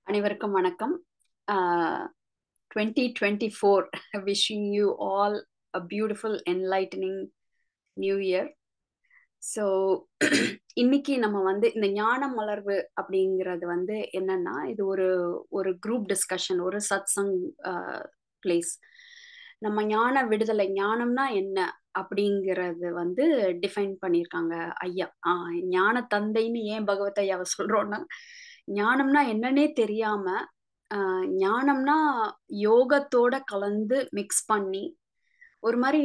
அனைவருக்கும் வணக்கம். 2024 wishing you all a beautiful enlightening new year. So இன்னைக்கு நம்ம இந்த ஞான மலர்வு அப்படிங்கிறது என்னன்னா, இது ஒரு ஒரு குரூப் டிஸ்கஷன், ஒரு சத்சங் பிளேஸ். நம்ம ஞான விடுதலை, ஞானம்னா என்ன அப்படிங்கிறது டிஃபைன் பண்ணியிருக்காங்க ஐயா. ஞான தந்தைன்னு ஏன் பகவத் ஐயாவை சொல்றோம்னா, ஞானம்னா என்னன்னே தெரியாம, ஞானம்னா யோகத்தோட கலந்து மிக்ஸ் பண்ணி ஒரு மாதிரி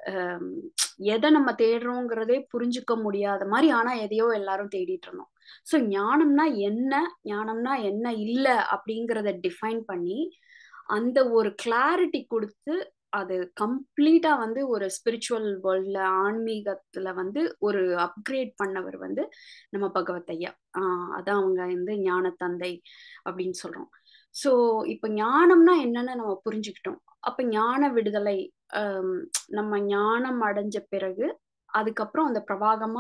எதை நம்ம தேடுறோங்கிறதே புரிஞ்சுக்க முடியாத மாதிரி, ஆனா எதையோ எல்லாரும் தேடிட்டு இருந்தோம். ஸோ ஞானம்னா என்ன, ஞானம்னா என்ன இல்லை அப்படிங்கிறத டிஃபைன் பண்ணி அந்த ஒரு கிளாரிட்டி கொடுத்து அது கம்ப்ளீட்டா ஒரு ஸ்பிரிச்சுவல் வேர்ல்ட்ல, ஆன்மீகத்துல ஒரு அப்கிரேட் பண்ணவர் நம்ம பகவத் ஐயா. அதான் அவங்க ஞான தந்தை அப்படின்னு சொல்றோம். ஸோ இப்ப ஞானம்னா என்னன்னு நம்ம புரிஞ்சுக்கிட்டோம். அப்ப ஞான விடுதலை, நம்ம ஞானம் அடைஞ்ச பிறகு அதுக்கப்புறம் அந்த பிரவாகமா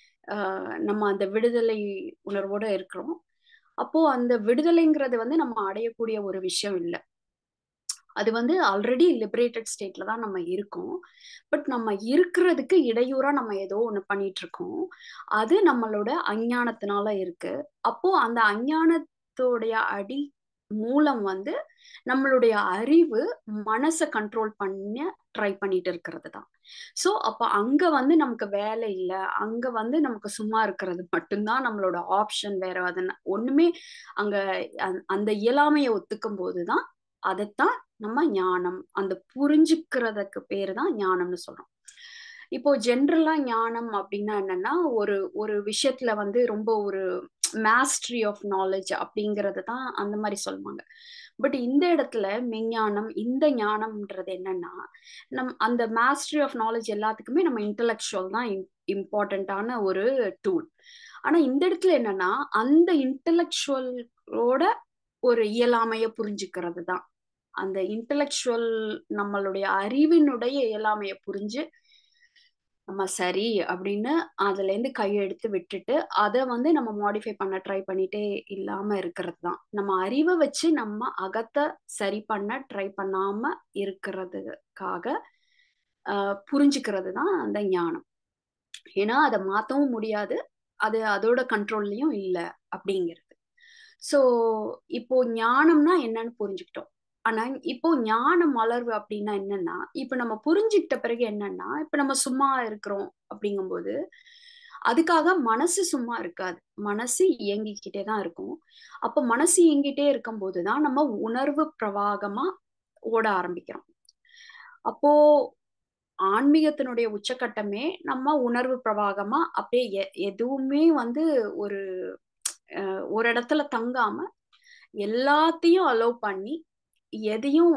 நம்ம அந்த விடுதலை உணர்வோட இருக்கிறோம். அப்போ அந்த விடுதலைங்கிறது நம்ம அடையக்கூடிய ஒரு விஷயம் இல்லை. அது ஆல்ரெடி லிபரேட்டட் ஸ்டேட்ல தான் நம்ம இருக்கோம். பட் நம்ம இருக்கிறதுக்கு இடையூறா நம்ம ஏதோ ஒண்ணு பண்ணிட்டு இருக்கோம். அது நம்மளோட அஞ்ஞானத்தினால இருக்கு. அப்போ அந்த அஞ்ஞானத்தோடைய அடி மூலம் நம்மளுடைய அறிவு மனசை கண்ட்ரோல் பண்ண ட்ரை பண்ணிட்டு இருக்கிறது தான். ஸோ அப்ப அங்க நமக்கு வேலை இல்லை, அங்க நமக்கு சும்மா இருக்கிறது மட்டும்தான் நம்மளோட ஆப்ஷன். வேற ஒண்ணுமே அங்க அந்த இயலாமையை ஒத்துக்கும் போதுதான் அதைத்தான் நம்ம ஞானம், அந்த புரிஞ்சுக்கிறதுக்கு பேரு தான் ஞானம்னு சொல்றோம். இப்போ ஜென்ரலா ஞானம் அப்படின்னா என்னன்னா, ஒரு ஒரு விஷயத்துல ரொம்ப ஒரு மாஸ்டரி ஆஃப் நாலேஜ் அப்படிங்கறது தான் அந்த மாதிரி சொல்லுவாங்க. பட் இந்த இடத்துல மெஞ்ஞானம், இந்த ஞானம்ன்றது என்னன்னா, அந்த மாஸ்டரி ஆஃப் நாலேஜ் எல்லாத்துக்குமே நம்ம இன்டலெக்சுவல் தான் இம்பார்ட்டன்டான ஒரு டூல். ஆனா இந்த இடத்துல என்னன்னா, அந்த இன்டலெக்சுவலோட ஒரு இயலாமைய புரிஞ்சுக்கிறது தான். அந்த இன்டலெக்சுவல் நம்மளுடைய அறிவினுடைய இயலாமைய புரிஞ்சு நம்ம சரி அப்படின்னு அதுல இருந்து கையெடுத்து விட்டுட்டு அதை நம்ம மாடிஃபை பண்ண ட்ரை பண்ணிட்டே இல்லாம இருக்கிறது தான். நம்ம அறிவை வச்சு நம்ம அகத்தை சரி பண்ண ட்ரை பண்ணாம இருக்கிறதுக்காக புரிஞ்சுக்கிறது தான் அந்த ஞானம். ஏன்னா அதை மாத்தவும் முடியாது, அது அதோட கண்ட்ரோல்லையும் இல்லை அப்படிங்கிறது. சோ இப்போ ஞானம்னா என்னன்னு புரிஞ்சுக்கிட்டோம். ஆனா இப்போ ஞான மலர்வு அப்படின்னா என்னன்னா, இப்ப நம்ம புரிஞ்சுக்கிட்ட பிறகு என்னன்னா, இப்ப நம்ம சும்மா இருக்கிறோம் அப்படிங்கும்போது அதுக்காக மனசு சும்மா இருக்காது, மனசு இயங்கிக்கிட்டே தான் இருக்கும். அப்ப மனசு இயங்கிட்டே இருக்கும் போதுதான் நம்ம உணர்வு பிரவாகமா ஓட ஆரம்பிக்கிறோம். அப்போ ஆன்மீகத்தினுடைய உச்சக்கட்டமே நம்ம உணர்வு பிரவாகமா அப்படியே எதுவுமே ஒரு ஒரு இடத்துல தங்காம எல்லாத்தையும் அலோவ் பண்ணி, எதையும்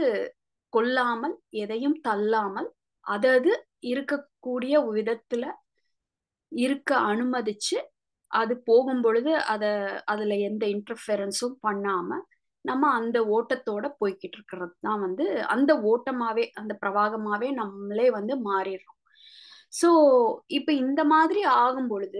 கொல்லாமல், எதையும் தள்ளாமல், அதது இருக்கக்கூடிய விதத்துல இருக்க அனுமதிச்சு, அது போகும் பொழுது அதுல எந்த இன்டர்ஃபெரன்ஸும் பண்ணாம நம்ம அந்த ஓட்டத்தோட போய்கிட்டு இருக்கிறது தான் அந்த ஓட்டமாவே, அந்த பிரவாகமாவே நம்மளே மாறிடுறோம். சோ இப்ப இந்த மாதிரி ஆகும் பொழுது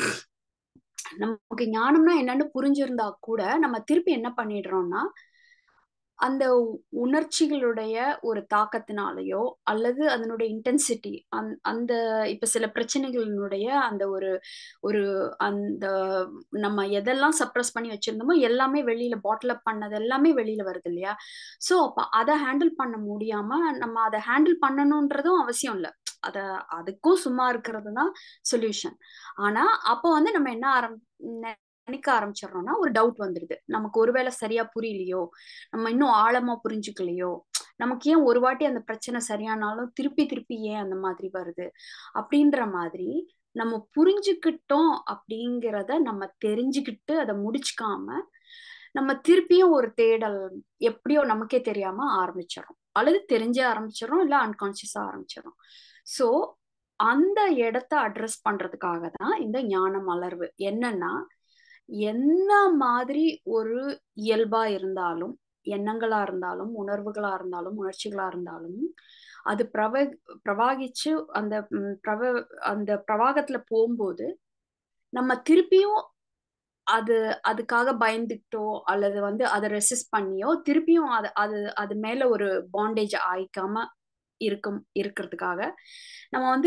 நமக்கு ஞானம்னா என்னன்னு புரிஞ்சிருந்தா கூட நம்ம திருப்பி என்ன பண்ணிடுறோம்னா, அந்த உணர்ச்சிகளுடைய ஒரு தாக்கத்தினாலயோ அல்லது அதனுடைய இன்டென்சிட்டி, அந்த இப்ப சில பிரச்சனைகளினுடைய அந்த ஒரு ஒரு அந்த நம்ம எதெல்லாம் சப்ரஸ் பண்ணி வச்சிருந்தோமோ எல்லாமே வெளியில பாட்டில் அப் பண்ணது எல்லாமே வெளியில வருது இல்லையா? சோ அப்ப அதை ஹேண்டில் பண்ண முடியாம நம்ம அதை ஹேண்டில் பண்ணணும்ன்றதும் அவசியம் இல்லை. அதுக்கும் சும்மா இருக்கிறது தான் சொல்யூஷன். ஆனா அப்போ நம்ம என்ன நினைக்க ஆரம்பிச்சிடறோம்னா, ஒரு டவுட் வந்துடுது. நமக்கு ஒருவேளை சரியா புரியலையோ, நம்ம இன்னும் ஆழமா புரிஞ்சுக்கலையோ, நமக்கு ஏன் ஒரு வாட்டி அந்த பிரச்சனை சரியானாலும் திருப்பி திருப்பி ஏன் அந்த மாதிரி வருது அப்படின்ற மாதிரி நம்ம புரிஞ்சுக்கிட்டோம் அப்படிங்கிறத நம்ம தெரிஞ்சுக்கிட்டு அதை முடிச்சுக்காம நம்ம திருப்பியும் ஒரு தேடல் எப்படியோ நமக்கே தெரியாம ஆரம்பிச்சிடறோம், அல்லது தெரிஞ்சே ஆரம்பிச்சிடறோம், இல்ல அன்கான்சியஸா ஆரம்பிச்சிடறோம். சோ அந்த இடத்த அட்ரஸ் பண்றதுக்காக தான் இந்த ஞான மலர்வு. என்னன்னா, என்ன மாதிரி ஒரு இயல்பா இருந்தாலும், எண்ணங்களா இருந்தாலும், உணர்வுகளா இருந்தாலும், உணர்ச்சிகளா இருந்தாலும், அது பிரவாகிச்சு அந்த பிரவாகத்துல போகும்போது நம்ம திருப்பியும் அது அதுக்காக பயந்துட்டோ அல்லது வந்து அதை ரெசிஸ்ட் பண்ணியோ திருப்பியும் அது அது அது மேல ஒரு பாண்டேஜ் ஆயிக்காம இருக்கிறதுக்காக நம்ம வந்து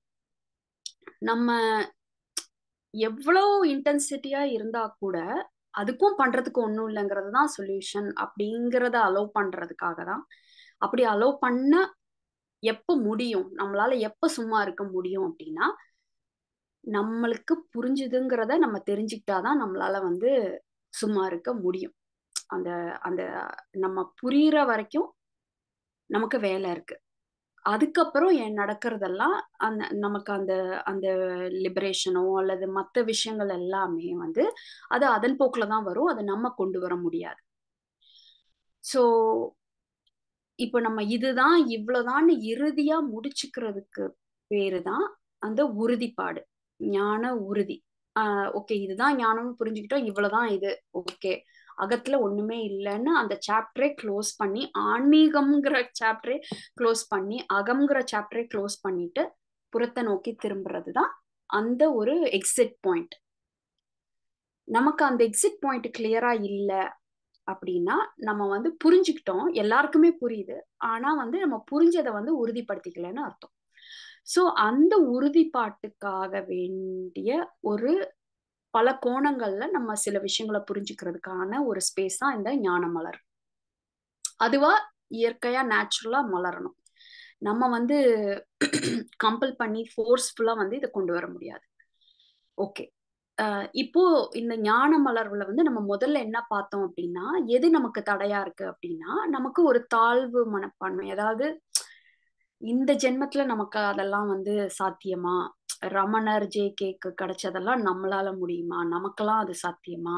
நம்ம எவ்வளோ இன்டென்சிட்டியா இருந்தா கூட அதுக்கும் பண்றதுக்கு ஒன்றும் இல்லைங்கிறது தான் சொல்யூஷன் அப்படிங்கிறத அலோவ் பண்றதுக்காக தான். அப்படி அலோவ் பண்ண எப்ப முடியும், நம்மளால எப்ப சும்மா இருக்க முடியும் அப்படின்னா, நம்மளுக்கு புரிஞ்சுதுங்கிறத நம்ம தெரிஞ்சுக்கிட்டாதான் நம்மளால வந்து சும்மா இருக்க முடியும். அந்த அந்த நம்ம புரியிற வரைக்கும் நமக்கு வேலை இருக்கு. அதுக்கப்புறம் நடக்கிறதெல்லாம் நமக்கு அந்த அந்த லிபரேஷனோ அல்லது மற்ற விஷயங்கள் எல்லாமே வந்து அது அதன் போக்குல தான் வரும். அதை நம்ம கொண்டு வர முடியாது. ஸோ இப்போ நம்ம இதுதான் இவ்வளவுதான்னு இறுதியா முடிச்சுக்கிறதுக்கு பேரு தான் அந்த உறுதிப்பாடு, ஞான உறுதி. ஓகே, இதுதான் ஞானம்னு புரிஞ்சுக்கிட்டோம், இவ்வளவுதான் இது, ஓகே, அகத்துல ஒண்ணுமே இல்லைன்னு அந்த சாப்டரே க்ளோஸ் பண்ணி, ஆன்மீகம்ங்கிற சாப்டரே க்ளோஸ் பண்ணி, அகம்ங்கிற சாப்டரே க்ளோஸ் பண்ணிட்டு புறத்தை நோக்கி திரும்புறது தான் அந்த ஒரு எக்ஸிட் பாயிண்ட். நமக்கு அந்த எக்ஸிட் பாயிண்ட் கிளியரா இல்லை அப்படின்னா நம்ம வந்து புரிஞ்சுக்கிட்டோம், எல்லாருக்குமே புரியுது, ஆனா வந்து நம்ம புரிஞ்சதை வந்து உறுதிப்படுத்திக்கலன்னு அர்த்தம். சோ அந்த உறுதிப்பாட்டுக்காக வேண்டிய ஒரு பல கோணங்கள்ல நம்ம சில விஷயங்களை புரிஞ்சுக்கிறதுக்கான ஒரு ஸ்பேஸ் தான் இந்த ஞான மலர். அதுவா இயற்கையா நேச்சுரலா மலரணும். நம்ம வந்து கம்பல் பண்ணி ஃபோர்ஸ்ஃபுல்லா வந்து இதை கொண்டு வர முடியாது. ஓகே, இப்போ இந்த ஞான மலர்வுல வந்து நம்ம முதல்ல என்ன பார்த்தோம் அப்படின்னா, எது நமக்கு தடையா இருக்கு அப்படின்னா, நமக்கு ஒரு தாழ்வு மனப்பான்மை. அதாவது இந்த ஜென்மத்துல நமக்கு அதெல்லாம் வந்து சாத்தியமா, ரமணர் ஜே.கேக்கு கிடைச்சதெல்லாம் நம்மளால முடியுமா, நமக்கெல்லாம் அது சாத்தியமா,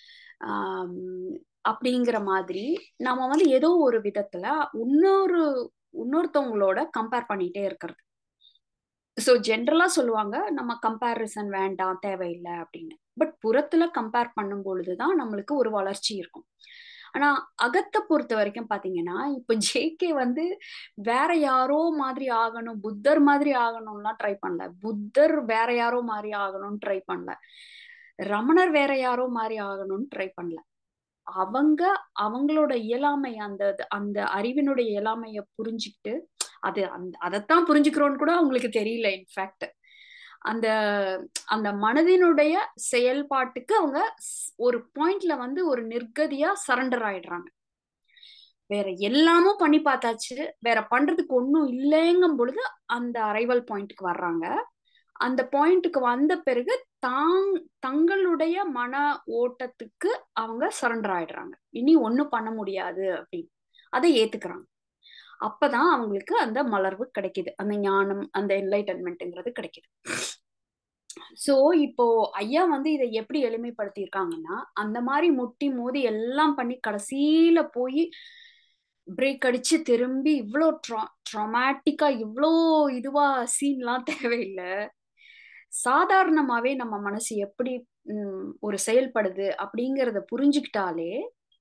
ஆஹ் அப்படிங்கிற மாதிரி நம்ம வந்து ஏதோ ஒரு விதத்துல இன்னொருத்தவங்களோட கம்பேர் பண்ணிட்டே இருக்கிறது. ஸோ ஜென்ரலா சொல்லுவாங்க நம்ம கம்பேரிசன் வேண்டாம், தேவையில்லை அப்படின்னு. பட் புறத்துல கம்பேர் பண்ணும் பொழுதுதான் நம்மளுக்கு ஒரு வளர்ச்சி இருக்கும். ஆனா அகத்தை பொறுத்த வரைக்கும் பாத்தீங்கன்னா, இப்ப ஜே.கே வந்து வேற யாரோ மாதிரி ஆகணும், புத்தர் மாதிரி ஆகணும்லாம் ட்ரை பண்ணல, புத்தர் வேற யாரோ மாதிரி ஆகணும்னு ட்ரை பண்ணல, ரமணர் வேற யாரோ மாதிரி ஆகணும்னு ட்ரை பண்ணல. அவங்க அவங்களோட இயலாமை, அந்த அந்த அறிவினுடைய இயலாமைய புரிஞ்சுக்கிட்டு, அது அதைத்தான் புரிஞ்சுக்கிறோன்னு கூட அவங்களுக்கு தெரியல. இன்ஃபேக்ட் அந்த அந்த மனதினுடைய செயல்பாட்டுக்கு அவங்க ஒரு பாயிண்ட்ல வந்து ஒரு நிர்கதியா சரண்டர் ஆயிடுறாங்க. வேற எல்லாமும் பண்ணி பார்த்தாச்சு, வேற பண்றதுக்கு ஒன்றும் இல்லைங்கும் பொழுது அந்த அரைவல் பாயிண்ட்டுக்கு வர்றாங்க. அந்த பாயிண்ட்டுக்கு வந்த பிறகு தங்களுடைய மன ஓட்டத்துக்கு அவங்க சரண்டர் ஆயிடுறாங்க. இனி ஒண்ணும் பண்ண முடியாது அப்படின்னு அதை ஏத்துக்கிறாங்க. அப்பதான் அவங்களுக்கு அந்த மலர்வு கிடைக்குது, அந்த ஞானம், அந்த என்லைட்டன்மெண்ட்ங்கிறது கிடைக்குது. சோ இப்போ ஐயா வந்து இதை எப்படி எளிமைப்படுத்தியிருக்காங்கன்னா, அந்த மாதிரி முட்டி மோதி எல்லாம் பண்ணி கடைசியில போய் பிரேக் அடிச்சு திரும்பி இவ்வளோ ட்ராமேட்டிக்கா இவ்வளோ இதுவா சீன்லாம் தேவையில்லை. சாதாரணமாவே நம்ம மனசு எப்படி ஒரு செயல்படுது அப்படிங்கறத புரிஞ்சுக்கிட்டாலே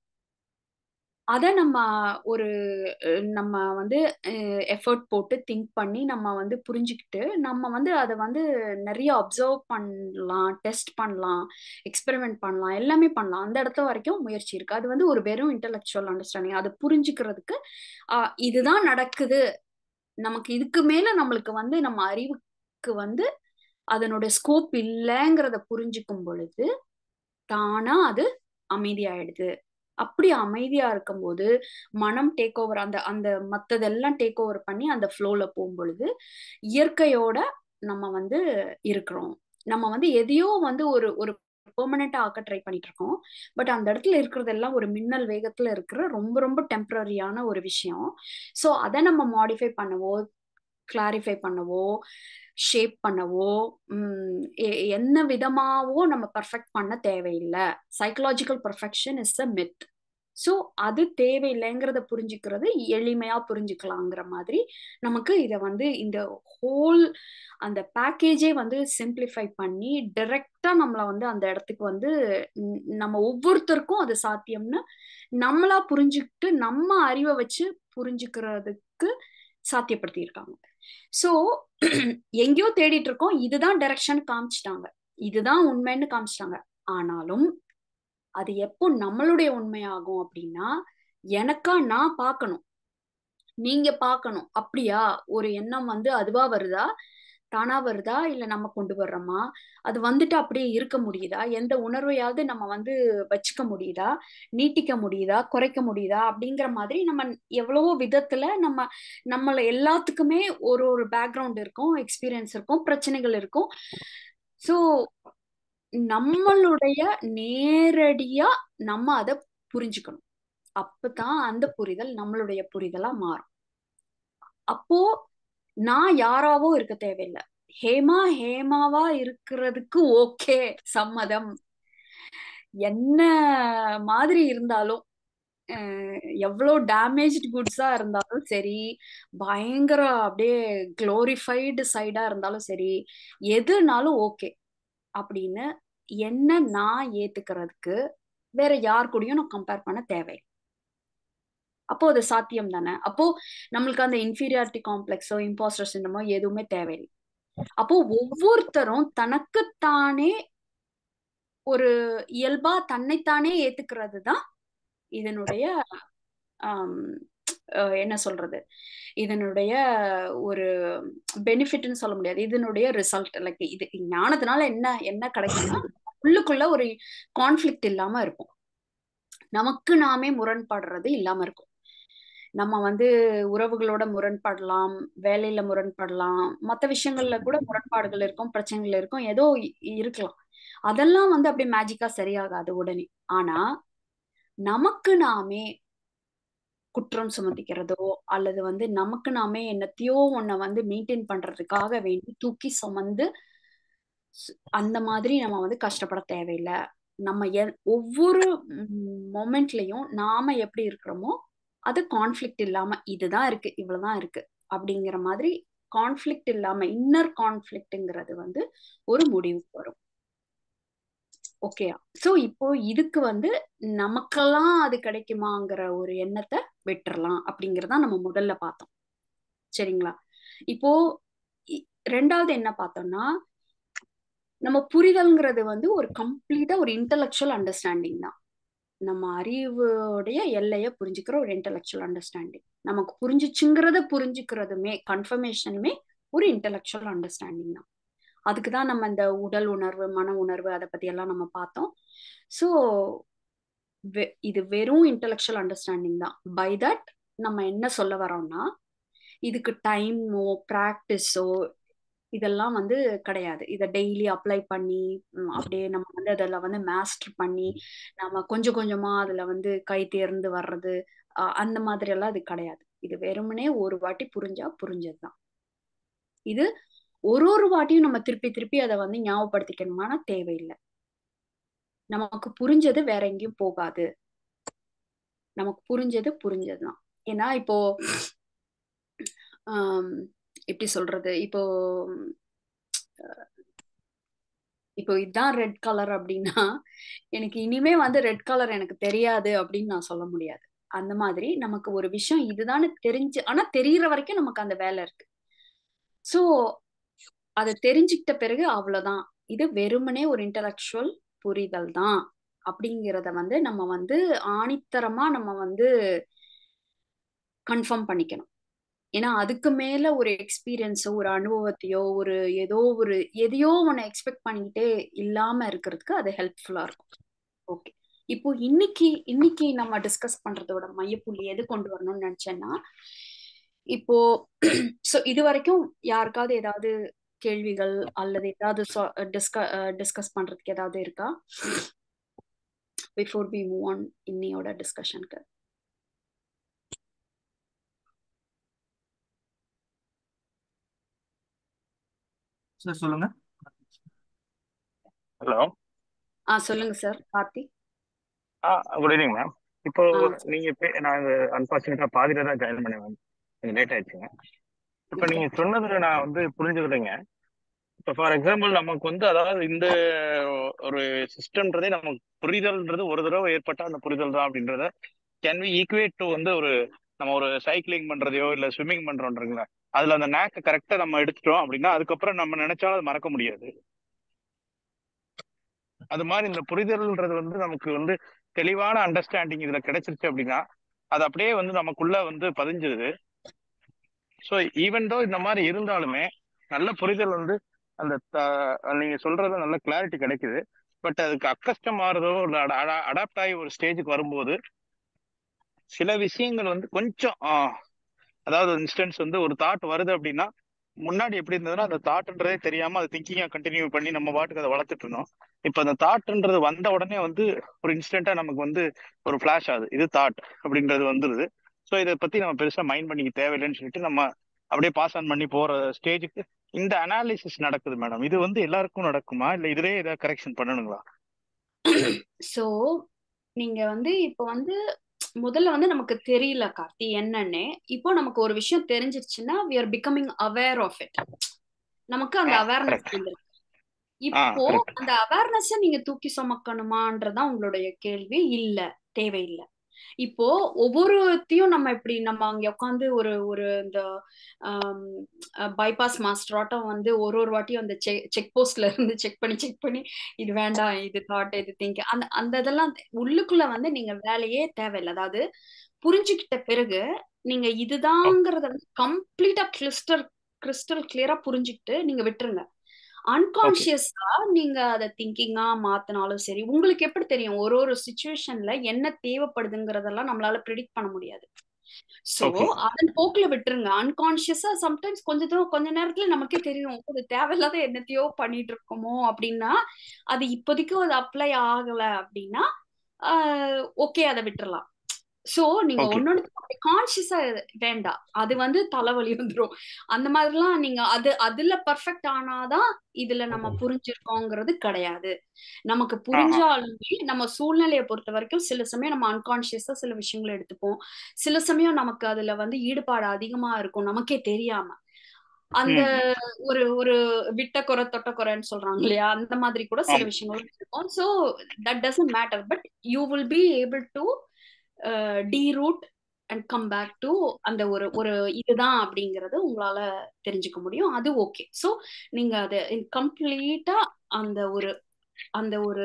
அதை நம்ம ஒரு நம்ம வந்து எஃபர்ட் போட்டு திங்க் பண்ணி நம்ம வந்து புரிஞ்சுக்கிட்டு நம்ம வந்து அதை வந்து நிறைய அப்சர்வ் பண்ணலாம், டெஸ்ட் பண்ணலாம், எக்ஸ்பெரிமெண்ட் பண்ணலாம், எல்லாமே பண்ணலாம். அந்த இடத்த வரைக்கும் முயற்சி இருக்கு. அது வந்து ஒரு வெறும் இன்டெலெக்சுவல் அண்டர்ஸ்டாண்டிங். அதை புரிஞ்சுக்கிறதுக்கு இதுதான் நடக்குது, நமக்கு இதுக்கு மேல நம்மளுக்கு வந்து நம்ம அறிவுக்கு வந்து அதனோட ஸ்கோப் இல்லைங்கிறத புரிஞ்சுக்கும் பொழுது தானா அது அமைதியாயிடுது. அப்படி அமைதியா இருக்கும்போது மனம் டேக் ஓவர், அந்த அந்த மத்ததெல்லாம் டேக் ஓவர் பண்ணி அந்த ஃப்ளோல போகும் பொழுது இயற்கையோட நம்ம வந்து இருக்கிறோம். நம்ம வந்து எதையோ வந்து ஒரு ஒரு பெர்மனண்டா ஆக்க ட்ரை பண்ணிட்டு இருக்கோம். பட் அந்த இடத்துல இருக்கிறதெல்லாம் ஒரு மின்னல் வேகத்துல இருக்கிற ரொம்ப ரொம்ப டெம்பரரியான ஒரு விஷயம். ஸோ அதை நம்ம மாடிஃபை பண்ணவோ, கிளாரிஃபை பண்ணவோ, ஷேப் பண்ணவோ, என்ன விதமாவோ நம்ம பர்ஃபெக்ட் பண்ண தேவையில்லை. Psychological perfection is a myth. So அது தேவையில்லைங்கிறத புரிஞ்சுக்கிறது எளிமையா புரிஞ்சுக்கலாங்கிற மாதிரி நமக்கு இதை வந்து இந்த ஹோல் அந்த பேக்கேஜே வந்து சிம்பிளிஃபை பண்ணி டைரக்டா நம்மளை வந்து அந்த இடத்துக்கு வந்து நம்ம ஒவ்வொருத்தருக்கும் அது சாத்தியம்னு நம்மளா புரிஞ்சுக்கிட்டு நம்ம அறிவை வச்சு புரிஞ்சுக்கிறதுக்கு சாத்தியப்படுத்தி இருக்காங்க. சோ எங்கேயோ தேடிட்டு இருக்கோம், இதுதான் டைரக்ஷன் காமிச்சிட்டாங்க, இதுதான் உண்மைன்னு காமிச்சிட்டாங்க. ஆனாலும் அது எப்போ நம்மளுடைய உண்மையாகும் அப்படின்னா, எனக்கா நான் பார்க்கணும், நீங்க பார்க்கணும். அப்படியா ஒரு எண்ணம் வந்து அதுவா வருதா, தானா வருதா, இல்ல நம்ம கொண்டு வர்றோமா, அது வந்துட்டு அப்படியே இருக்க முடியுதா, எந்த உணர்வையாவது நம்ம வந்து வச்சுக்க முடியுதா, நீட்டிக்க முடியுதா, குறைக்க முடியுதா, அப்படிங்கிற மாதிரி நம்ம எவ்வளவோ விதத்துல நம்மள எல்லாத்துக்குமே ஒரு ஒரு பேக்ரவுண்ட் இருக்கும், எக்ஸ்பீரியன்ஸ் இருக்கும், பிரச்சனைகள் இருக்கும். சோ நம்மளுடைய நேரடியா நம்ம அதை புரிஞ்சுக்கணும். அப்பதான் அந்த புரிதல் நம்மளுடைய புரிதலா மாறும். அப்போ நான் யாராவோ இருக்க தேவையில்லை, ஹேமாவா இருக்கிறதுக்கு ஓகே, சம்மதம். என்ன மாதிரி இருந்தாலும், எவ்வளோ டேமேஜ்டு குட்ஸா இருந்தாலும் சரி, பயங்கர அப்படியே குளோரிஃபைடு சைடா இருந்தாலும் சரி, எதுனாலும் ஓகே அப்படின்னு என்ன நான் ஏத்துக்கிறதுக்கு வேற யார் கூடயும் நான் கம்பேர் பண்ண தேவை. அப்போ அது சாத்தியம் தானே. அப்போ நம்மளுக்கு அந்த இன்ஃபீரியாரிட்டி காம்ப்ளெக்ஸோ இம்போஸ்டர் சிண்டமோ எதுவுமே தேவையில்லை. அப்போ ஒவ்வொருத்தரும் தனக்குத்தானே ஒரு இயல்பா தன்னைத்தானே ஏத்துக்கிறது தான் இதனுடைய என்ன சொல்றது, இதனுடைய ஒரு பெனிஃபிட்னு சொல்ல முடியாது, இதனுடைய ரிசல்ட். லைக் இது ஞானத்தினால என்ன என்ன கிடைக்கும்னா, உள்ளுக்குள்ள ஒரு கான்ஃபிளிக்ட் இல்லாம இருக்கும், நமக்கு நாமே முரண்படுறது இல்லாம இருக்கும். நம்ம வந்து உறவுகளோட முரண்படலாம், வேலையில முரண்படலாம், மற்ற விஷயங்கள்ல கூட முரண்பாடுகள் இருக்கும், பிரச்சனைகள் இருக்கும், ஏதோ இருக்கலாம். அதெல்லாம் வந்து அப்படியே மேஜிக்கா சரியாகாது உடனே. ஆனா நமக்கு நாமே குற்றம் சுமத்திக்கிறதோ, அல்லது வந்து நமக்கு நாமே என்னத்தையோ ஒன்ன வந்து மெயின்டைன் பண்றதுக்காக வேண்டி தூக்கி சுமந்து அந்த மாதிரி நம்ம வந்து கஷ்டப்பட தேவையில்லை. நம்ம ஒவ்வொரு மொமெண்ட்லயும் நாம எப்படி இருக்கிறோமோ அது கான்ஃபிளிக்ட் இல்லாம, இதுதான் இருக்கு இவ்வளவுதான் இருக்கு அப்படிங்கிற மாதிரி கான்ஃபிளிக்ட் இல்லாம, இன்னர் கான்ஃபிளிக்ட்ங்கிறது வந்து ஒரு முடிவுக்கு வரும். ஓகே. சோ இப்போ இதுக்கு வந்து நமக்கெல்லாம் அது கிடைக்குமாங்கிற ஒரு எண்ணத்தை விட்டுறலாம் அப்படிங்கறத நம்ம முதல்ல பார்த்தோம். சரிங்களா? இப்போ ரெண்டாவது என்ன பார்த்தோம்னா, நம்ம புரிதல்ங்கிறது வந்து ஒரு கம்ப்ளீட்டா ஒரு இன்டெலெக்சுவல் அண்டர்ஸ்டாண்டிங் தான். நம்ம அறிவுடைய எல்லைய புரிஞ்சுக்கிற ஒரு இன்டெலெக்சுவல் அண்டர்ஸ்டாண்டிங். நமக்கு புரிஞ்சிச்சுங்கிறத புரிஞ்சுக்கிறதுமே கன்ஃபர்மேஷனுமே ஒரு இன்டெலெக்சுவல் அண்டர்ஸ்டாண்டிங் தான். அதுக்குதான் நம்ம இந்த உடல் உணர்வு, மன உணர்வு அதை பத்தி எல்லாம் நம்ம பார்த்தோம். சோ இது வெறும் இன்டெலெக்சுவல் அண்டர்ஸ்டாண்டிங் தான். பை தட் நம்ம என்ன சொல்ல வரோம்னா, இதுக்கு டைமோ பிராக்டிஸோ இதெல்லாம் வந்து கிடையாது. இதை டெய்லி அப்ளை பண்ணி அப்படியே நம்ம வந்து அதில் வந்து மாஸ்டர் பண்ணி நம்ம கொஞ்சம் கொஞ்சமா அதுல வந்து கை தேர்ந்து வர்றது, அந்த மாதிரி எல்லாம் இது கிடையாது. இது வெறுமனே ஒரு வாட்டி புரிஞ்சா புரிஞ்சதுதான். இது ஒரு ஒரு வாட்டியும் நம்ம திருப்பி திருப்பி அதை வந்து ஞாபகப்படுத்திக்கணுமான தேவையில்லை. நமக்கு புரிஞ்சது வேற எங்கேயும் போகாது, நமக்கு புரிஞ்சது புரிஞ்சதுதான். ஏன்னா இப்போ எப்படி சொல்றது, இப்போ இப்போ இதுதான் ரெட் கலர் அப்படின்னா எனக்கு இனிமே வந்து ரெட் கலர் எனக்கு தெரியாது அப்படின்னு நான் சொல்ல முடியாது. அந்த மாதிரி நமக்கு ஒரு விஷயம் இதுதான்னு தெரிஞ்சு, ஆனா தெரியற வரைக்கும் நமக்கு அந்த வேலை இருக்கு. சோ அதை தெரிஞ்சுக்கிட்ட பிறகு அவ்வளவுதான், இது வெறுமனே ஒரு இன்டலெக்சுவல் புரிதல் தான் அப்படிங்கிறத வந்து நம்ம வந்து ஆணித்தரமா நம்ம வந்து கன்ஃபார்ம் பண்ணிக்கணும். ஏன்னா அதுக்கு மேல ஒரு எக்ஸ்பீரியன்ஸோ ஒரு அனுபவத்தையோ ஒரு ஏதோ ஒரு எதையோ ஒன்னு எக்ஸ்பெக்ட் பண்ணிக்கிட்டே இல்லாம இருக்கிறதுக்கு அது ஹெல்ப்ஃபுல்லா இருக்கும். ஓகே. இப்போ இன்னைக்கு இன்னைக்கு நம்ம டிஸ்கஸ் பண்றதோட மையப்புள்ளி எது கொண்டு வரணும்னு நினைச்சேன்னா, இப்போ இது வரைக்கும் யாருக்காவது ஏதாவது கேள்விகள் அல்லது ஏதாவது டிஸ்கஸ் பண்றதுக்கு ஏதாவது இருக்கா பிஃபோர் வி மூவ் ஆன் இன்னையோட டிஸ்கஷனுக்கு? சார் சொல்லுங்க. ஹலோ. சொல்லுங்க sir. Karthi. Good evening ma'am. இப்போ நீங்க நான் அன்பார்ச்சுனேட்டா பாதியில தான் ஜாயின் பண்ணேன் மேம், கொஞ்சம் லேட் ஆயிடுச்சுங்க. இப்போ நீங்க சொன்னதுல நான் வந்து புரிஞ்சுக்கிட்டேங்க. இப்போ ஃபார் எக்ஸாம்பிள் நமக்கு வந்து அதாவது இந்த ஒரு சிஸ்டம்ன்றதே நமக்கு புரிதல்ன்றது ஒரு தடவை ஏற்பட்டா அந்த புரிதல் தான் அப்படின்றத கேன் வி ஈக்குவேட் டு வந்து ஒரு நம்ம ஒரு சைக்கிளிங் பண்றதையோ இல்ல ஸ்விம்மிங் பண்றோன்றீங்களா, அதுல அந்த நேக்க கரெக்டா நம்ம எடுத்துட்டோம் அப்படின்னா அதுக்கப்புறம் நம்ம நினைச்சாலும் அது மறக்க முடியாது. அது மாதிரி இந்த புரிதல்ன்றது வந்து நமக்கு வந்து தெளிவான அண்டர்ஸ்டாண்டிங் இதுல கிடைச்சிருச்சு அப்படின்னா அது அப்படியே வந்து நமக்குள்ள வந்து பதிஞ்சிருது. ஸோ ஈவன் தோ இந்த மாதிரி இருந்தாலுமே நல்ல புரிதல் வந்து அந்த நீங்க சொல்றது நல்ல கிளாரிட்டி கிடைக்குது. பட் அதுக்கு அக்கஸ்டம் ஆறதோ அடாப்ட் ஆகி ஒரு ஸ்டேஜுக்கு வரும்போது சில விஷயங்கள் வந்து கொஞ்சம் அதாவது இன்ஸ்டன்ஸ் வந்து ஒரு தாட் வருது அப்படின்னா முன்னாடி எப்படி இருந்ததுன்னா அந்த தாட்ன்றதே தெரியாம அது திங்கிங்கா கண்டினியூ பண்ணி நம்ம பாட்டுக்கு அதை வளர்த்துட்டு இருந்தோம். இப்ப அந்த தாட்ன்றது வந்த உடனே வந்து ஒரு இன்ஸ்டன்டா நமக்கு வந்து ஒரு ஃபிளாஷ் ஆகுது, இது தாட் அப்படின்றது வந்துருது. ஸோ இதை பத்தி நம்ம பெருசா மைண்ட் பண்ணிக்க தேவையில்லைன்னு சொல்லிட்டு நம்ம அப்படியே பாஸ் ஆன் பண்ணி போற ஸ்டேஜுக்கு இந்த அனாலிசிஸ் நடக்குது மேடம். இது வந்து எல்லாருக்கும் நடக்குமா இல்ல இதுலயே ஏதாவது கரெக்ஷன் பண்ணணுங்களா? சோ நீங்க வந்து இப்போ வந்து முதல்ல வந்து நமக்கு தெரியல கார்த்தி என்னன்னு. இப்போ நமக்கு ஒரு விஷயம் தெரிஞ்சிருச்சுன்னா we are becoming aware of it. நமக்கு அந்த அவேர்னஸ் கரெக்ட். வந்துருக்கு. இப்போ கரெக்ட். அந்த அவேர்னஸ நீங்க தூக்கி சுமக்கணுமான்றதான் உங்களுடைய கேள்வி. இல்ல, தேவையில்லை. இப்போ ஒவ்வொருத்தையும் நம்ம இப்படி நம்ம அங்க உட்காந்து ஒரு ஒரு இந்த பைபாஸ் மாஸ்டராட்டம் வந்து ஒரு ஒரு வாட்டியும் அந்த செக் போஸ்ட்ல இருந்து செக் பண்ணி இது வேண்டாம், இது தாட், இது திங்க், அந்த அந்த இதெல்லாம் உள்ளுக்குள்ள வந்து நீங்க வேலையே தேவையில்லை. அதாவது புரிஞ்சுக்கிட்ட பிறகு நீங்க இதுதாங்கிறத வந்து கம்ப்ளீட்டா கிறிஸ்டல் கிளியரா புரிஞ்சுக்கிட்டு நீங்க விட்டுருங்க. ஓகே. அன்கான்சியஸா நீங்க அதை திங்கிங்கா மாத்தினாலும் சரி, உங்களுக்கு எப்படி தெரியும் ஒரு ஒரு சுச்சுவேஷன்ல என்ன தேவைப்படுதுங்கிறதெல்லாம் நம்மளால ப்ரிடிக்ட் பண்ண முடியாது. So okay. அதன் போக்குல விட்டுருங்க. அன்கான்சியஸா சம்டைம்ஸ் கொஞ்ச நேரத்துல நமக்கே தெரியும் அது தேவையில்லாத என்னத்தையோ பண்ணிட்டு இருக்கோமோ அப்படின்னா, அது இப்போதைக்கு அது அப்ளை ஆகல அப்படின்னா ஓகே, அதை விட்டுறலாம். சோ நீங்க ஓகே. ஒன்னொன்னு கான்சியஸா வேண்டாம், அது வந்து தலைவலி வந்துரும். அந்த மாதிரிலாம் நீங்க அதுல பர்ஃபெக்ட் ஆனாதான் இதுல நம்ம புரிஞ்சிருக்கோங்கிறது கிடையாது. நமக்கு புரிஞ்சாலுமே நம்ம சூழ்நிலையை பொறுத்த வரைக்கும் சில சமயம் நம்ம அன்கான்சியஸா சில விஷயங்களை எடுத்துப்போம். சில சமயம் நமக்கு அதுல வந்து ஈடுபாடு அதிகமா இருக்கும் நமக்கே தெரியாம. அந்த ஒரு ஒரு விட்ட குறை தொட்ட குறைன்னு சொல்றாங்க இல்லையா, அந்த மாதிரி கூட சில விஷயங்களும் இருக்கும். So that doesn't matter, but you will be able to deroute and come back to அந்த ஒரு ஒரு இதுதான் அப்படிங்கறது உங்களால தெரிஞ்சுக்க முடியும். அது ஓகே. சோ நீங்க அதை கம்ப்ளீட்டா அந்த ஒரு அந்த ஒரு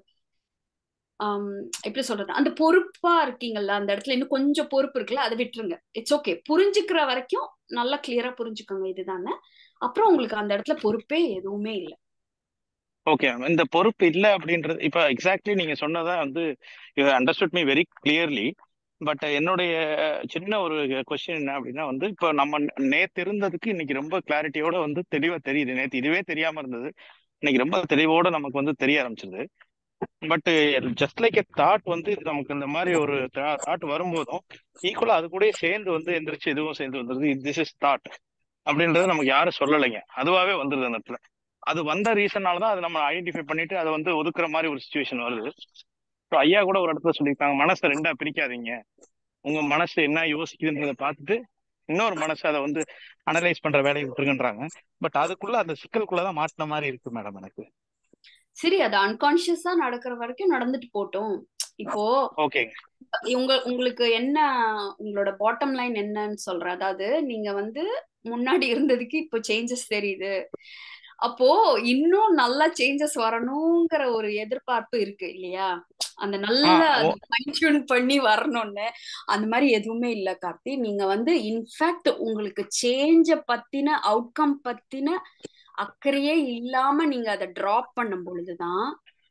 எப்படி சொல்றது, அந்த பொறுப்பா இருக்கீங்கல்ல அந்த இடத்துல இன்னும் கொஞ்சம் பொறுப்பு இருக்குல்ல, அதை விட்டுருங்க. It's okay. புரிஞ்சுக்கிற வரைக்கும் நல்லா கிளியரா புரிஞ்சுக்கோங்க இதுதானே. அப்புறம் உங்களுக்கு அந்த இடத்துல பொறுப்பே எதுவுமே இல்லை. ஓகே. இந்த பொறுப்பு இல்லை அப்படின்றது இப்ப எக்ஸாக்ட்லி நீங்க சொன்னதா வந்து you understood me very clearly. But என்னுடைய சின்ன ஒரு கொஸ்டின் என்ன அப்படின்னா வந்து இப்போ நம்ம நேத்து இருந்ததுக்கு இன்னைக்கு ரொம்ப கிளாரிட்டியோட வந்து தெளிவா தெரியுது. நேத்து இதுவே தெரியாம இருந்தது, இன்னைக்கு ரொம்ப தெளிவோட நமக்கு வந்து தெரிய ஆரம்பிச்சிருது. But just like a thought வந்து இது நமக்கு இந்த மாதிரி ஒரு தாட் வரும்போதும் ஈக்குவலா அது கூட சேர்ந்து வந்து எந்திரிச்சு இதுவும் சேர்ந்து வந்துருது. திஸ் இஸ் தாட் அப்படின்றது நமக்கு யாரும் சொல்லலைங்க, அதுவாவே வந்துருது அந்த இடத்துல. அது வந்த ரீசனால தான் அதை நம்ம ஐடென்டிஃபை பண்ணிட்டு அதை வந்து ஒதுக்குற மாதிரி ஒரு சுச்சுவேஷன் வருது. ஸோ ஐயா கூட ஒரு இடத்துல சொல்லியிருக்காங்க, மனசை ரெண்டா பிரிக்காதீங்க, உங்க மனசு என்ன யோசிக்குதுன்றதை பார்த்துட்டு இன்னொரு மனசு அதை வந்து அனலைஸ் பண்ற வேலையை விட்டுருங்கன்றாங்க. பட் அதுக்குள்ள அந்த சிக்கலுக்குள்ளதான் மாட்டின மாதிரி இருக்கு மேடம் எனக்கு. சரி, அது அன்கான்சியஸா நடக்கிற வரைக்கும் நடந்துட்டு போட்டும். இப்போ ஓகேங்க. உங்களுக்கு என்ன, உங்களோட பாட்டம் லைன் என்னன்னு சொல்றேன். அதாவது நீங்க வந்து முன்னாடி இருந்ததுக்கு இப்போ சேஞ்சஸ் தெரியுது. அப்போ இன்னும் நல்லா சேஞ்சஸ் வரணுங்கிற ஒரு எதிர்பார்ப்பு இருக்கு இல்லையா? அந்த நல்ல ஃபைன் டியூன் பண்ணி வரணும்னு. அந்த மாதிரி எதுவுமே இல்ல கார்த்தி. நீங்க வந்து இன்ஃபேக்ட் உங்களுக்கு சேஞ்ச பத்தின அவுட்கம் பத்தின அக்கறையே இல்லாம நீங்க அதை டிராப் பண்ணும் பொழுதுதான்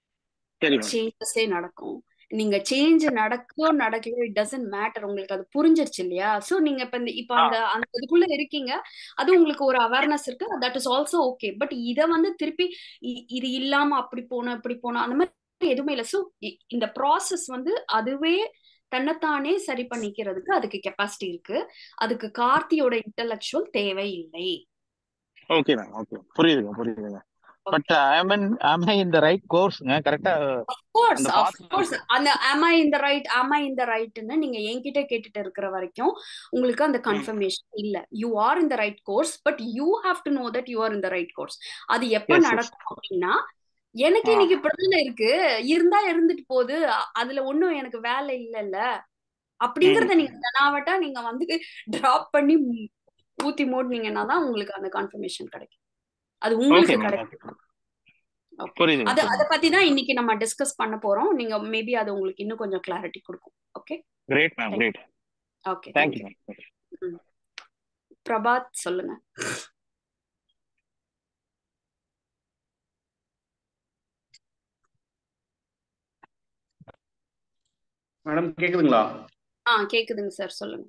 சேஞ்சஸே நடக்கும். நீங்க சேஞ்ச் நடக்கோ நடக்கலையோ இட் டசன்ட் மேட்டர். உங்களுக்கு அது புரிஞ்சிருச்சு இல்லையா? சோ நீங்க இப்ப அந்த அந்த இதுக்குள்ள இருக்கீங்க. அது உங்களுக்கு ஒரு அவேர்னஸ் இருக்கு, that is also okay. But இத வந்து திருப்பி இது இல்லாம அப்படி போனோம் இப்படி போனோம் அந்த மாதிரி எதுவுமே இல்லை. சோ இந்த ப்ராசஸ் வந்து அதுவே தன்னைத்தானே சரி பண்ணிக்கிறதுக்கு அதுக்கு கெப்பாசிட்டி இருக்கு. அதுக்கு கார்த்தியோட இன்டெலெக்சுவல் தேவையில்லை. Okay ma'am. ஓகே, புரியுதுங்க. But am I in the right course-ங்க? கரெக்ட்டா அந்த பாத்ல இருக்கு. அந்த am I in the right-ன்னு நீங்க என்கிட்ட கேட்டுட்டு இருக்கிற வரைக்கும் உங்களுக்கு அந்த கன்ஃபர்மேஷன் இல்ல. you are in the right course, but you have to know that you are in the right course. அது எப்ப நடக்கும் அப்படின்னா, எனக்கு இன்னைக்கு இப்படிதானே இருக்கு, இருந்தா இருந்துட்டு போகுது, அதுல ஒண்ணும் எனக்கு வேலை இல்லைல்ல அப்படிங்கறத நீங்க தெனாவட்டா நீங்க வந்து டிராப் பண்ணி ஊத்தி மூடுனீங்கன்னா தான் உங்களுக்கு அந்த கன்ஃபர்மேஷன் கிடைக்கும். அது உங்களுக்கு கிடைக்கும். ஓகே. புரியுதுங்க அத புரியுது. பத்தி தான் இன்னைக்கு நம்ம டிஸ்கஸ் பண்ண போறோம். நீங்க மேபி அது உங்களுக்கு இன்னும் கொஞ்சம் கிளாரிட்டி கொடுக்கும். Okay. Great ma'am, great. Okay, thank you thank you. Ma'am. Prabhat சொல்லுங்க. மேடம் கேக்குதுங்களா? கேக்குதுங்க சார், சொல்லுங்க.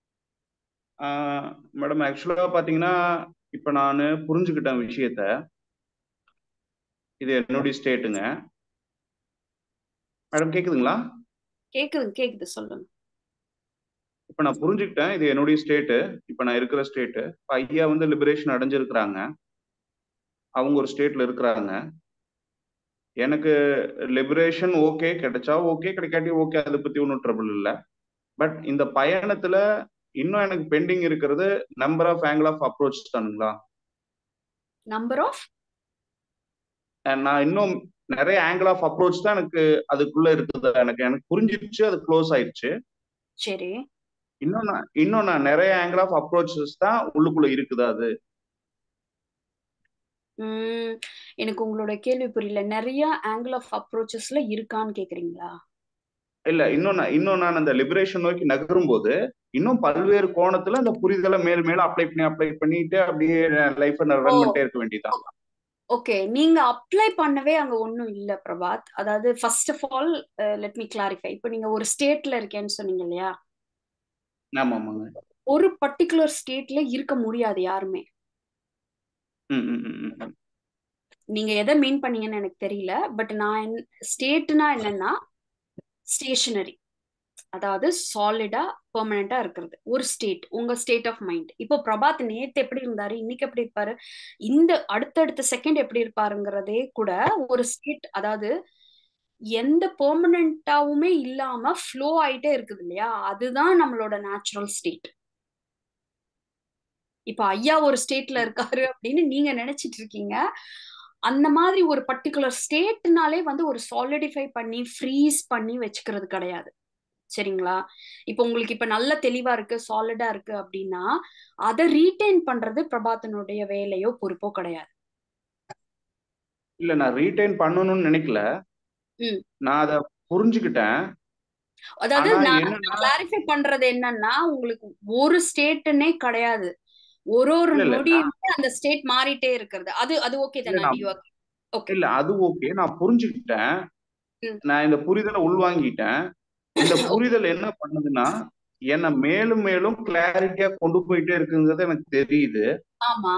மேடம் ஆக்சுவலா பாத்தீங்கன்னா இப்ப நான் புரிஞ்சுக்கிட்டேன் விஷயத்த. இது என்னுடைய ஸ்டேட்டுங்க. மேடம் கேக்குதுங்களா? கேக்குது சொல்லுங்க. இப்ப நான் புரிஞ்சுக்கிட்டேன் இது என்னுடைய ஸ்டேட்டு. இப்ப நான் இருக்கிற ஸ்டேட்டு. ஐயா வந்து லிபரேஷன் அடைஞ்சிருக்கிறாங்க. அவங்க ஒரு ஸ்டேட்ல இருக்கிறாங்க. எனக்கு லிபரேஷன் ஓகே, கிடைச்சா ஓகே, கிடைக்காட்டி ஓகே, அதை பத்தி ஒன்றும் ட்ரபிள் இல்லை. பட் இந்த பயணத்துல இன்னும் எனக்கு பெண்டிங் இருக்கிறது number of angle of approach தானுங்களா? நம்பர் ஆஃப் நான் இன்னும் நிறைய ஆங்கிள் ஆஃப் அப்ரோச் தான் எனக்கு அதுக்குள்ள இருக்குது. எனக்கு புரிஞ்சிருச்சு, அது க்ளோஸ் ஆயிடுச்சு. சரி. இன்னும் நான் நிறைய ஆங்கிள் ஆஃப் அப்ரோச்சஸ் தான் உள்ளுக்குள்ள இருக்குது. அது எனக்கு உங்களோட கேள்வி புரியல. நிறைய ஆங்கிள் ஆஃப் அப்ரோச்சஸ்ல இருக்கான்னு கேக்குறீங்களா? இல்ல, இன்னும் நான் அந்த லிபரேஷன் நோக்கி நகரும் போது இன்னும் பல்வேறு கோணத்துல அந்த புரிதலை மேல் அப்ளை பண்ணிட்டு அப்படியே லைஃப் ரன் பண்ணிட்டே இருக்க வேண்டியதான். ஓகே, நீங்க அப்ளை பண்ணவே அங்க ஒண்ணும் இல்ல பிரபாத். அதாவது first of all let me clarify. இப்போ நீங்க ஒரு ஸ்டேட்ல இருக்கேன்னு சொன்னீங்க இல்லையா? ஆமாங்க. ஒரு பர்டிகுலர் ஸ்டேட்ல இருக்க முடியாது யாருமே. நீங்க எதை மீன் பண்ணீங்கன்னு எனக்கு தெரியல. பட் நான் ஸ்டேட்னா என்னன்னா ஸ்டேஷனரி, அதாவது சாலிடா பெர்மனண்டா இருக்கிறது ஒரு ஸ்டேட். உங்க ஸ்டேட் ஆஃப் மைண்ட். இப்போ பிரபாத் நேத்து எப்படி இருந்தாரு, இன்னைக்கு எப்படி இருப்பாரு, இந்த அடுத்தடுத்த செகண்ட் எப்படி இருப்பாருங்கிறதே கூட ஒரு ஸ்டேட். அதாவது எந்த பெர்மனண்டாவுமே இல்லாம ஃப்ளோ ஆயிட்டே இருக்குது இல்லையா? அதுதான் நம்மளோட நேச்சுரல் ஸ்டேட். இப்ப ஐயா ஒரு ஸ்டேட்ல இருக்காரு அப்படின்னு நீங்க நினைச்சிட்டு இருக்கீங்க. அந்த மாதிரி ஒரு பர்டிகுலர் ஸ்டேட்னாலே வந்து ஒரு சாலிடிஃபை பண்ணி ஃப்ரீஸ் பண்ணி வச்சுக்கிறது கிடையாது. சரிங்களா? இப்ப உங்களுக்கு இப்ப நல்ல தெளிவா இருக்கு, சாலிடா இருக்கு அப்படின்னா அதை ரீடைன் பண்றது பிரபாத்தனுடைய வேலையோ பொறுப்போ கிடையாது. இல்ல, நான் ரீடைன் பண்ணணும்னு நினைக்கல. நான் அதை புரிஞ்சுக்கிட்டேன். அதாவது நான் கிளாரிஃபை பண்றது என்னன்னா, உங்களுக்கு ஒரு ஸ்டேட்னே கிடையாது. ஒரு நொடியும் அந்த ஸ்டேட் மாறிட்டே இருக்கிறது. அது ஓகே தானே? இல்ல, அது ஓகே, நான் புரிஞ்சுக்கிட்டேன். நான் இந்த புரிதலை உள்வாங்கிட்டேன். இந்த புரிதல் என்ன பண்ணுதுன்னா என்ன மேலும் மேலும் கிளாரிட்டியா கொண்டு போயிட்டே இருக்குங்கிறது எனக்கு தெரியுது. ஆமா.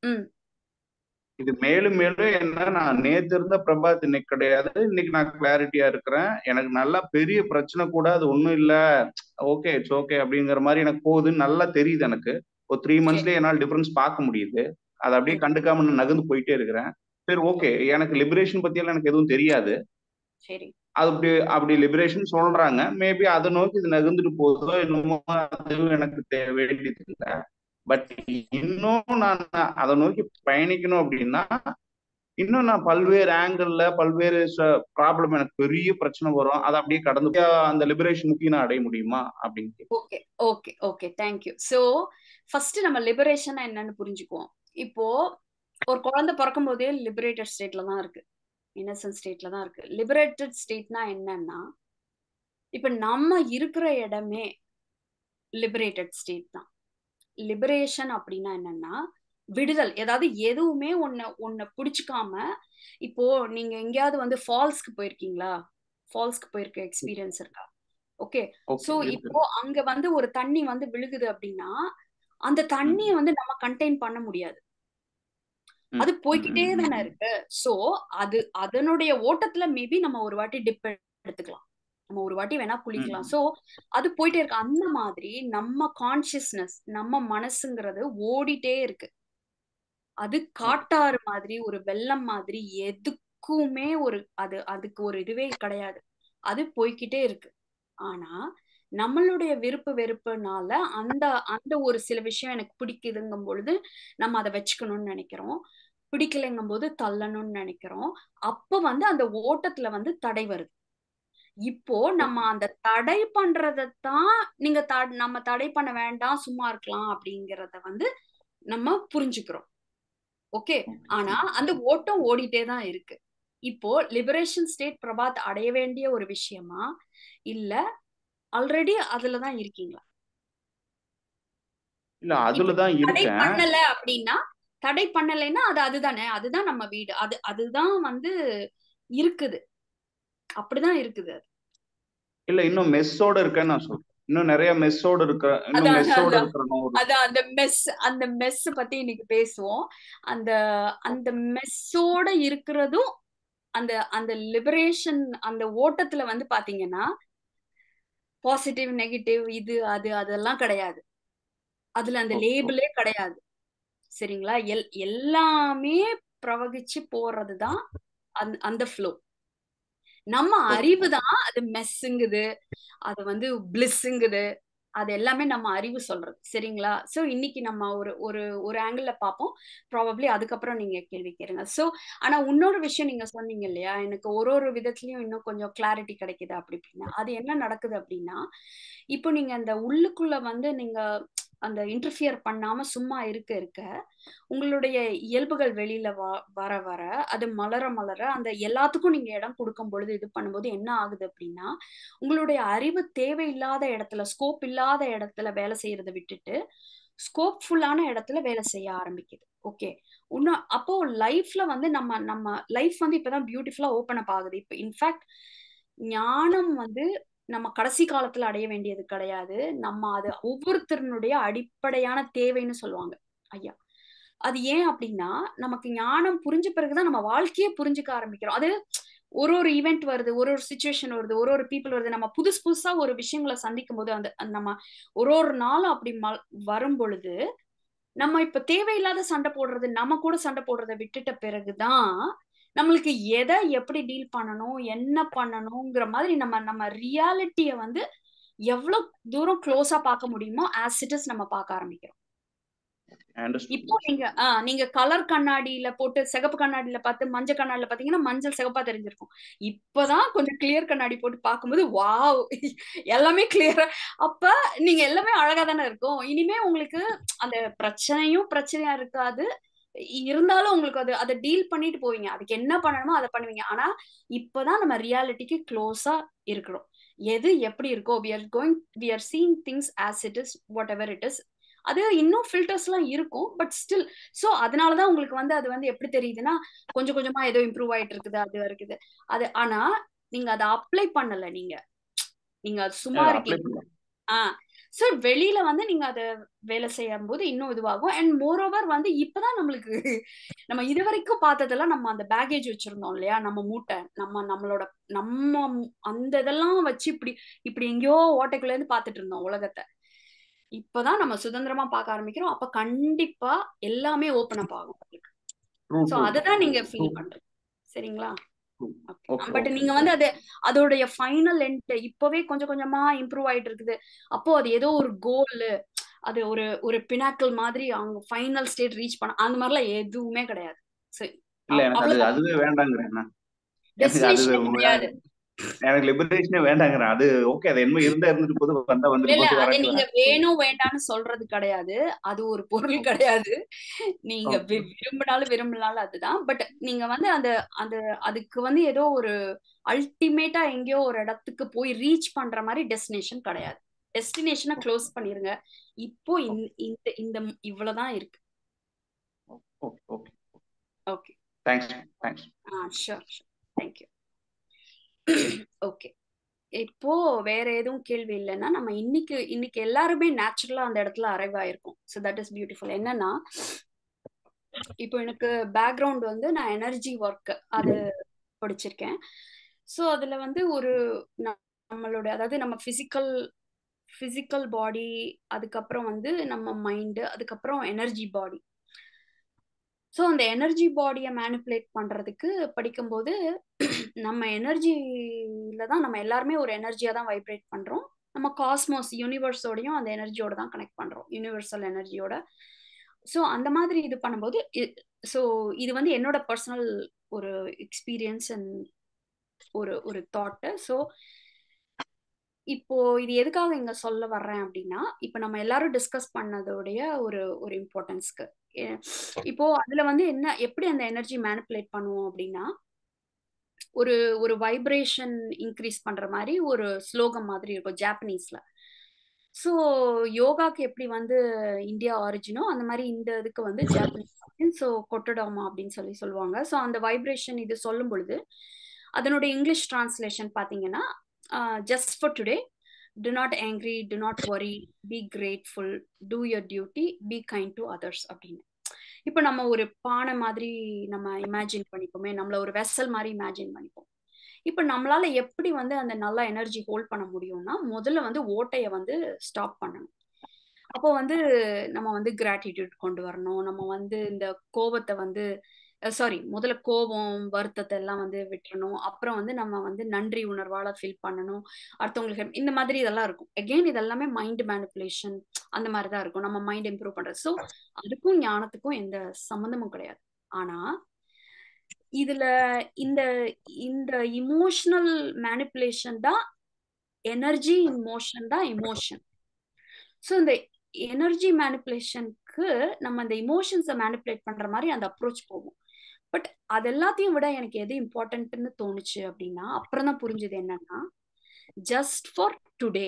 இது மேலும் மேலும் என்ன, நான் நேத்து இருந்த பிரபாத் இன்னைக்கு கிடையாது. இன்னைக்கு நான் கிளாரிட்டியா இருக்கிறேன். எனக்கு நல்லா பெரிய பிரச்சனை கூட அது ஒண்ணும் இல்ல, ஓகே இட்ஸ் ஓகே அப்படிங்கிற மாதிரி எனக்கு போகுதுன்னு நல்லா தெரியுது. எனக்கு ஒரு 3 monthsலயே என்னால் டிஃபரன்ஸ் பார்க்க முடியுது. அதை அப்படியே கண்டுக்காம நான் நகர்ந்து போயிட்டே இருக்கிறேன். சரி ஓகே, எனக்கு லிபரேஷன் பத்தி எல்லாம் எனக்கு எதுவும் தெரியாது. சரி, அது அப்படி லிபரேஷன் சொல்றாங்க. மேபி அதை நோக்கி இது நகர்ந்துட்டு போகுதோ என்னமோ, அதுவும் எனக்கு வேண்டியது இல்லை. பட் இன்னும் நான் அதை நோக்கி பயணிக்கணும் அப்படின்னா இன்னும் நான் பல்வேறு ஆங்கிள் பல்வேறு ப்ராப்ளம், எனக்கு பெரிய பிரச்சனை வரும். அதை அப்படியே கடந்து அந்த லிபரேஷன் முக்கிய நான் அடைய முடியுமா அப்படின்னு. Okay okay okay, thank you. So first நம்ம லிபரேஷன் என்னன்னு புரிஞ்சுக்குவோம். இப்போ ஒரு குழந்தை பிறக்கும் போதே லிபரேட்டட் ஸ்டேட்ல தான் இருக்கு, இன்னசென்ட் ஸ்டேட்ல தான் இருக்கு. லிபரேட்டட் ஸ்டேட்னா என்னன்னா, இப்ப நம்ம இருக்கிற இடமே லிபரேட்டட் ஸ்டேட் தான். லிபரேஷன் அப்படின்னா என்னன்னா விடுதல். ஏதாவது எதுவுமே ஒன்ன பிடிச்சிக்காம. இப்போ நீங்க எங்கேயாவது வந்து ஃபால்ஸ்க்கு போயிருக்கீங்களா? ஃபால்ஸ்க்கு போயிருக்க எக்ஸ்பீரியன்ஸ் இருக்கா? ஓகே. சோ இப்போ அங்க வந்து ஒரு தண்ணி வந்து விழுகுது அப்படின்னா அந்த தண்ணிய வந்து நம்ம கண்டெயின் பண்ண முடியாது. அது போய்கிட்டே தானே இருக்கு. சோ அது அதனுடைய ஓட்டத்துல மேபி நம்ம ஒரு வாட்டி டிப் எடுத்துக்கலாம், நம்ம ஒரு வாட்டி வேணா குளிக்கலாம். சோ அது போயிட்டே இருக்கு. அந்த மாதிரி நம்ம கான்சியஸ்னஸ், நம்ம மனசுங்கிறது ஓடிட்டே இருக்கு. அது காட்டாறு மாதிரி, ஒரு வெள்ளம் மாதிரி, எதுக்குமே அதுக்கு ஒரு இதுவே கிடையாது. அது போய்கிட்டே இருக்கு. ஆனா நம்மளுடைய விருப்பு வெறுப்புனால அந்த அந்த ஒரு சில விஷயம் எனக்கு பிடிக்குதுங்கும் பொழுது நம்ம அதை வச்சுக்கணும்னு நினைக்கிறோம், பிடிக்கலைங்கும் போது தள்ளணும்னு நினைக்கிறோம். அப்ப வந்து அந்த ஓட்டத்துல வந்து தடை வருது. இப்போ நம்ம அந்த தடை பண்றதான் நீங்க நம்ம தடை பண்ண வேண்டாம், சும்மா இருக்கலாம் அப்படிங்கறத வந்து நம்ம புரிஞ்சுக்கிறோம். ஓகே. ஆனா அந்த ஓட்டம் ஓடிட்டே தான் இருக்கு. இப்போ லிபரேஷன் ஸ்டேட் பிரபாத் அடைய வேண்டிய ஒரு விஷயமா இல்ல ஆல்ரெடி அதுலதான் இருக்கீங்களா? இல்ல இப்போ அதுலதான் தடை இருக்கேன். பண்ணல அப்படின்னா, தடை பண்ணலைன்னா அதுதானே, அதுதான் நம்ம வீடு, அதுதான் வந்து இருக்குது, அப்படிதான் இருக்குது அது. இல்ல இன்னும் மெஸ்ஸோட இருக்கேன்னு நான் சொல்றேன். இன்னும் நிறைய மெஸ்ஸோட இருக்க, இன்னும் அதான் மெஸ்ஸோட அதான் இருக்கிறனும். அதான் அந்த மெஸ் பத்தி இன்னைக்கு பேசுவோம். அந்த அந்த மெஸ்ஸோட இருக்கிறதும் அந்த அந்த லிபரேஷன் அந்த ஓட்டத்துல வந்து பாத்தீங்கன்னா பாசிட்டிவ் நெகட்டிவ் இது அது அதெல்லாம் கிடையாது. அதுல அந்த லேபிளே கிடையாது. சரிங்களா? எல்லாமே பிரவகிச்சு போறதுதான் அந்த ஃப்ளோ. நம்ம அறிவு தான் அது மெஸ்ஸுங்குது, அது வந்து பிளிஸ்ஸுங்குது, அது எல்லாமே நம்ம அறிவு சொல்றது. சரிங்களா? சோ இன்னைக்கு நம்ம ஒரு ஒரு ஒரு ஆங்கிள் பார்ப்போம். ப்ராபப்ளி அதுக்கப்புறம் நீங்க கேள்வி கேளுங்க. சோ ஆனா இன்னொரு விஷயம் நீங்க சொன்னீங்க இல்லையா, எனக்கு ஒரு ஒரு விதத்துலயும் இன்னும் கொஞ்சம் கிளாரிட்டி கிடைக்குது அப்படி இப்படின்னா, அது என்ன நடக்குது அப்படின்னா, இப்போ நீங்க அந்த உள்ளுக்குள்ள வந்து நீங்க அந்த இன்டர்ஃபியர் பண்ணாம சும்மா இருக்க இருக்க உங்களுடைய இயல்புகள் வெளியில வர வர அது மலர மலர அந்த எல்லாத்துக்கும் நீங்க இடம் கொடுக்கும் பொழுது இது பண்ணும்போது என்ன ஆகுது அப்படின்னா, உங்களுடைய அறிவு தேவையில்லாத இடத்துல ஸ்கோப் இல்லாத இடத்துல வேலை செய்யறதை விட்டுட்டு ஸ்கோப் ஃபுல்லான இடத்துல வேலை செய்ய ஆரம்பிக்குது. ஓகே, இன்னும் அப்போ லைஃப்ல வந்து நம்ம நம்ம லைஃப் வந்து இப்பதான் பியூட்டிஃபுல்லா ஓபன் அப் ஆகுது. இப்போ இன்ஃபேக்ட் ஞானம் வந்து நம்ம கடைசி காலத்துல அடைய வேண்டியது கிடையாது. நம்ம அது ஒவ்வொருத்தருடைய அடிப்படையான தேவைன்னு சொல்லுவாங்க ஐயா. அது ஏன் அப்படின்னா, நமக்கு ஞானம் புரிஞ்ச பிறகுதான் நம்ம வாழ்க்கையே புரிஞ்சுக்க ஆரம்பிக்கிறோம். அது ஒரு ஒரு ஈவெண்ட் வருது, ஒரு ஒரு சுச்சுவேஷன் வருது, ஒரு ஒரு பீப்புள் வருது. நம்ம புதுசு புதுசா ஒரு விஷயங்களை சந்திக்கும் போது நம்ம ஒரு ஒரு நாளும் அப்படி வரும் பொழுது நம்ம இப்ப தேவையில்லாத சண்டை போடுறது, நம்ம கூட சண்டை போடுறதை விட்டுட்ட பிறகுதான் நம்மளுக்கு எதை எப்படி டீல் பண்ணணும், என்ன பண்ணணுங்கிற மாதிரி நம்ம நம்ம ரியாலிட்டிய வந்து எவ்வளவு தூரம் க்ளோஸா பார்க்க முடியுமோ ஆஸ் இட் இஸ் நம்ம பார்க்க ஆரம்பிக்கிறோம். இப்போ நீங்க கலர் கண்ணாடியில போட்டு சிகப்பு கண்ணாடியில பார்த்து மஞ்சள் கண்ணாடியில பாத்தீங்கன்னா மஞ்சள் சிகப்பா தெரிஞ்சிருக்கும். இப்பதான் கொஞ்சம் கிளியர் கண்ணாடி போட்டு பார்க்கும்போது வாவ் எல்லாமே கிளியரா, அப்ப நீங்க எல்லாமே அழகா தானே இருக்கும். இனிமே உங்களுக்கு அந்த பிரச்சனையா இருக்காது. இருந்தாலும் உங்களுக்கு அதை டீல் பண்ணிட்டு போவீங்க. அதுக்கு என்ன பண்ணணுமோ அதை பண்ணுவீங்க. ஆனா இப்பதான் நம்ம ரியாலிட்டிக்கு க்ளோஸா இருக்கிறோம். எது எப்படி இருக்கோ we are seeing things as it is, whatever it is. அது இன்னும் ஃபில்டர்ஸ் எல்லாம் இருக்கும், பட் ஸ்டில். சோ அதனாலதான் உங்களுக்கு வந்து அது வந்து எப்படி தெரியுதுன்னா கொஞ்சம் கொஞ்சமா ஏதோ இம்ப்ரூவ் ஆயிட்டு இருக்குது, அது இருக்குது அது. ஆனா நீங்க அதை அப்ளை பண்ணல, நீங்க அது சும்மா இருக்கீங்க. சோ வெளியில வந்து நீங்க அதை வேலை செய்யும் போது இன்னும் இதுவாகும். அண்ட் மோர் ஓவர் வந்து இப்பதான் நம்மளுக்கு நம்ம இது வரைக்கும் பார்த்ததெல்லாம் நம்ம அந்த பேகேஜ் வச்சிருந்தோம் இல்லையா, நம்ம மூட்டை, நம்மளோட அந்த இதெல்லாம் வச்சு இப்படி இப்படி எங்கேயோ ஓட்டைக்குள்ள இருந்து பார்த்துட்டு இருந்தோம் உலகத்தை. இப்பதான் நம்ம சுதந்திரமா பார்க்க ஆரம்பிக்கிறோம். அப்ப கண்டிப்பா எல்லாமே ஓபன் அப் ஆகும். சோ அததான் நீங்க ஃபீல் பண்றீங்க. சரிங்களா? பட் நீங்க வந்து அதோடைய ஃபைனல் எண்ட் இப்பவே கொஞ்சம் கொஞ்சமா இம்ப்ரூவ் ஆயிட்டு இருக்குது. அப்போ அது ஏதோ ஒரு கோல், அது ஒரு ஒரு பினாக்கிள் மாதிரி அவங்க ஃபைனல் ஸ்டேட் ரீச் பண்ண அந்த மாதிரிலாம் எதுவுமே கிடையாது. அதுவே வேண்டாங்கிறேன். டெஸ்டினேஷனே கிடையாது. எனக்கு லிபரேஷனே வேண்டாங்கிறேன். அது ஓகே, அது என்ன இருந்தா இருந்துட்டு போது, வந்தா வந்துட்டு போது. அதை நீங்க வேணும் வேண்டாம்னு சொல்றது கிடையாது. அது ஒரு பொருள் கிடையாது. நீங்க விரும்பினாலும் அதுதான். பட் நீங்க வந்து அந்த அந்த அதுக்கு வந்து ஏதோ ஒரு அல்டிமேட்டா எங்கேயோ ஒரு இடத்துக்கு போய் ரீச் பண்ற மாதிரி டெஸ்டினேஷன் கிடையாது. டெஸ்டினேஷனை க்ளோஸ் பண்ணிருங்க. இப்போ இந்த இந்த இவ்வளவுதான் இருக்கு. Okay, thanks. Sure, thank you. Okay, இப்போ வேற எதுவும் கேள்வி இல்லைன்னா நம்ம இன்னைக்கு எல்லாருமே நேச்சுரலா அந்த இடத்துல அரைவ் ஆயிருக்கும். So that is beautiful. என்னன்னா இப்போ எனக்கு பேக்ரவுண்ட் வந்து நான் எனர்ஜி ஒர்க் அது படிச்சிருக்கேன். ஸோ அதுல வந்து ஒரு நம்மளோட அதாவது நம்ம பிசிக்கல் பாடி, அதுக்கப்புறம் வந்து நம்ம மைண்டு, அதுக்கப்புறம் எனர்ஜி பாடி. ஸோ அந்த எனர்ஜி பாடியை மேனிப்புலேட் பண்றதுக்கு படிக்கும்போது நம்ம எனர்ஜியில தான் நம்ம எல்லாருமே ஒரு எனர்ஜியா தான் வைப்ரேட் பண்றோம். நம்ம காஸ்மோஸ் யூனிவர்ஸோடையும் அந்த எனர்ஜியோட தான் கனெக்ட் பண்றோம், யூனிவர்சல் எனர்ஜியோட. ஸோ அந்த மாதிரி இது பண்ணும்போது ஸோ இது வந்து என்னோட பர்சனல் ஒரு எக்ஸ்பீரியன்ஸ் அண்ட் ஒரு தாட்டு. ஸோ இப்போ இது எதுக்காக இங்க சொல்ல வர்றேன் அப்படின்னா, இப்போ நம்ம எல்லாரும் டிஸ்கஸ் பண்ணதோடைய ஒரு ஒரு இம்பார்ட்டன்ஸ்க்கு இப்போ அதுல வந்து என்ன எப்படி அந்த எனர்ஜி மேனிப்புலேட் பண்ணுவோம் அப்படின்னா, ஒரு ஒரு வைப்ரேஷன் இன்க்ரீஸ் பண்ற மாதிரி ஒரு ஸ்லோகம் மாதிரி இருக்கும் ஜாப்பனீஸ்ல. ஸோ யோகாக்கு எப்படி வந்து இந்தியா ஆரிஜினோ அந்த மாதிரி இந்த இதுக்கு வந்து ஜாப்பனீஸ் ஆரிஜின். ஸோ கொட்டடாமா அப்படின்னு சொல்லுவாங்க. ஸோ அந்த வைப்ரேஷன் இது சொல்லும் பொழுது அதனுடைய இங்கிலீஷ் டிரான்ஸ்லேஷன் பார்த்தீங்கன்னா just for today, do not angry, do not worry, be grateful, do your duty, be kind to others அப்படின்னு. இப்போ நம்ம ஒரு பானை மாதிரி நம்ம இமேஜின் பண்ணிப்போமே, நம்மள ஒரு வெசல் மாதிரி இமேஜின் பண்ணிப்போம். இப்போ நம்மளால எப்படி வந்து அந்த நல்ல எனர்ஜி ஹோல்ட் பண்ண முடியும்னா முதல்ல வந்து ஓட்டையை வந்து ஸ்டாப் பண்ணணும். அப்போ வந்து நம்ம வந்து கிராட்டிடியூட் கொண்டு வரணும். நம்ம வந்து இந்த கோபத்தை வந்து முதல்ல கோபம் வருத்தத்தை எல்லாம் வந்து விட்டுறணும். அப்புறம் வந்து நம்ம வந்து நன்றி உணர்வால ஃபீல் பண்ணணும். அடுத்தவங்களுக்கு இந்த மாதிரி இதெல்லாம் இருக்கும். அகெயின் இதெல்லாமே மைண்ட் மேனிப்புலேஷன் அந்த மாதிரி தான் இருக்கும். நம்ம மைண்ட் இம்ப்ரூவ் பண்றது. ஸோ அதுக்கும் ஞானத்துக்கும் எந்த சம்மந்தமும் கிடையாது. ஆனா இதுல இந்த இந்த இமோஷனல் மேனிப்புலேஷன் தான் எனர்ஜி, இன் மோஷன் தான் இமோஷன். ஸோ இந்த எனர்ஜி மேனிப்புலேஷனுக்கு நம்ம அந்த இமோஷன்ஸை மேனிப்புலேட் பண்ற மாதிரி அந்த அப்ரோச் போகும். பட் அது எல்லாத்தையும் விட எனக்கு எது இம்பார்ட்டன்ட்னு தோணுச்சு அப்படின்னா அப்புறம் தான் புரிஞ்சது என்னன்னா ஜஸ்ட் ஃபார் டுடே,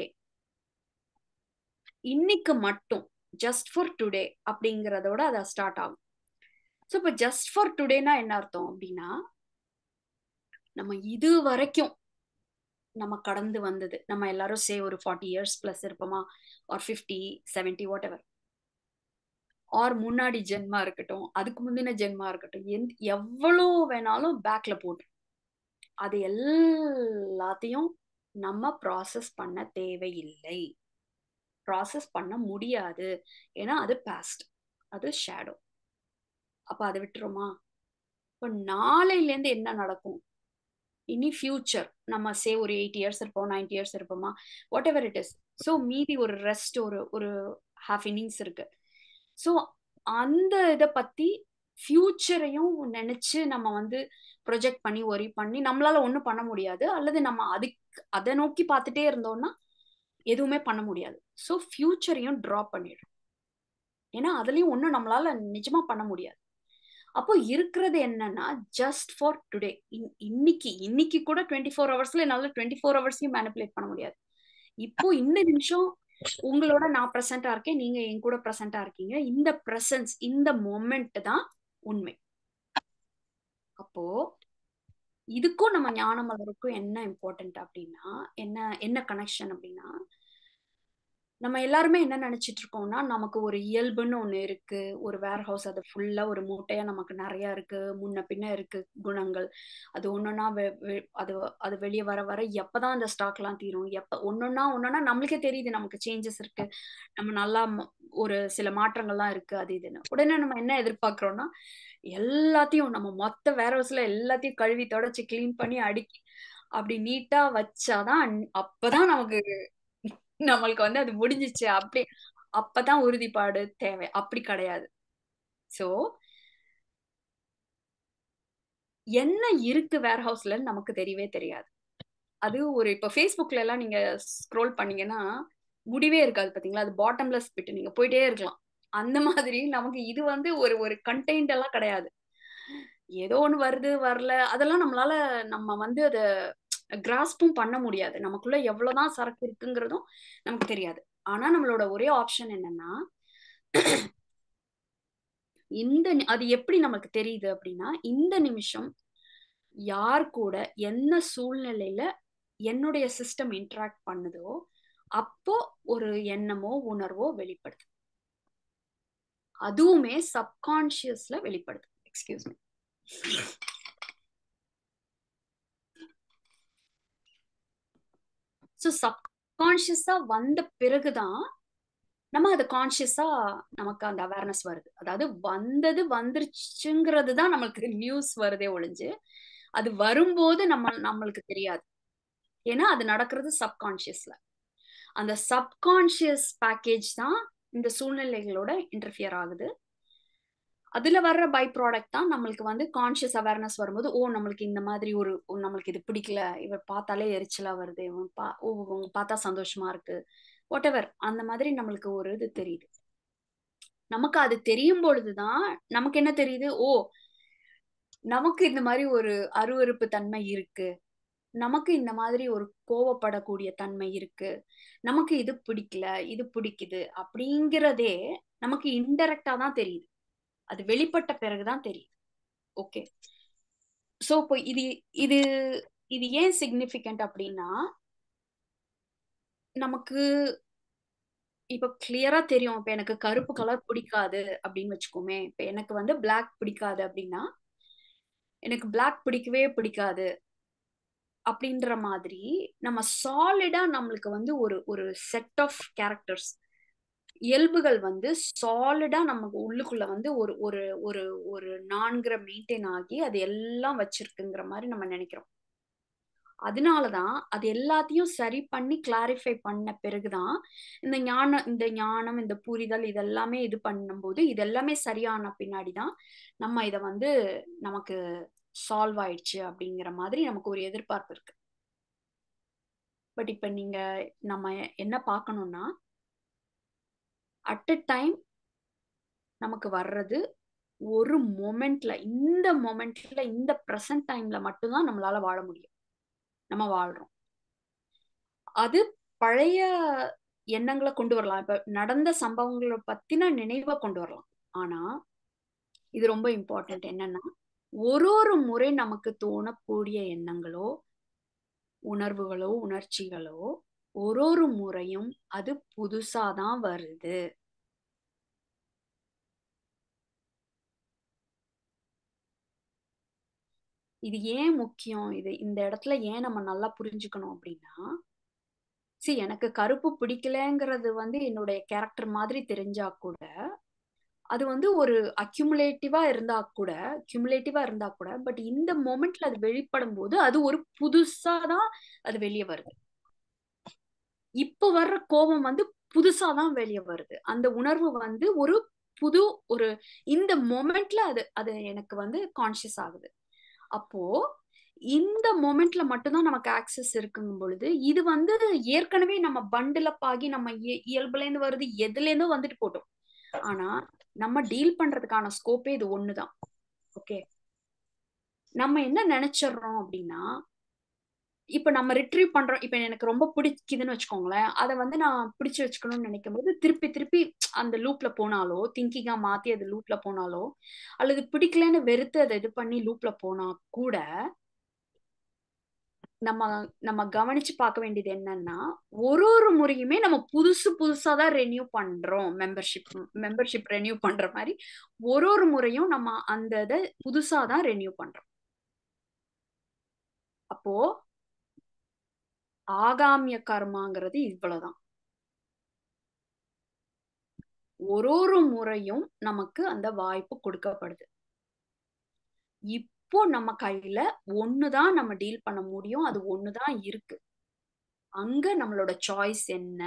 இன்னைக்கு மட்டும், ஜஸ்ட் ஃபார் டுடே அப்படிங்கிறதோட அதை ஸ்டார்ட் ஆகும். ஸோ இப்போ ஜஸ்ட் ஃபார் டுடேனா என்ன அர்த்தம் அப்படின்னா நம்ம இது வரைக்கும் நம்ம கடந்து வந்தது, நம்ம எல்லாரும் ஒரு 40 years பிளஸ் இருப்போமா, ஒரு 50, 70 வாட் எவர், ஆர் முன்னாடி ஜென்மா இருக்கட்டும், அதுக்கு முந்தின ஜென்மா இருக்கட்டும், எவ்வளோ வேணாலும் பேக்ல போட்டு அது எல்லாத்தையும் நம்ம ப்ராசஸ் பண்ண தேவையில்லை, ப்ராசஸ் பண்ண முடியாது. ஏன்னா அது பாஸ்ட், அது ஷேடோ. அப்ப அதை விட்டுருமா? இப்ப நாளையில இருந்து என்ன நடக்கும், இனி ஃபியூச்சர் நம்ம ஒரு 8 years இருப்போம், 90 years இருப்போமா, whatever it is. So மீதி ஒரு ரெஸ்ட், ஒரு ஹாஃப் இன்னிங்ஸ் இருக்கு. ஸோ அந்த இதை பத்தி ஃபியூச்சரையும் நினைச்சு நம்ம வந்து ப்ரொஜெக்ட் பண்ணி ஒரி பண்ணி நம்மளால ஒன்றும் பண்ண முடியாது. அல்லது நம்ம அதை நோக்கி பார்த்துட்டே இருந்தோம்னா எதுவுமே பண்ண முடியாது. ஸோ ஃபியூச்சரையும் ட்ராப் பண்ணிடும். ஏன்னா அதுலயும் ஒன்றும் நம்மளால நிஜமா பண்ண முடியாது. அப்போ இருக்கிறது என்னன்னா ஜஸ்ட் ஃபார் டுடே, இன்னைக்கு கூட 24 hours என்னால 24 hours மேனிப்புலேட் பண்ண முடியாது. இப்போ இந்த நிமிஷம் உங்களோட நான் ப்ரெசென்டா இருக்கேன், நீங்க என் கூட ப்ரெசென்டா இருக்கீங்க. இந்த ப்ரெசன்ஸ், இந்த மொமெண்ட் தான் உண்மை. அப்போ இதுக்கும் நம்ம ஞானமலருக்கும் என்ன இம்பார்ட்டன்ட் அப்படின்னா, என்ன கனெக்ஷன் அப்படின்னா, நம்ம எல்லாருமே என்ன நினைச்சிட்டு இருக்கோம்னா நமக்கு ஒரு இயல்புன்னு ஒண்ணு இருக்கு, ஒரு வேர் ஹவுஸ், அது ஃபுல்லா ஒரு மூட்டையா நமக்கு நிறைய இருக்கு, முன்ன பின்ன இருக்கு குணங்கள். அது ஒன்னொன்னா அது அது வெளியே வர வர எப்பதான் அந்த ஸ்டாக் எல்லாம் தீரும், ஒன்னொன்னா நம்மளுக்கே தெரியுது நமக்கு சேஞ்சஸ் இருக்கு, நம்ம நல்லா ஒரு சில மாற்றங்கள்லாம் இருக்கு, அது இதுன்னு. உடனே நம்ம என்ன எதிர்பார்க்கிறோம்னா எல்லாத்தையும் நம்ம மொத்த வேர் ஹவுஸ்ல எல்லாத்தையும் கழுவி தொடச்சு கிளீன் பண்ணி அடுக்கி அப்படி நீட்டா வச்சாதான் அப்பதான் நம்மளுக்கு வந்து அது முடிஞ்சிச்சு அப்பதான் உறுதிப்பாடு தேவை. அப்படி கிடையாது. சோ என்ன இருக்கு வேர் ஹவுஸ்ல நமக்கு தெரியவே தெரியாது. அது இப்ப ஃபேஸ்புக்ல எல்லாம் நீங்க ஸ்க்ரோல் பண்ணீங்கன்னா முடிவே இருக்காது பாத்தீங்களா, அது பாட்டம்லெஸ் பிட், நீங்க போயிட்டே இருக்கலாம். அந்த மாதிரி நமக்கு இது வந்து ஒரு கண்டென்ட் எல்லாம் கிடையாது. ஏதோ ஒண்ணு வருது வரல அதெல்லாம் நம்மளால நம்ம வந்து அதை கிராஸ்பும் பண்ண முடியாது. நமக்குள்ள எவ்வளவுதான் சரக்கு இருக்குங்கிறதும் நமக்கு தெரியாது. ஆனா நம்மளோட ஒரே ஆப்ஷன் என்னன்னா அது எப்படி நமக்கு தெரியுது அப்படின்னா, இந்த நிமிஷம் யார் கூட என்ன சூழ்நிலையில என்னுடைய சிஸ்டம் இன்டராக்ட் பண்ணுதோ அப்போ ஒரு எண்ணமோ உணர்வோ வெளிப்படுது. அதுவுமே சப்கான்சியஸ்ல வெளிப்படுது. Excuse me. ஸோ சப்கான்சியஸா வந்த பிறகுதான் நம்ம அது கான்சியஸா நமக்கு அந்த அவேர்னஸ் வருது. அதாவது வந்துருச்சுங்கிறது தான் நம்மளுக்கு நியூஸ் வருதே ஒழிஞ்சு அது வரும்போது நம்மளுக்கு தெரியாது. ஏன்னா அது நடக்கிறது சப்கான்சியஸ்ல. அந்த சப்கான்சியஸ் பேக்கேஜ் தான் இந்த சூழ்நிலைகளோட இன்டர்ஃபியர் ஆகுது. அதுல வர்ற பை ப்ராடக்ட் தான் நம்மளுக்கு வந்து கான்சியஸ் அவேர்னஸ் வரும்போது, நம்மளுக்கு இந்த மாதிரி நம்மளுக்கு இது பிடிக்கல, இவர் பார்த்தாலே எரிச்சலா வருது, இவங்க பார்த்தா சந்தோஷமா இருக்கு, வாட் எவர், அந்த மாதிரி நம்மளுக்கு ஒரு இது தெரியுது. நமக்கு அது தெரியும் பொழுதுதான் நமக்கு என்ன தெரியுது, நமக்கு இந்த மாதிரி ஒரு அருவருப்பு தன்மை இருக்கு, நமக்கு இந்த மாதிரி ஒரு கோவப்படக்கூடிய தன்மை இருக்கு, நமக்கு இது பிடிக்கல இது பிடிக்குது அப்படிங்கிறதே நமக்கு இன்டைரக்டா தான் தெரியுது. அது வெளிப்பட்ட பிறகுதான் தெரியுது. ஓகே, சோ இப்போ இது இது இது ஏன் சிக்னிபிகண்ட் அப்படின்னா, நமக்கு இப்ப கிளியரா தெரியும். இப்ப எனக்கு கருப்பு கலர் பிடிக்காது அப்படின்னு வச்சுக்கோமே. இப்ப எனக்கு வந்து பிளாக் பிடிக்காது அப்படின்னா, எனக்கு பிளாக் பிடிக்கவே பிடிக்காது அப்படின்ற மாதிரி நம்ம சாலிடா நம்மளுக்கு வந்து ஒரு ஒரு செட் ஆஃப் கேரக்டர்ஸ், இயல்புகள் வந்து சாலிடா நமக்கு உள்ளுக்குள்ள வந்து ஒரு ஒரு ஒரு ஒரு 4 மெயின்டைன் ஆகி அது எல்லாம் வச்சிருக்குங்கிற மாதிரி நம்ம நினைக்கிறோம். அதனாலதான் அது எல்லாத்தையும் சரி பண்ணி கிளாரிஃபை பண்ண பிறகுதான் இந்த ஞானம் இந்த புரிதல் இதெல்லாமே இது பண்ணும்போது இது எல்லாமே சரியான பின்னாடிதான் நம்ம இத வந்து நமக்கு சால்வ் ஆயிடுச்சு அப்படிங்கிற மாதிரி நமக்கு ஒரு எதிர்பார்ப்பு இருக்கு. பட் இப்ப நம்ம என்ன பார்க்கணும்னா, அட் அ டைம் நமக்கு வர்றது ஒரு மொமெண்ட்ல, இந்த மொமெண்ட்ல இந்த பிரசன்ட் டைம்ல மட்டும்தான் நம்மளால வாழ முடியும். நம்ம வாழ்றோம். அது பழைய எண்ணங்களை கொண்டு வரலாம், இப்ப நடந்த சம்பவங்களை பத்தின நினைவை கொண்டு வரலாம். ஆனா இது ரொம்ப இம்பார்ட்டன்ட் என்னன்னா, ஒரு முறை நமக்கு தோணக்கூடிய எண்ணங்களோ உணர்வுகளோ உணர்ச்சிகளோ ஒரு முறையும் அது புதுசாதான் வருது. இது ஏன் முக்கியம், இது இந்த இடத்துல ஏன் நம்ம நல்லா புரிஞ்சுக்கணும் அப்படின்னா, எனக்கு கருப்பு பிடிக்கலங்கிறது வந்து என்னுடைய கேரக்டர் மாதிரி தெரிஞ்சா கூட, அது வந்து ஒரு கியூமுலேட்டிவா இருந்தா கூட பட் இந்த மொமெண்ட்ல அது வெளிப்படும் போது அது ஒரு புதுசாதான் அது வெளியே வருது. இப்ப வர்ற கோபம் வந்து புதுசாதான் வெளியே வருது. அந்த உணர்வு வந்து ஒரு புது ஒரு இந்த மொமெண்ட்ல அது அது எனக்கு வந்து கான்சியஸ் ஆகுது. அப்போ இந்த மொமெண்ட்ல மட்டும்தான் நமக்கு ஆக்சஸ் இருக்குங்கும் பொழுது இது வந்து ஏற்கனவே நம்ம பண்டில் அப் ஆகி நம்ம இயல்புல இருந்து வருது, எதுல இருந்தோ வந்துட்டு போட்டோம். ஆனா நம்ம டீல் பண்றதுக்கான ஸ்கோப்பே இது ஒண்ணுதான். ஓகே, நம்ம என்ன நினைச்சிடறோம் அப்படின்னா, இப்ப நம்ம ரிட்ரீவ் பண்றோம். இப்ப எனக்கு ரொம்ப பிடிக்குதுன்னு வச்சுக்கோங்களேன், அதை வந்து நான் பிடிச்சு வச்சுக்கணும்னு நினைக்கும் போது திருப்பி திருப்பி அந்த லூப்ல போனாலோ, திங்கிங்கா மாத்தி அது லூப்ல போனாலோ, அல்லது பிடிக்கலன்னு வெறுத்து அதை இது பண்ணி லூப்ல போனா கூட நம்ம நம்ம கவனிச்சு பார்க்க வேண்டியது என்னன்னா, ஒரு முறையுமே நம்ம புதுசாதான் ரெனியூ பண்றோம். மெம்பர்ஷிப் ரெனியூ பண்ற மாதிரி ஒரு முறையும் நம்ம அந்த இதை புதுசாதான் ரெனியூ பண்றோம். அப்போ ஆகாமிய கர்மாங்கிறது இவ்வளவுதான். ஒரு முறையும் நமக்கு அந்த வாய்ப்பு கொடுக்கப்படுது. இப்போ நம்ம கையில ஒண்ணுதான் நம்ம டீல் பண்ண முடியும், அது ஒண்ணுதான் இருக்கு. அங்க நம்மளோட சாய்ஸ் என்ன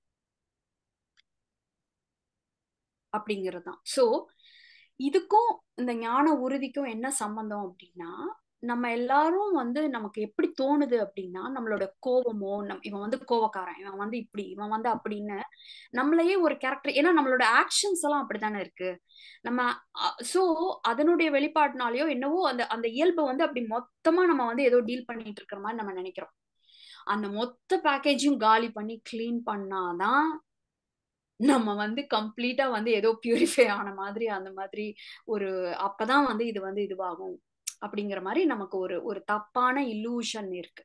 அப்படிங்கறதுதான். சோ இதுக்கும் இந்த ஞான உறுதிக்கும் என்ன சம்பந்தம் அப்படின்னா, நம்ம எல்லாரும் வந்து நமக்கு எப்படி தோணுது அப்படின்னா, நம்மளோட கோபமோ இவன் வந்து கோவக்காரன், இவன் வந்து இப்படி, இவன் வந்து அப்படின்னு நம்மளையே ஒரு கேரக்டர், ஏன்னா நம்மளோட ஆக்ஷன்ஸ் எல்லாம் அப்படித்தானே இருக்கு. நம்ம சோ அதனுடைய வெளிப்பாடுனாலயோ என்னவோ அந்த அந்த இயல்பை வந்து அப்படி மொத்தமா நம்ம வந்து ஏதோ டீல் பண்ணிட்டு இருக்கிற மாதிரி நம்ம நினைக்கிறோம். அந்த மொத்த பேக்கேஜும் காலி பண்ணி கிளீன் பண்ணாதான் நம்ம வந்து கம்ப்ளீட்டா வந்து ஏதோ பியூரிஃபை ஆன மாதிரி அந்த மாதிரி ஒரு அப்பதான் வந்து இது வந்து இதுவாகும் அப்படிங்கிற மாதிரி நமக்கு ஒரு ஒரு தப்பான இல்லூஷன் இருக்கு.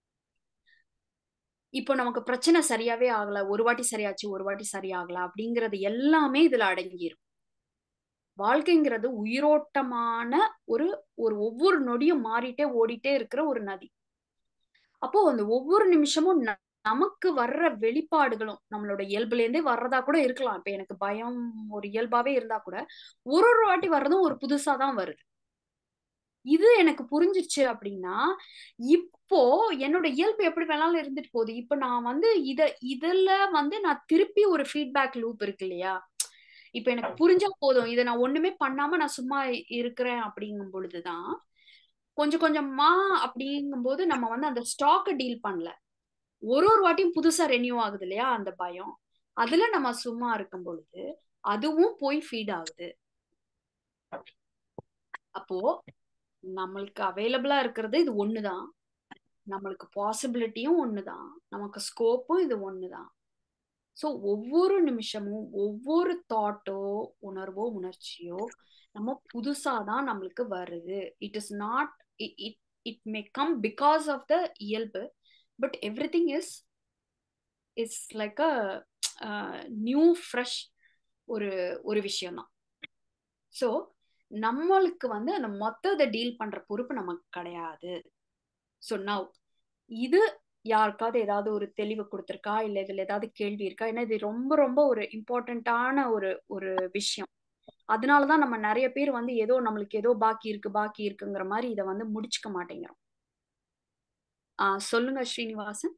இப்போ நமக்கு பிரச்சனை சரியாவே ஆகல, ஒரு வாட்டி சரியாச்சு ஒரு வாட்டி சரியாகல அப்படிங்கறது எல்லாமே இதுல அடங்கிரும். வாழ்க்கைங்கிறது உயிரோட்டமான ஒரு ஒரு ஒவ்வொரு நொடியும் மாறிட்டே ஓடிட்டே இருக்கிற ஒரு நதி. அப்போ அந்த ஒவ்வொரு நிமிஷமும் நமக்கு வர்ற வெளிப்பாடுகளும் நம்மளோட இயல்புல இருந்தே வர்றதா கூட இருக்கலாம். இப்ப எனக்கு பயம் ஒரு இயல்பாவே இருந்தா கூட ஒரு வாட்டி வர்றதும் ஒரு புதுசாதான் வருது. இது எனக்கு புரிஞ்சிருச்சு அப்படின்னா, இப்போ என்னோட இயல்பு எப்படி வேணாலும் இருந்துட்டு போகுது. இப்ப நான் வந்து இதுல வந்து நான் திருப்பி ஒரு ஃபீட்பேக் லூப் இருக்கு இல்லையா? இப்ப எனக்கு புரிஞ்சா போதும், இதை நான் ஒண்ணுமே பண்ணாம நான் சும்மா இருக்கிறேன் அப்படிங்கும் பொழுதுதான் கொஞ்சம் கொஞ்சமா அப்படிங்கும்போது நம்ம வந்து அந்த ஸ்டாக்க டீல் பண்ணல. ஒரு வாட்டியும் புதுசா ரெனியூ ஆகுது இல்லையா அந்த பயம், அதுல நம்ம சும்மா இருக்கும் பொழுது அதுவும் போய் ஃபீட் ஆகுது. அப்போ நம்மளுக்கு அவைலபிளா இருக்கிறது இது ஒண்ணுதான், நம்மளுக்கு பாசிபிலிட்டியும் ஒண்ணுதான், நமக்கு ஸ்கோப்பும் இது ஒண்ணுதான். ஸோ ஒவ்வொரு நிமிஷமும் ஒவ்வொரு தாட்டோ உணர்வோ உணர்ச்சியோ நம்ம புதுசாதான் நம்மளுக்கு வருது. It is not, it may come because of the இயல்பு, but everything is like a new fresh ஒரு ஒரு விஷயம்தான். ஸோ நம்மளுக்கு வந்து அந்த மொத்தத்தை டீல் பண்ற பொறுப்பு நமக்கு கிடையாது. ஸோ நவ் இது யாருக்காவது ஏதாவது ஒரு தெளிவு கொடுத்துருக்கா, இல்ல இதுல ஏதாவது கேள்வி இருக்கா? ஏன்னா இது ரொம்ப ரொம்ப ஒரு இம்பார்ட்டன்டான ஒரு ஒரு விஷயம். அதனாலதான் நம்ம நிறைய பேர் வந்து ஏதோ நம்மளுக்கு ஏதோ பாக்கி இருக்குங்கிற மாதிரி இதை வந்து முடிச்சுக்க மாட்டேங்கிறோம். சொல்லுங்க ஸ்ரீனிவாசன்.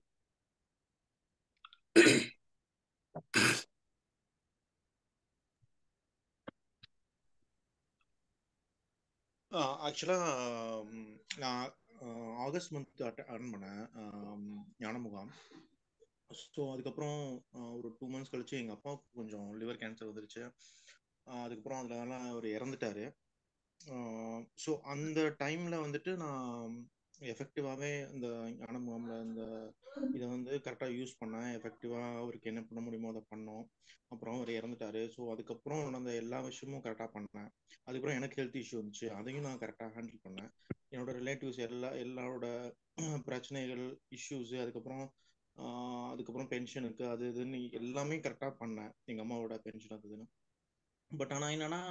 ஆக்சுவலாக நான் ஆகஸ்ட் மந்த் அட்டன் பண்ணேன் ஞான முகாம். ஸோ அதுக்கப்புறம் ஒரு 2 months கழிச்சு எங்கள் அப்பாவுக்கு கொஞ்சம் லிவர் கேன்சர் வந்துருச்சு. அதுக்கப்புறம் அதனால அவர் இறந்துட்டாரு. ஸோ அந்த டைமில் வந்துட்டு நான் எஃபெக்டிவாகவே இந்த ஞான முகாமில் இந்த இதை வந்து கரெக்டாக யூஸ் பண்ணேன். எஃபெக்டிவாக அவருக்கு என்ன பண்ண முடியுமோ அதை பண்ணோம். அப்புறம் அவர் இறந்துட்டாரு. ஸோ அதுக்கப்புறம் நடந்த எல்லா விஷயமும் கரெக்டாக பண்ணேன். அதுக்கப்புறம் எனக்கு ஹெல்த் இஷ்யூ இருந்துச்சு, அதையும் நான் கரெக்டாக ஹேண்டில் பண்ணேன். என்னோட ரிலேட்டிவ்ஸ் எல்லாரோட பிரச்சனைகள் இஷ்யூஸு, அதுக்கப்புறம் பென்ஷனுக்கு அது இதுன்னு எல்லாமே கரெக்டாக பண்ணேன், எங்கள் அம்மாவோட பென்ஷன் அது இதுன்னு. பட் ஆனால் என்னன்னா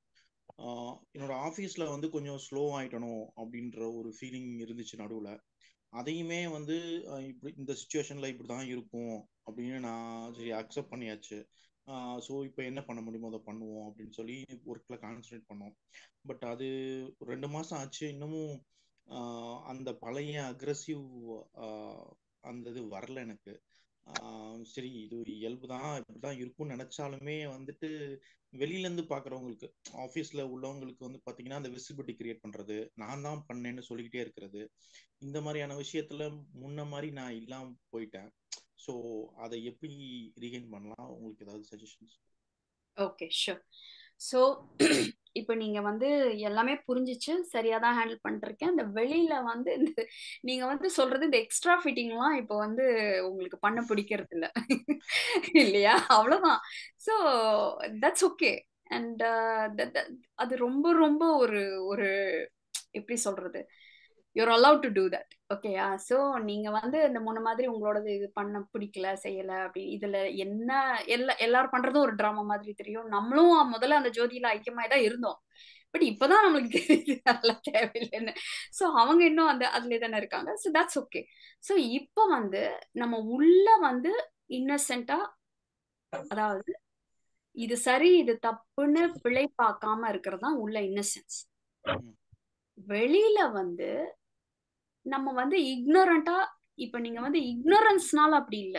என்னோட ஆஃபீஸில் வந்து கொஞ்சம் ஸ்லோ ஆகிட்டனோ அப்படின்ற ஒரு ஃபீலிங் இருந்துச்சு நடுவில். அதையுமே வந்து இப்படி இந்த சுச்சுவேஷனில் இப்படி தான் இருக்கும் அப்படின்னு நான் சரி அக்செப்ட் பண்ணியாச்சு. ஸோ இப்போ என்ன பண்ண முடியுமோ அதை பண்ணுவோம் அப்படின்னு சொல்லி ஒர்க்கில் கான்சன்ட்ரேட் பண்ணோம். பட் அது 2 மாதம் ஆச்சு, இன்னமும் அந்த பழைய அக்ரெசிவ் அந்த இது வரல எனக்கு. சரி இது இயல்பு தான், இப்படிதான் இருக்கும்னு நினைச்சாலுமே வந்துட்டு வெளியிலேருந்து பார்க்குறவங்களுக்கு, ஆஃபீஸில் உள்ளவங்களுக்கு வந்து பார்த்தீங்கன்னா அந்த விசிபிலிட்டி கிரியேட் பண்ணுறது, நான் தான் பண்ணேன்னு சொல்லிக்கிட்டே இருக்கிறது, இந்த மாதிரியான விஷயத்துல முன்ன மாதிரி நான் இல்லாமல் போயிட்டேன். ஸோ அதை எப்படி ரீகெயின் பண்ணலாம், உங்களுக்கு ஏதாவது சஜஷன்ஸ்? Okay, sure. ஸோ இப்போ நீங்க வந்து எல்லாமே புரிஞ்சிச்சு, சரியாதான் ஹேண்டில் பண்ணிருக்கேன். இந்த வெளியில வந்து இந்த நீங்க வந்து சொல்றது இந்த எக்ஸ்ட்ரா ஃபிட்டிங்லாம் இப்போ வந்து உங்களுக்கு பண்ண பிடிக்கிறது இல்லை இல்லையா? அவ்வளவுதான். So that's okay. அண்ட் அது ரொம்ப ரொம்ப ஒரு ஒரு எப்படி சொல்றது, you're allowed to do that. ஓகேயா? ஸோ நீங்க வந்து இந்த முன்ன மாதிரி உங்களோடது இது பண்ண பிடிக்கல, செய்யல, அப்படி இதுல என்ன எல்லாரும் பண்றதும் ஒரு டிராமா மாதிரி தெரியும். நம்மளும் முதல்ல அந்த ஜோதியில ஐக்கியமாய் தான் இருந்தோம். பட் இப்பதான் நம்மளுக்கு தெரியுது அதெல்லாம் தேவையில்லைன்னு. ஸோ அவங்க இன்னும் அந்த அதுல தானே இருக்காங்க. So that's okay. ஸோ இப்போ வந்து நம்ம உள்ள வந்து இன்னசென்ட்டா, அதாவது இது சரி இது தப்புன்னு பிழை பார்க்காம இருக்கிறது தான் உள்ள இன்னசென்ஸ். வெளியில வந்து நம்ம வந்து இக்னோரண்டா, இப்ப நீங்க வந்து இக்னோரன்ஸ்னால அப்படி இல்ல.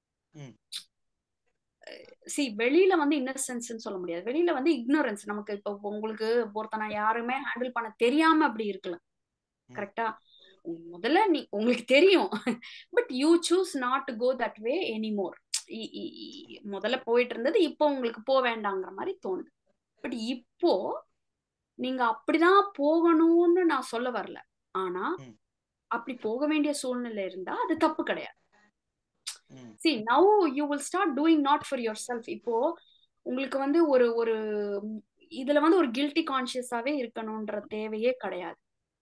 சி வெளியில வந்து இன்னசென்ஸ் சொல்ல முடியாது, வெளியில வந்து இக்னோரன்ஸ். நமக்கு இப்ப உங்களுக்கு ஒருத்தனை யாருமே ஹேண்டில் பண்ண தெரியாம அப்படி இருக்கலாம், கரெக்டா? முதல்ல உங்களுக்கு தெரியும், but you choose not to go that way anymore. முதல்ல போயிட்டு இருந்தது, இப்போ உங்களுக்கு போக வேண்டாங்கிற மாதிரி தோணுது. பட் இப்போ நீங்க அப்படிதான் போகணும்னு நான் சொல்ல வரல. ஆனா அப்படி போக வேண்டிய சூழ்நிலை இருந்தா அது தப்பு கிடையாது. See, now you will start doing not for yourself. இப்போ உங்களுக்கு வந்து ஒரு ஒரு இதுல வந்து ஒரு கில்ட்டி கான்சியஸாவே இருக்கணும்ன்ற தேவையே கிடையாது.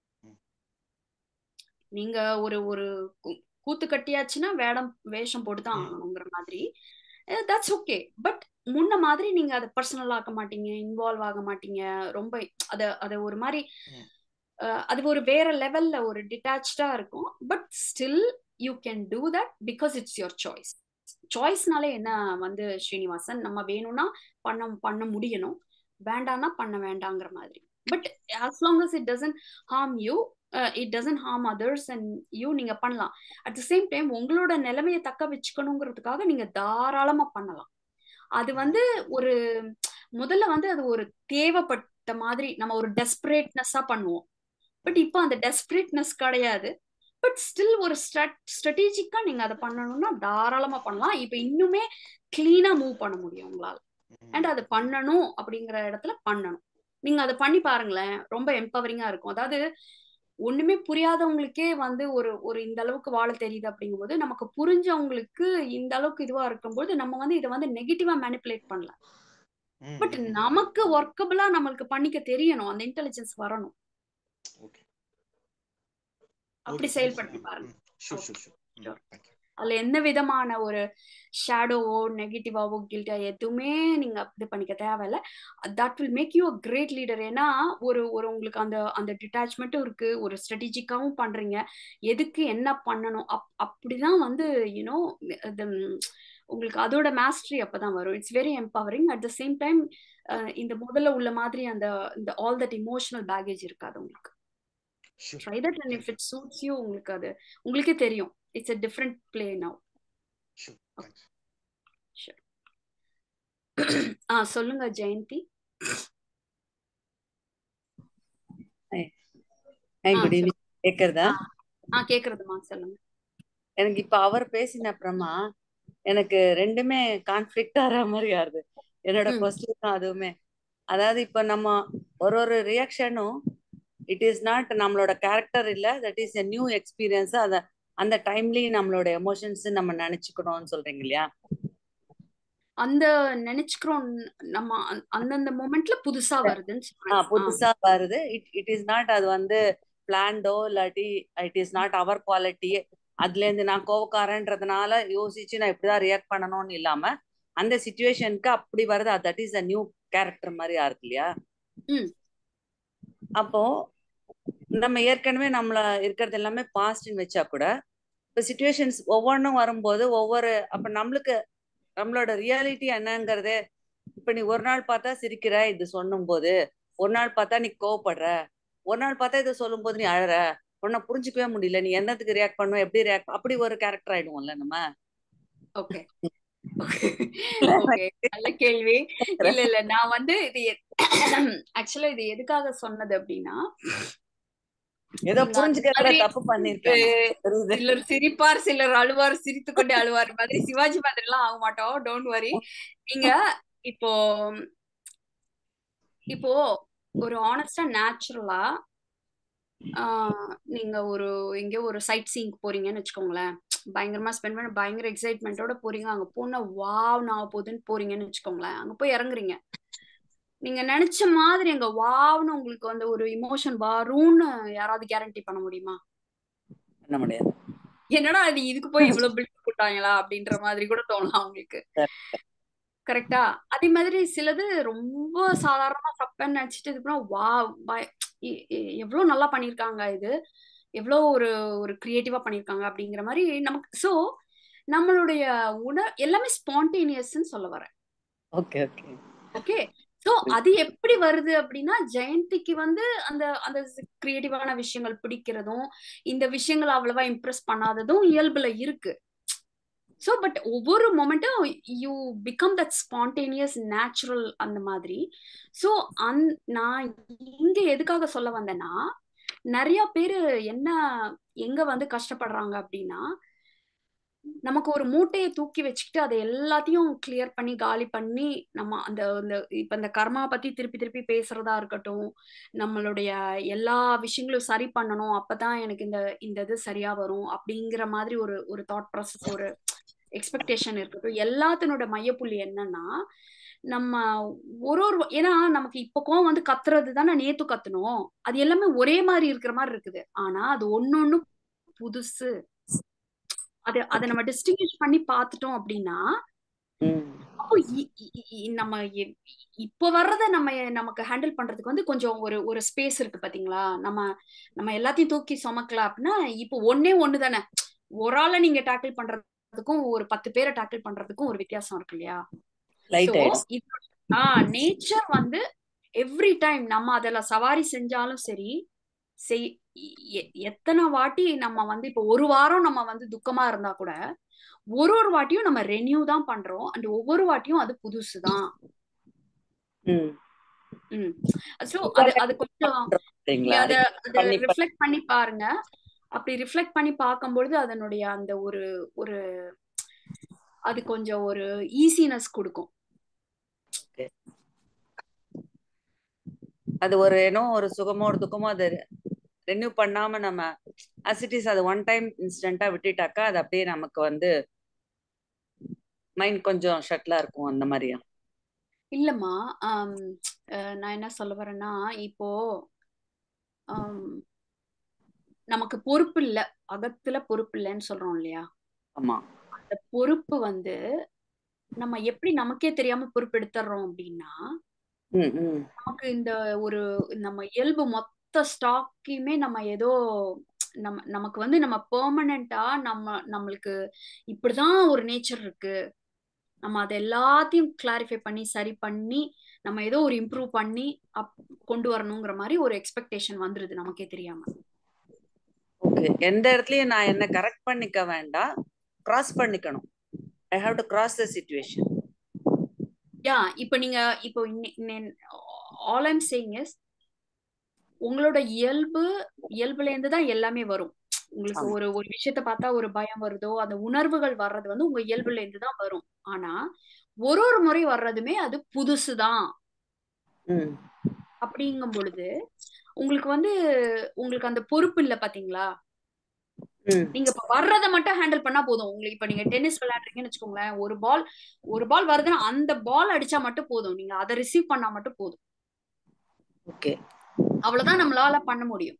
நீங்க ஒரு ஒரு கூத்து கட்டியாச்சுன்னா வேஷம் போட்டுதான் ஆகணுங்கிற மாதிரி, தட்ஸ் ஓகே. பட் முன்ன மாதிரி நீங்க அதை பர்சனல் ஆக்க மாட்டீங்க, இன்வால்வ் ஆக மாட்டீங்க. ரொம்ப அத ஒரு மாதிரி அது ஒரு வேற லெவல்ல ஒரு டிட்டாச்சா இருக்கும். But still you can do that because it's your choice. சாய்ஸ்னாலே என்ன வந்து ஸ்ரீனிவாசன், நம்ம வேணும்னா பண்ண முடியணும், வேண்டாம்னா பண்ண வேண்டாங்கிற மாதிரி. But as long as it doesn't harm you, it doesn't harm others and you, நீங்க பண்ணலாம். அட் த சேம் டைம் உங்களோட நிலைமையை தக்க வச்சுக்கணுங்கிறதுக்காக நீங்க தாராளமா பண்ணலாம். அது வந்து ஒரு முதல்ல வந்து அது ஒரு தேவைப்பட்ட மாதிரி நம்ம ஒரு டெஸ்பரேட்னஸா பண்ணுவோம். பட் இப்போ அந்த டெஸ்பரேட்னஸ் கிடையாது. பட் ஸ்டில் ஒரு ஸ்ட்ராட்டஜிக்கா நீங்க அதை பண்ணணும்னா தாராளமா பண்ணலாம். இப்ப இன்னுமே கிளீனா மூவ் பண்ண முடியும் உங்களால. அண்ட் அது பண்ணணும் அப்படிங்கிற இடத்துல பண்ணணும். நீங்க அதை பண்ணி பாருங்களேன், ரொம்ப எம்பவரிங்கா இருக்கும். அதாவது ஒண்ணுமே புரியாதவங்களுக்கே வந்து ஒரு ஒரு இந்த அளவுக்கு வாழ தெரியுது அப்படிங்கும்போது, நமக்கு புரிஞ்சவங்களுக்கு இந்த அளவுக்கு இதுவா இருக்கும்போது நம்ம வந்து இதை வந்து நெகட்டிவா மேனிப்புலேட் பண்ணலாம். பட் நமக்கு ஒர்க்கபிளா நம்மளுக்கு பண்ணிக்க தெரியணும், அந்த இன்டெலிஜென்ஸ் வரணும். அப்படி செயல்படுத்தி பாருங்க. அதுல எந்த விதமான ஒரு ஷேடோவோ நெகட்டிவாவோ கில்ட்டா எதுவுமே நீங்க இது பண்ணிக்க தேவையில்ல. That will make you a great leader. ஏன்னா ஒரு ஒரு உங்களுக்கு அந்த அந்த டிட்டாச்மெண்ட்டும் இருக்கு, ஒரு ஸ்ட்ராட்டஜிக்காவும் பண்றீங்க, எதுக்கு என்ன பண்ணணும் அப்படிதான் வந்து யூனோ உங்களுக்கு அதோட மாஸ்டரி அப்பதான் வரும். It's very empowering. At the same time இந்த முதல்ல உள்ள மாதிரி அந்த இந்த ஆல் தட் இமோஷனல் பேகேஜ் இருக்காது உங்களுக்கு. Try that and if it suits you, உங்களுக்கு அது உங்களுக்கே தெரியும். It's a different play now. Sure. சொல்லுங்க ஜெயந்தி. Good evening. கேக்குறதா? கேக்குறதுமா, சொல்லுங்க. எனக்கு இப்ப அவர் பேசின அப்புறமா எனக்கு ரெண்டுமே கான்ஃபிளிக்ட் ஆகிற மாதிரி ஆகுது. என்னோட கொஸ்டின் அதுவுமே, அதாவது இப்ப நம்ம ஒரு ஒரு ரியாக்ஷனும் இட் இஸ் நாட் நம்மளோட கேரக்டர் இல்ல, that is a new experience. அத அந்த டைம்லயும் நம்மளோட எமோஷன்ஸ் நம்ம நினைச்சுக்கணும்னு சொல்றீங்க இல்லையா? அந்த நினைச்சுக்கிறோம் நம்ம அந்தந்த மொமெண்ட்ல புதுசா வருதுன்னு புதுசா வருது. இட் இஸ் நாட் அது வந்து பிளான்டோ இல்லாட்டி it is not our quality. அதுல இருந்து நான் கோவக்காரன்றதுனால யோசிச்சு நான் இப்படிதான் ரியாக்ட் பண்ணணும்னு இல்லாம அந்த சிச்சுவேஷனுக்கு அப்படி வருது. That is a new character மாதிரி இருக்கு இல்லையா? அப்போ நம்ம ஏற்கனவே நம்மள இருக்கிறது எல்லாமே பாஸ்ட்னு வச்சா கூட இப்போ சிச்சுவேஷன்ஸ் ஒவ்வொன்றும் வரும்போது ஒவ்வொரு அப்ப நம்மளோட ரியாலிட்டி என்னங்கிறதே, இப்ப நீ ஒரு நாள் பார்த்தா சிரிக்கிற இது சொல்லும் போது, ஒரு நாள் பார்த்தா நீ கோவப்படுற, ஒரு நாள் பார்த்தா இதை சொல்லும் போது நீ அழற, உன்னை புரிஞ்சுக்கவே முடியல, நீ என்னத்துக்கு ரியாக்ட் பண்ணுவ, எப்படி ரியாக்ட், அப்படி ஒரு கேரக்டர் ஆயிடுவோம்ல நம்ம. ஓகே நல்ல கேள்வி. இல்ல நான் வந்து இது ஆக்சுவலா இது எதுக்காக சொன்னது அப்படின்னா, ஏதோ புரிஞ்சுக்கிறதுல தப்பு பண்ணிருக்கேன். சிலர் சிரிப்பார், சிலர் அழுவார், சிரித்து கொண்டே அழுவார் மாதிரி சிவாஜி மாதிரி எல்லாம் ஆக மாட்டோம். Don't worry. நீங்க இப்போ ஒரு ஆனஸ்டா நேச்சுரலா நீங்க எங்க ஒரு சைட் சீயிங் போறீங்கன்னு வச்சுக்கோங்களேன், பயங்கரமா ஸ்பெண்ட் பண்ண பயங்கர எக்ஸைட்மெண்டோட போறீங்க, அங்க போன வாவ் நான் போகுதுன்னு போறீங்கன்னு வச்சுக்கோங்களேன், அங்க போய் இறங்குறீங்க, நீங்க நினைச்ச மாதிரி அங்க வாவ்னு உங்களுக்கு வந்து ஒரு இமோஷன் வரும்னு யாராவது கேரண்டி பண்ண முடியுமா? பண்ண முடியாது. என்னடா அது இதுக்கு போய் இவ்வளவு பில்ட் போட்டாங்களா அப்படின்ற மாதிரி கூட தோணலாம் உங்களுக்கு. கரெக்டா? அதே மாதிரி சிலது ரொம்ப சாதாரணமா தப்பன்னு நினைச்சிட்டு இதுக்கு வா எவ்வளவு நல்லா பண்ணிருக்காங்க, இது எவ்வளவு ஒரு ஒரு கிரியேட்டிவா பண்ணிருக்காங்க அப்படிங்கிற மாதிரி நமக்கு. சோ நம்மளுடைய எல்லாமே ஸ்பான்டேனியஸ்ன்னு சொல்ல வரேன். Okay okay okay. சோ அது எப்படி வருது அப்படின்னா, ஜெயந்திக்கு வந்து அந்த அந்த கிரியேட்டிவான விஷயங்கள் பிடிக்கிறதும் இந்த விஷயங்கள் அவ்வளவா இம்ப்ரெஸ் பண்ணாததும் இயல்புல இருக்கு. சோ பட் ஒவ்வொரு மொமெண்ட்டும் you become that spontaneous natural அந்த மாதிரி. சோ நான் இங்க எதுக்காக சொல்ல வந்தேன்னா, நிறைய பேரு எங்க வந்து கஷ்டப்படுறாங்க அப்படின்னா, நமக்கு ஒரு மூட்டையை தூக்கி வச்சுக்கிட்டு அதை எல்லாத்தையும் கிளியர் பண்ணி காலி பண்ணி நம்ம அந்த இப்ப இந்த கர்மா பத்தி திருப்பி திருப்பி பேசுறதா இருக்கட்டும், நம்மளுடைய எல்லா விஷயங்களும் சரி பண்ணணும், அப்பதான் எனக்கு இந்த இது சரியா வரும் அப்படிங்கிற மாதிரி ஒரு ஒரு தாட் ப்ராசஸ், ஒரு எக்ஸ்பெக்டேஷன் இருக்கட்டும், எல்லாத்தினோட மையப்புள்ளி என்னன்னா, நம்ம ஏன்னா நமக்கு இப்ப கோவம் வந்து கத்துறது தானே நேத்து கத்தணும், அது எல்லாமே ஒரே மாதிரி இருக்கிற மாதிரி இருக்குது. ஆனா அது ஒன்னொன்னு புதுசு. அதை நம்ம டிஸ்டிங்விஷ் பண்ணி பார்த்துட்டோம் அப்படின்னா, அப்போ நம்ம இப்போ வர்றத நமக்கு ஹேண்டில் பண்றதுக்கு வந்து கொஞ்சம் ஒரு ஸ்பேஸ் இருக்கு பாத்தீங்களா. நம்ம எல்லாத்தையும் தூக்கி சுமக்கலாம் அப்படின்னா, இப்போ ஒண்ணு தானே, ஒரு ஆளை நீங்க டேக்கிள் பண்றதுக்கும் ஒரு 10 பேரை டேக்கிள் பண்றதுக்கும் ஒரு வித்தியாசம் இருக்கு இல்லையா. நேச்சர் வந்து எவ்ரி டைம் நம்ம அதுல சவாரி செஞ்சாலும் சரி, எத்தனை வாட்டி நம்ம வந்து இப்போ ஒரு வாரம் நம்ம வந்து துக்கமா இருந்தா கூட ஒரு வாட்டியும் நம்ம ரெனியூ தான் பண்றோம். அண்ட் ஒவ்வொரு வாட்டியும் அது புதுசுதான். அது கொஞ்சம் அதை ரிஃப்ளெக்ட் பண்ணி பாருங்க. அப்படி ரிஃப்ளெக்ட் பண்ணி பார்க்கும்பொழுது அதனுடைய அந்த ஒரு அது கொஞ்சம் ஒரு ஈஸினஸ் கொடுக்கும். அது ஒரு ஒரு சுகமோ ஒரு துக்கமோ அது ரெனியூ பண்ணாம நம்ம அசிட்டிஸ் அது ஒன் டைம் இன்சிடென்ட்டா விட்டுட்டாக்கா அது அப்படியே நமக்கு மைண்ட் கொஞ்சம் ஷட்லா இருக்கும் அந்த மாதிரியா? இல்லம்மா, நான் என்ன சொல்ல வரேன்னா, இப்போ நமக்கு பொறுப்பு இல்ல, அகத்துல பொறுப்பு இல்லைன்னு சொல்றோம் இல்லையா? ஆமா. அந்த பொறுப்பு நம்ம எப்படி நமக்கே தெரியாம பொறுப்பு எடுத்துறோம் அப்படின்னா, நமக்கு இந்த ஒரு நம்ம இயல்பு மொத்த ஸ்டாக்கையுமே நம்ம ஏதோ நமக்கு நம்ம பெர்மனண்டா நம்மளுக்கு இப்படிதான் ஒரு நேச்சர் இருக்கு, நம்ம அதை எல்லாத்தையும் கிளாரிஃபை பண்ணி சரி பண்ணி நம்ம ஏதோ ஒரு இம்ப்ரூவ் பண்ணி கொண்டு வரணுங்கிற மாதிரி ஒரு எக்ஸ்பெக்டேஷன் வந்துருது நமக்கே தெரியாம. ஓகே, எந்த இடத்துலயும் நான் என்ன கரெக்ட் பண்ணிக்க வேண்டாம், கிராஸ் பண்ணிக்கணும். I have to cross the situation. Yeah, இப்போ ஆல் ஐம் சேயிங் இஸ், உங்களோட இயல்புல இருந்து தான் எல்லாமே வரும். உங்களுக்கு ஒரு விஷயத்த பார்த்தா ஒரு பயம் வருதோ, அந்த உணர்வுகள் வர்றது உங்க இயல்புல இருந்து தான் வரும். ஆனா ஒரு முறை வர்றதுமே அது புதுசுதான். அப்படிங்கும் பொழுது உங்களுக்கு உங்களுக்கு அந்த பொறுப்பு இல்ல பாத்தீங்களா? நீங்க இப்ப வர்றதை மட்டும் ஹேண்டில் பண்ணா போதும். உங்களுக்கு இப்ப நீங்க டென்னிஸ் விளையாடுறீங்கன்னு வச்சுக்கோங்களேன், ஒரு பால் வருதுன்னா அந்த பால் அடிச்சா மட்டும் போதும், நீங்க அதை ரிசீவ் பண்ணா மட்டும் போதும். ஓகே, அவ்வளவுதான் நம்மளால பண்ண முடியும்.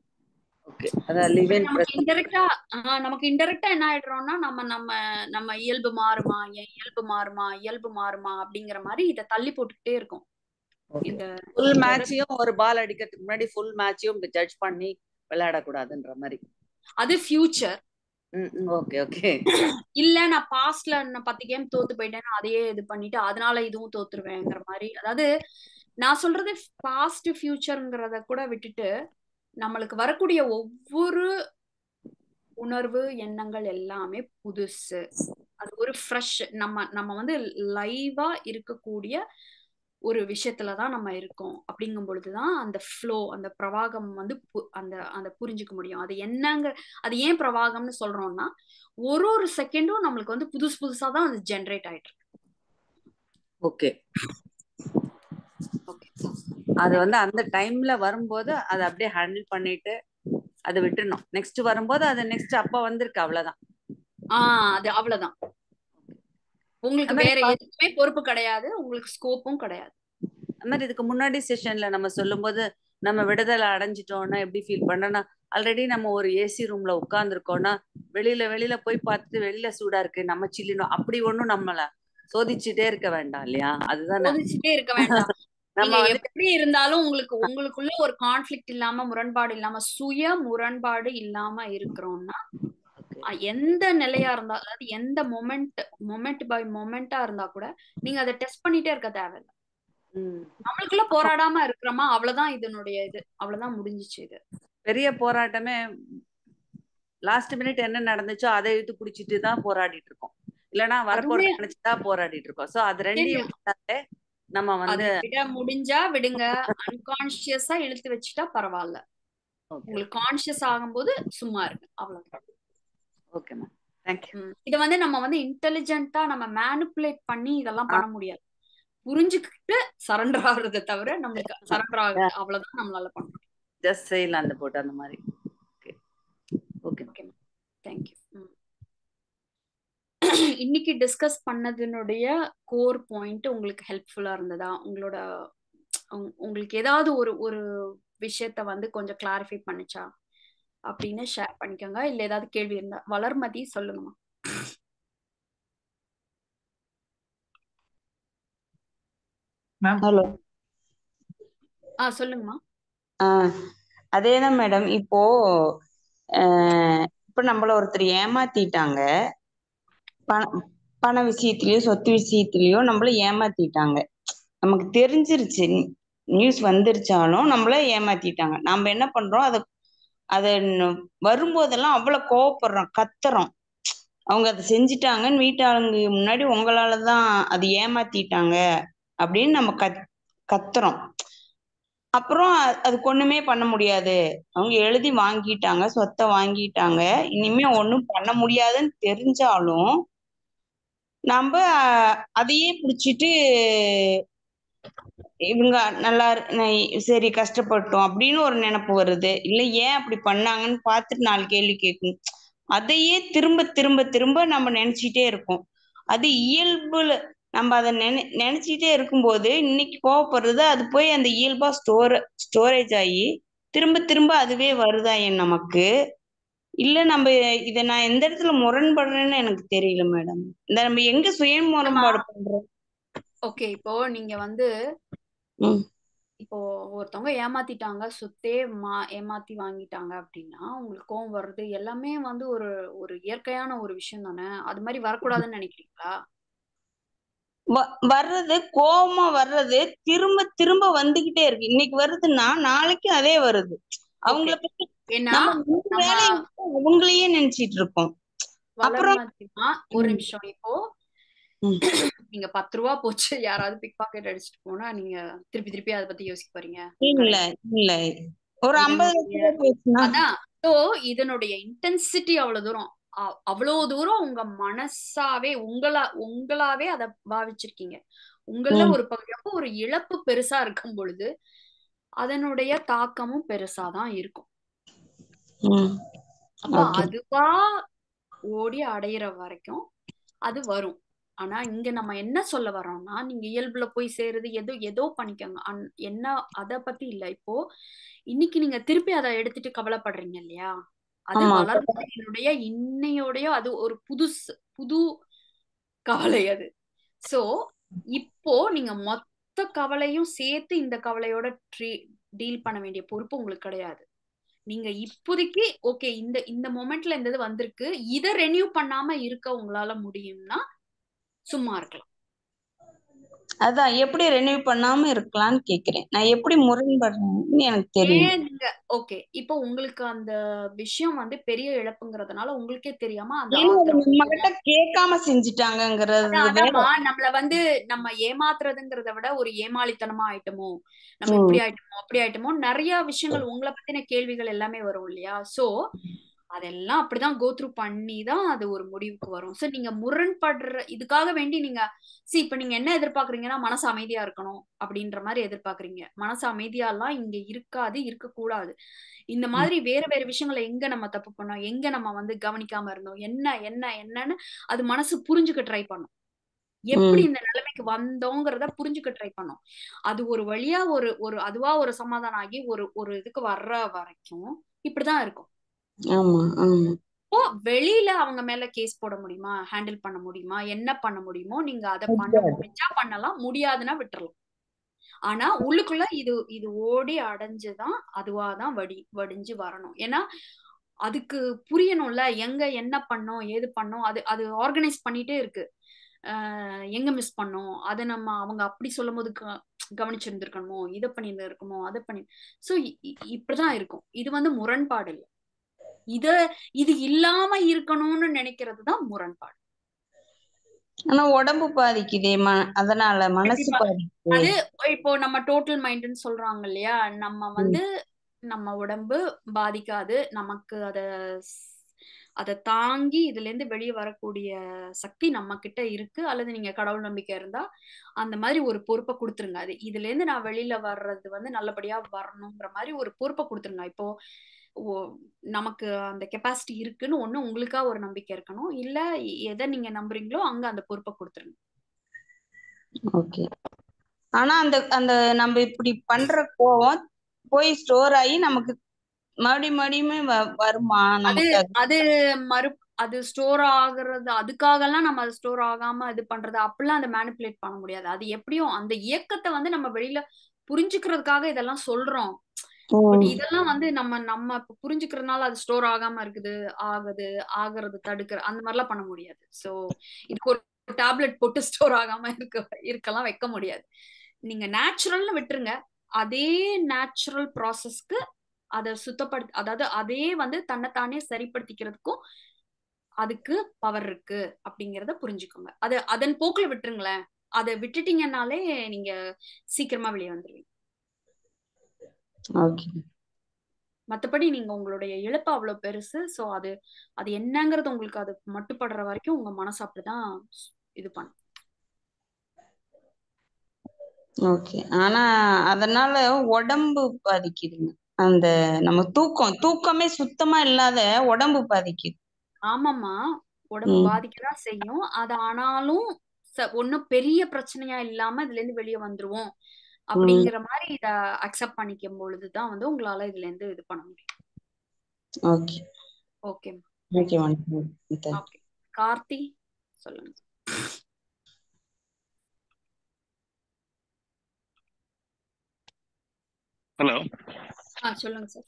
நமக்கு இன்டெரக்டா என்ன ஆயிடுறோம்னா, நம்ம நம்ம நம்ம இயல்பு மாறுமா, இயல்பு மாறுமா, இயல்பு மாறுமா அப்படிங்கிற மாதிரி இதை தள்ளி போட்டுக்கிட்டே இருக்கும். இந்த ஃபுல் மேட்சையும் ஒரு பால் அடிக்கிறதுக்கு முன்னாடி ஃபுல் மேட்சையும் ஜட்ஜ் பண்ணி விளையாடக்கூடாதுன்ற மாதிரி. அது ஃபியூச்சர். Okay okay. இல்ல நான் பாஸ்ட்ல 10 கேம் தோத்து போயிட்டேன்னா அதையே இது பண்ணிட்டு அதனால இதுவும் தோத்துருவேங்கிற மாதிரி. அதாவது நான் சொல்றது பாஸ்ட் ஃபியூச்சர்ங்கிறத கூட விட்டுட்டு, நம்மளுக்கு வரக்கூடிய ஒவ்வொரு உணர்வு எண்ணங்கள் எல்லாமே புதுசு. அது ஒரு ஃப்ரெஷ், நம்ம லைவா இருக்கக்கூடிய ஒரு விஷயத்துலதான் நம்ம இருக்கோம். அப்படிங்கும் பொழுதுதான் அந்த ஃப்ளோ, அந்த பிரவாகம் அந்த புரிஞ்சுக்க முடியும். அது என்னங்க, அது ஏன் பிரவாகம்னு சொல்றோம்னா, ஒரு செகண்டும் நம்மளுக்கு புதுசு புதுசாதான் அது ஜெனரேட் ஆயிட்டு இருக்கு. Okay okay. அது அந்த டைம்ல வரும்போது அதை அப்படியே ஹேண்டில் பண்ணிட்டு அதை விட்டுணும். நெக்ஸ்ட் வரும்போது அது நெக்ஸ்ட் அப்ப வந்திருக்கு, அவ்வளவுதான். அது அவ்வளவுதான். உங்களுக்கு வேற எதுவுமே பொறுப்பு கிடையாது, உங்களுக்கு ஸ்கோப்பும் கிடையாது. அந்த மாதிரி இதுக்கு முன்னாடி செஷன்ல நம்ம சொல்லும் போது நம்ம விடுதலை அடைஞ்சிட்டோம்னா எப்படி ஃபீல் பண்ணோம்னா, ஆல்ரெடி நம்ம ஒரு ஏசி ரூம்ல உட்கார்ந்துருக்கோம்னா வெளியில போய் பார்த்துட்டு வெளியில சூடா இருக்கு நம்ம சில்லினோம் அப்படி ஒண்ணும் நம்மள சோதிச்சுட்டே இருக்க வேண்டாம் இல்லையா? அதுதான் சோதிச்சுட்டே இருக்க வேண்டாம். நம்ம எப்படி இருந்தாலும் உங்களுக்குள்ள ஒரு கான்ஃபிளிக்ட் இல்லாம, முரண்பாடு இல்லாம, சுய முரண்பாடு இல்லாம இருக்கிறோம்னா, எந்த நிலையா இருந்தா, அதாவது எந்த மொமெண்ட் பை மொமெண்டா இருந்தா கூட நீங்க அதை டெஸ்ட் பண்ணிட்டே இருக்க தேவையில்லை. நம்மளுக்குள்ள போராடாம இருக்கிறோமா, அவ்வளவுதான் இதனுடைய இது, அவ்வளவுதான் முடிஞ்சிச்சு. இது பெரிய போராட்டமே லாஸ்ட் மினிட் என்ன நடந்துச்சோ அதை இழுத்து பிடிச்சிட்டு தான் போராடிட்டு இருக்கோம், இல்லைன்னா வரப்போற நினைச்சுதான் போராடிட்டு இருக்கோம். சோ அது ரெண்டையும் விட்டாலே நம்ம விட முடிஞ்சா விடுங்க, அன்கான்சியஸா இழுத்து வச்சுட்டா பரவாயில்ல. உங்களுக்கு கான்சியஸ் ஆகும்போது சும்மா இருக்கு, அவ்வளவுதான். Okay ma'am, thank you. இதை நம்ம இன்டெலிஜென்ட்டா நம்ம மேனிபுலேட் பண்ணி இதெல்லாம் பண்ண முடியாது. புரிஞ்சுக்கிட்டு சரண்டர் ஆகுறதை தவிர நம்மளுக்கு சரண்டர் ஆகுது அவ்வளவுதான் நம்மளால பண்ண முடியும். ஜஸ்ட் செய்யலாம் அந்த போட்டு அந்த மாதிரி. Okay okay okay, thank you. இன்னைக்கு டிஸ்கஸ் பண்ணதுனுடைய கோர் பாயிண்ட் உங்களுக்கு ஹெல்ப்ஃபுல்லா இருந்ததா? உங்களுக்கு ஏதாவது ஒரு விஷயத்த கொஞ்சம் கிளாரிஃபை பண்ணுச்சா அப்படின்னு ஷேர் பண்ணிக்கோங்க. இல்ல ஏதாவது கேள்வி இருந்தா வளர்மதி சொல்லுங்கம்மா. ஹலோ. சொல்லுங்கம்மா. அதேதான் மேடம். இப்போ நம்மள ஒருத்தர் ஏமாத்திட்டாங்க, பண விஷயத்திலயோ சொத்து விஷயத்திலயோ நம்மள ஏமாத்திட்டாங்க. நமக்கு தெரிஞ்சிருச்சு, நியூஸ் வந்துருச்சாலும் நம்மள ஏமாத்திட்டாங்க. நம்ம என்ன பண்றோம், அத வரும்போதெல்லாம் அவ்வளவு கோவப்படுறோம், கத்துறோம். அவங்க அதை செஞ்சுட்டாங்கன்னு வீட்டாளுங்க முன்னாடி, உங்களாலதான் அது ஏமாத்திட்டாங்க அப்படின்னு நம்ம கத்துறோம். அப்புறம் அதுக்கு ஒண்ணுமே பண்ண முடியாது, அவங்க எழுதி வாங்கிட்டாங்க, சொத்தை வாங்கிட்டாங்க, இனிமே ஒண்ணும் பண்ண முடியாதுன்னு தெரிஞ்சாலும் நம்ம அதையே புடிச்சிட்டு இவங்க நல்லா சரி கஷ்டப்பட்டோம் அப்படின்னு ஒரு நினைப்பு வருது. இல்ல ஏன் அப்படி பண்ணாங்கன்னு பார்த்துட்டு 4 கேள்வி கேட்கும். அதையே திரும்ப திரும்ப திரும்ப நம்ம நினைச்சிட்டே இருக்கோம். அது இயல்புல நம்ம அதை நினைச்சிட்டே இருக்கும்போது இன்னைக்கு கோவப்படுறது அது போய் அந்த இயல்பா ஸ்டோரேஜ் ஆகி திரும்ப திரும்ப அதுவே வருதா நமக்கு? இல்ல நம்ம இதை நான் எந்த இடத்துல முரண்படுறேன்னு எனக்கு தெரியல மேடம். இந்த நம்ம எங்க சுய முரண்பாடு பண்றோம்? ஓகே, இப்போ நீங்க வந்து இப்போ ஒருத்தவங்க ஏமாத்திட்டாங்க, சொத்தே ஏமாத்தி வாங்கிட்டாங்க அப்படின்னா உங்களுக்கு கோவம் வர்றது எல்லாமே வந்து ஒரு ஒரு இயற்கையான ஒரு விஷயம் தானே. அது மாதிரி வரக்கூடாதுன்னு நினைக்கிறீங்களா? வர்றது கோவமா வர்றது திரும்ப திரும்ப வந்துகிட்டே இருக்கு. இன்னைக்கு வருதுன்னா நாளைக்கு அதே வருது. அவங்கள பத்தி நம்ம அவங்களையே நினைச்சிட்டு இருக்கோம். அப்புறம் ஒரு நிமிஷம், இப்போ நீங்க 10 ரூபா போச்சு யாராவது பிக் பாக்கெட் அடிச்சுட்டு போனா நீங்க திருப்பி திருப்பி அதை பத்தி யோசிக்க போறீங்க? இல்ல இல்ல ஒரு 50 போச்சுன்னா அதான். சோ இதனுடைய இன்டென்சிட்டி அவ்வளவு தூரம் உங்க மனசாவே உங்களாவே அதை பாவிச்சிருக்கீங்க. உங்கள ஒரு பகுதியாக ஒரு இழப்பு பெருசா இருக்கும் பொழுது அதனுடைய தாக்கமும் பெருசாதான் இருக்கும். அப்ப அதுவா ஓடி அடையிற வரைக்கும் அது வரும். ஆனா இங்க நம்ம என்ன சொல்ல வரோம்னா, நீங்க இயல்புல போய் சேருது ஏதோ பண்ணிக்கோங்க, என்ன அத பத்தி இல்ல. இப்போ இன்னைக்கு நீங்க திருப்பி அதை எடுத்துட்டு கவலைப்படுறீங்க இல்லையா? அது வளர்மதியினுடைய இன்னையோடைய அது ஒரு புது கவலை அது. சோ இப்போ நீங்க மொத்த கவலையும் சேர்த்து இந்த கவலையோட டீல் பண்ண வேண்டிய பொறுப்பு உங்களுக்கு கிடையாது. நீங்க இப்போதைக்கு ஓகே இந்த மொமெண்ட்ல இந்த இது வந்திருக்கு, இதை ரெனியூ பண்ணாம இருக்க உங்களால முடியும்னா சும்மா இருக்கலாம். அதான் எப்படி ரெனியூ பண்ணாம இருக்கலாம்னு கேக்குறேன். நான் எப்படி முரண்படுறேன்னு எனக்கு தெரியும். ஓகே, இப்போ உங்களுக்கு அந்த விஷயம் வந்து பெரிய இழப்புங்கிறதுனால உங்களுக்கே தெரியாம அந்த நம்ம கிட்ட கேட்காம செஞ்சுட்டாங்கங்கிறது நம்மள வந்து நம்ம ஏமாத்துறதுங்கிறத விட ஒரு ஏமாளித்தனமா ஆயிட்டோமோ, நம்ம இப்படி ஆயிட்டோமோ அப்படி ஆயிட்டோமோ நிறைய விஷயங்கள் உங்களை பத்தின கேள்விகள் எல்லாமே வரும் இல்லையா? சோ அதெல்லாம் அப்படிதான் கோ த்ரூ பண்ணி தான் அது ஒரு முடிவுக்கு வரும். சோ நீங்க முரண்படுற இதுக்காக வேண்டி நீங்க இப்ப நீங்க என்ன எதிர்பார்க்கறீங்கன்னா மனசு அமைதியா இருக்கணும் அப்படின்ற மாதிரி எதிர்பார்க்கறீங்க. மனசு அமைதியாலாம் இங்க இருக்கக்கூடாது. இந்த மாதிரி வேற வேற விஷயங்களை எங்க நம்ம தப்பு பண்ணோம், எங்க நம்ம வந்து கவனிக்காம இருந்தோம், என்னன்னு அது மனசு புரிஞ்சுக்க ட்ரை பண்ணும். எப்படி இந்த நிலைமைக்கு வந்தோங்கிறத புரிஞ்சுக்க ட்ரை பண்ணும். அது ஒரு வழியா ஒரு அதுவா ஒரு சமாதானம் ஆகி ஒரு இதுக்கு வர்ற வரைக்கும் இப்படிதான் இருக்கும். வெளியில அவங்க மேல கேஸ் போட முடியுமா, ஹேண்டில் பண்ண முடியுமா, என்ன பண்ண முடியுமோ நீங்க அதை பண்ண முடிஞ்சா பண்ணலாம், முடியாதுன்னா விட்டுறலாம். ஆனா உள்ளுக்குள்ள இது ஓடி அடைஞ்சுதான் அதுவாதான் வடிஞ்சு வரணும். ஏன்னா அதுக்கு புரியணும்ல எங்க என்ன பண்ணோம் ஏது பண்ணோம், அது ஆர்கனைஸ் பண்ணிட்டே இருக்கு. எங்க மிஸ் பண்ணோம், அதை நம்ம அவங்க அப்படி சொல்லும் போது கவனிச்சிருந்திருக்கணுமோ, இதை பண்ணிட்டு இருக்கணுமோ, அதை பண்ணி. சோ இப்படிதான் இருக்கும். இது வந்து முரண்பாடு இல்லை. இது இல்லாம இருக்கணும்னு நினைக்கிறதுதான் முரண்பாடு. ஆனா உடம்பு பாதிக்குதே, அதனால மனசு பாதிக்குது. அது இப்போ நம்ம டோட்டல் மைண்ட்னு சொல்றாங்க இல்லையா? நம்ம வந்து நம்ம உடம்பு பாதிக்காது, நமக்கு அதை தாங்கி இதுல இருந்து வெளியே வரக்கூடிய சக்தி நம்ம கிட்ட இருக்கு. அல்லது நீங்க கடவுள் நம்பிக்கை இருந்தா அந்த மாதிரி ஒரு பொறுப்பை கொடுத்துருங்க. அது இதுல இருந்து நான் வெளியில வர்றது வந்து நல்லபடியா வரணுங்கிற மாதிரி ஒரு பொறுப்பை கொடுத்துருங்க. இப்போ நமக்கு அந்த கெப்பாசிட்டி இருக்குன்னு ஒண்ணு உங்களுக்கா ஒரு நம்பிக்கை இருக்கணும். இல்ல எதை நீங்க நம்புறீங்களோ அங்க அந்த பொறுப்பை கொடுத்துருங்க. ஓகே. ஆனா அந்த நம்ம இப்படி பண்ற கோவம் போய் ஸ்டோர் ஆகி நமக்கு மறுபடியுமே வருமா? அது ஸ்டோர் ஆகுறது அதுக்காக எல்லாம் நம்ம அது ஸ்டோர் ஆகாம இது பண்றது அப்படிலாம் அதை மேனிபுலேட் பண்ண முடியாது. அது எப்படியும் அந்த இயக்கத்தை வந்து நம்ம வெளியில புரிஞ்சுக்கிறதுக்காக இதெல்லாம் சொல்றோம். பட் இதெல்லாம் வந்து நம்ம புரிஞ்சுக்கிறதுனால அது ஸ்டோர் ஆகாம ஆகுறது தடுக்கிற அந்த மாதிரிலாம் பண்ண முடியாது. சோ இதுக்கு ஒரு டேப்லெட் போட்டு ஸ்டோர் ஆகாம இருக்கலாம் வைக்க முடியாது. நீங்க நேச்சுரல்னு விட்டுருங்க. அதே நேச்சுரல் ப்ராசஸ்க்கு அதை அதாவது அதே வந்து தன்னைத்தானே சரிப்படுத்திக்கிறதுக்கும் அதுக்கு பவர் இருக்கு அப்படிங்கறத புரிஞ்சுக்கோங்க. அதன் போக்குல விட்டுருங்களேன். அதை விட்டுட்டீங்கன்னாலே நீங்க சீக்கிரமா வெளியே வந்துருவீங்க. மத்தபடி நீங்க உங்களுடைய இழப்பு அவ்வளவு பெருசு. சோ அது என்னங்கிறது உங்களுக்கு அது மட்டுப்படுற வரைக்கும் உங்க மனசு அப்படிதான் இது பண்ணும். ஓகே. ஆனா அதனால உடம்பு பாதிக்குதுங்க. அந்த நம்ம தூக்கமே சுத்தமா இல்லாத உடம்பு பாதிக்குது. ஆமாம்மா, உடம்பு பாதிக்கதான் செய்யும். அது ஆனாலும் ஒன்னும் பெரிய பிரச்சனையா இல்லாம இதுல இருந்து வெளியே வந்துருவோம் அப்படிங்கிற மாதிரி இத அக்செப்ட் பண்ணிக்கும் பொழுதுதான் வந்து உங்களால இதுல இருந்து இது பண்ண முடியும். Okay. Okay okay. Okay. Karthi சொல்லுங்க. ஹலோ. சொல்லுங்க சார்.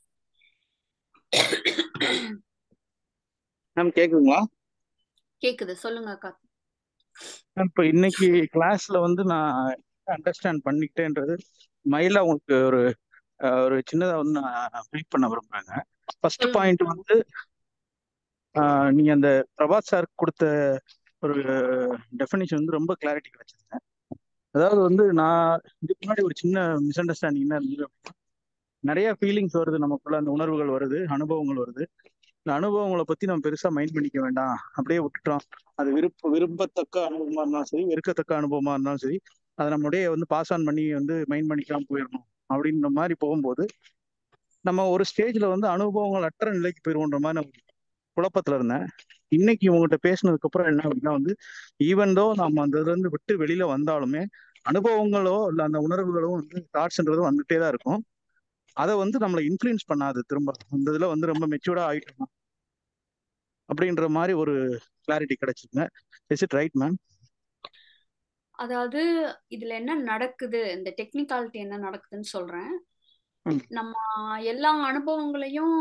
மேம் கேக்குதுங்களா? கேக்குது, சொல்லுங்க கார்த்தி. இப்ப இன்னைக்கு கிளாஸ்ல வந்து நான் அண்டர்ஸ்டாண்ட் பண்ணிக்கிட்டேன்றது மைலா உங்களுக்கு ஒரு சின்னதா வந்து நான் ப்ரீட் பண்ண விரும்புறேங்க. ஃபர்ஸ்ட் பாயிண்ட் வந்து நீங்க அந்த பிரபாத் சார் கொடுத்த ஒரு டெஃபினிஷன் வந்து ரொம்ப கிளாரிட்டி கிடைச்சதுங்க. அதாவது வந்து நான் இதுக்கு முன்னாடி ஒரு சின்ன மிஸ் அண்டர்ஸ்டாண்டிங் என்ன இருந்தது, நிறைய ஃபீலிங்ஸ் வருது நமக்குள்ள, அந்த உணர்வுகள் வருது, அனுபவங்கள் வருது. இந்த அனுபவங்களை பத்தி நம்ம பெருசா மைண்ட் பண்ணிக்க வேண்டாம், அப்படியே விட்டுட்டோம். அது விரும்பத்தக்க அனுபவமா இருந்தாலும் சரி, வெறுக்கத்தக்க அனுபவமா இருந்தாலும் சரி, அதை நம்மளுடைய வந்து பாஸ் ஆன் பண்ணி வந்து மைண்ட் பண்ணிக்காம போயிடணும் அப்படின்ற மாதிரி போகும்போது நம்ம ஒரு ஸ்டேஜ்ல வந்து அனுபவங்கள் அற்ற நிலைக்கு போயிடுவோன்ற மாதிரி நான் குழப்பத்துல இருந்தேன். இன்னைக்கு உங்ககிட்ட பேசினதுக்கு அப்புறம் என்ன அப்படின்னா வந்து ஈவன் தோ நம்ம அந்த இதுல இருந்து விட்டு வெளியில வந்தாலுமே அனுபவங்களோ இல்லை அந்த உணர்வுகளோ வந்து தாட்ஸ்ன்றதும் வந்துட்டே தான் இருக்கும். அதை வந்து நம்மளை இன்ஃப்ளூயன்ஸ் பண்ணாது. திரும்ப அந்த இதுல வந்து ரொம்ப மெச்சூர்டா ஆயிட்டோம் அப்படின்ற மாதிரி ஒரு கிளாரிட்டி கிடைச்சிருங்க. Is it right ma'am? அதாவது இதுல என்ன நடக்குது, இந்த டெக்னிக்காலிட்டி என்ன நடக்குதுன்னு சொல்றேன். நம்ம எல்லா அனுபவங்களையும்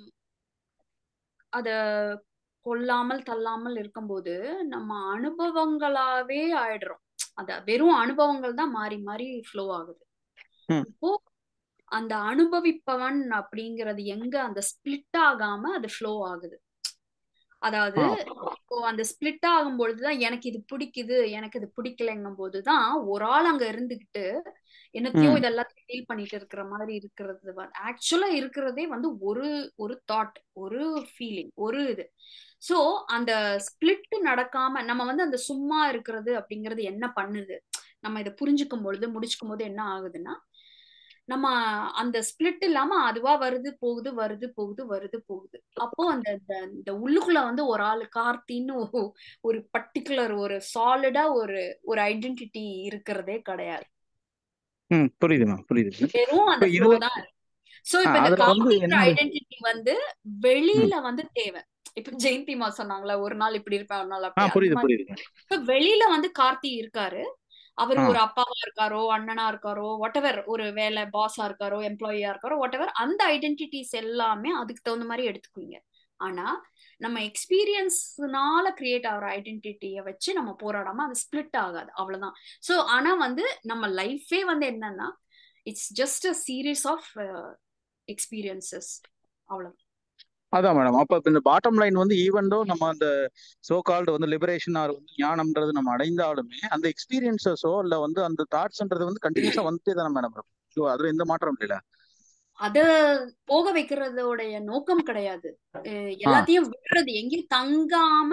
அத கொல்லாமல் தள்ளாமல் இருக்கும்போது நம்ம அனுபவங்களாவே ஆயிடுறோம். அத வெறும் அனுபவங்கள் தான் மாறி மாறி ஃப்ளோ ஆகுது. இப்போ அந்த அனுபவிப்பவன் அப்படிங்கிறது எங்க அந்த ஸ்பிளிட் ஆகாம அது ஃப்ளோ ஆகுது. அதாவது இப்போ அந்த ஸ்பிளிட் ஆகும் பொழுதுதான் எனக்கு இது பிடிக்குது, எனக்கு இது பிடிக்கலைங்கும் போதுதான் ஒரு ஆள் அங்க இருந்துகிட்டு என்னத்தையோ இதெல்லாத்தையும் ஃபீல் பண்ணிட்டு இருக்கிற மாதிரி இருக்கிறது. ஆக்சுவலா இருக்கிறதே வந்து ஒரு தாட், ஒரு ஃபீலிங், ஒரு இது. சோ அந்த ஸ்பிளிட் நடக்காம நம்ம வந்து அந்த சும்மா இருக்கிறது அப்படிங்கிறது என்ன பண்ணுது, நம்ம இதை புரிஞ்சுக்கும் பொழுது முடிச்சுக்கும் போது என்ன ஆகுதுன்னா, நம்ம அந்த ஸ்பிளிட் இல்லாம அதுவா வருது போகுது வருது போகுது வருது போகுது. அப்போ அந்த இந்த உள்ளுக்குள்ள வந்து ஒரு ஆளு கார்த்தின்னு ஒரு பர்டிகுலர் ஒரு சாலிடா ஒரு ஐடென்டிட்டி இருக்கிறதே கிடையாது. புரியுது மேம், புரியுது. வெறும் அந்த ஃப்ளோ தான். சோ இப்ப இந்த கார்த்திங்கிற ஐடென்டிட்டி வந்து வெளியில வந்து தேவை. இப்ப ஜெயந்திமா சொன்னாங்களா, ஒரு நாள் இப்படி இருப்பேன் ஒரு நாள் அப்படி. வெளியில வந்து கார்த்தி இருக்காரு. அவர் ஒரு அப்பாவா இருக்காரோ, அண்ணனா இருக்காரோ, வாட்எவர், ஒரு வேலை பாஸா இருக்காரோ, எம்ப்ளாயியா இருக்காரோ, வாட்எவர், அந்த ஐடென்டிட்டிஸ் எல்லாமே அதுக்கு தகுந்த மாதிரி எடுத்துக்குவீங்க. ஆனா நம்ம எக்ஸ்பீரியன்ஸ்னால கிரியேட் ஆகிற ஐடென்டிட்டியை வச்சு நம்ம போராடாம அது ஸ்பிளிட் ஆகாது, அவ்வளவுதான். சோ ஆனா வந்து நம்ம லைஃபே வந்து என்னன்னா it's just a series of experiences, அவ்வளவு. அதான் மேடம். அப்ப இந்த பாட்டம் லைன் வந்து ஈவன் தோ நம்ம அந்த சோ கால்டு வந்து லிபரேஷன் ஆர் வந்து ஞானம்ன்றது நம்ம அடைந்தாலுமே அந்த எக்ஸ்பீரியன்சஸோ இல்ல வந்து அந்த தாட்ஸ்ன்றது வந்து கண்டினியூஸா வந்துட்டே தானே மேடம். அதுல எந்த மாற்றம் இல்ல. அத போக வைக்கிறதோடைய நோக்கம் கிடையாது. எல்லாத்தையும் விடுறது, எங்கேயும் தங்காம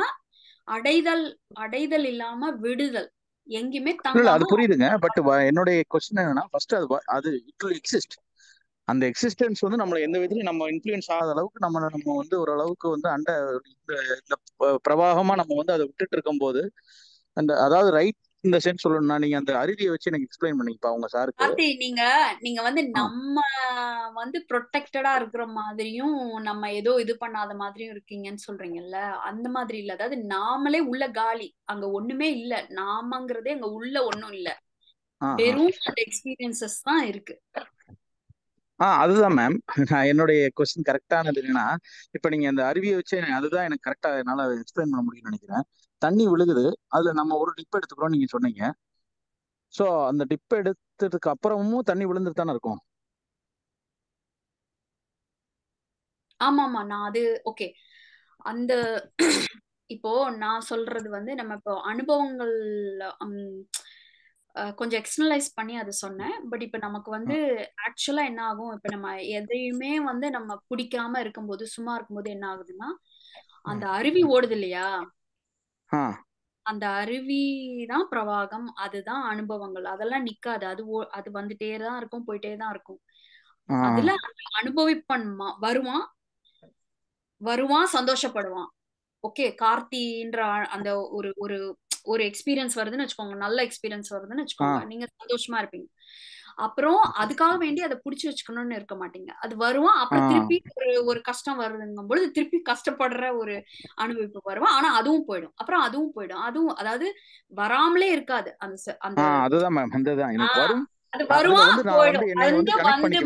அடைதல் இல்லாம விடுதல், எங்கேயுமே தங்காம. அது புரியுதுங்க. பட் என்னுடைய கொஸ்டின் என்னன்னா, ஃபர்ஸ்ட் அது இட் வில் எக்ஸிஸ்ட். அந்த எக்ஸிஸ்டன்ஸ் வந்து நம்மள எந்த விதத்துலயும் நம்ம இன்ஃப்ளூயன்ஸ் ஆகாத அளவுக்கு நம்ம வந்து ஓரளவுக்கு வந்து இந்த பிரவாகமா நம்ம வந்து அதை விட்டுட்டு இருக்கும் போது அந்த அதாவது ரைட் இந்த சென்ஸ் சொல்லணும்னா நீங்க அந்த அருவியை வச்சு எனக்கு எக்ஸ்பிளைன் பண்ணிப்பா உங்க சாருக்கு. நீங்க வந்து நம்ம வந்து ப்ரொடெக்டடா இருக்கிற மாதிரியும் நம்ம ஏதோ இது பண்ணாத மாதிரியும் இருக்கீங்கன்னு சொல்றீங்கல்ல, அந்த மாதிரி இல்ல. அதாவது நாமளே உள்ள காலி, அங்க ஒண்ணுமே இல்ல, நாமங்கிறதே அங்க உள்ள ஒண்ணும் இல்ல, வெறும் அந்த எக்ஸ்பீரியன்சஸ் தான் இருக்கு. அதுதான் மேம். நான் என்னுடைய கொஸ்டின் கரெக்டானது என்னன்னா, இப்ப நீங்க அந்த அருவியை வச்சு அதுதான் எனக்கு கரெக்டா என்னால எக்ஸ்பிளைன் பண்ண முடியும்னு நினைக்கிறேன். தண்ணி விழுகுது, அதுல நம்ம ஒரு டிப் எடுத்துக்கிறோம் நீங்க சொன்னீங்க. சோ அந்த டிப் எடுத்ததுக்கு அப்புறமும் தண்ணி விழுந்துட்டு தானே இருக்கும். ஆமாமா, நான் அது ஓகே. அந்த இப்போ நான் சொல்றது வந்து நம்ம இப்போ அனுபவங்கள் கொஞ்சம் எக்ஸ்டர்னலைஸ் பண்ணி அதை சொன்னேன். பட் இப்ப நமக்கு வந்து ஆக்சுவலா என்ன ஆகும், இப்ப நம்ம எதையுமே வந்து நம்ம பிடிக்காம இருக்கும்போது, சும்மா இருக்கும்போது என்ன ஆகுதுன்னா, அந்த அருவி ஓடுது இல்லையா, அந்த அருவி தான் பிரவாகம், அதுதான் அனுபவங்கள். அதெல்லாம் நிக்காது. அது வந்துட்டே தான் இருக்கும், போயிட்டே தான் இருக்கும். அதுல அனுபவிப்பன் வருவான், சந்தோஷப்படுவான். ஓகே, கார்த்தின்ற அந்த ஒரு ஒரு ஒரு எக்ஸ்பீரியன்ஸ் வருதுன்னு வச்சுக்கோங்க, நல்ல எக்ஸ்பீரியன்ஸ் வருதுன்னு வச்சுக்கோங்க, நீங்க சந்தோஷமா இருப்பீங்க. அப்புறம் அதுக்காக வேண்டி அதை புடிச்சு வச்சுக்கணும்னு இருக்க மாட்டீங்க. அது வருவான், அப்புறம் திருப்பி ஒரு கஷ்டம் வருதுங்கும் பொழுது திருப்பி கஷ்டப்படுற ஒரு அனுபவிப்பு வருவான். ஆனா அதுவும் போயிடும், அப்புறம் அதுவும் போயிடும். அதுவும் அதாவது வராமலே இருக்காது. அந்த அதுதான் மேம், அதுதான் எனக்கு வரும். அது வருவான், போயிடும். வந்து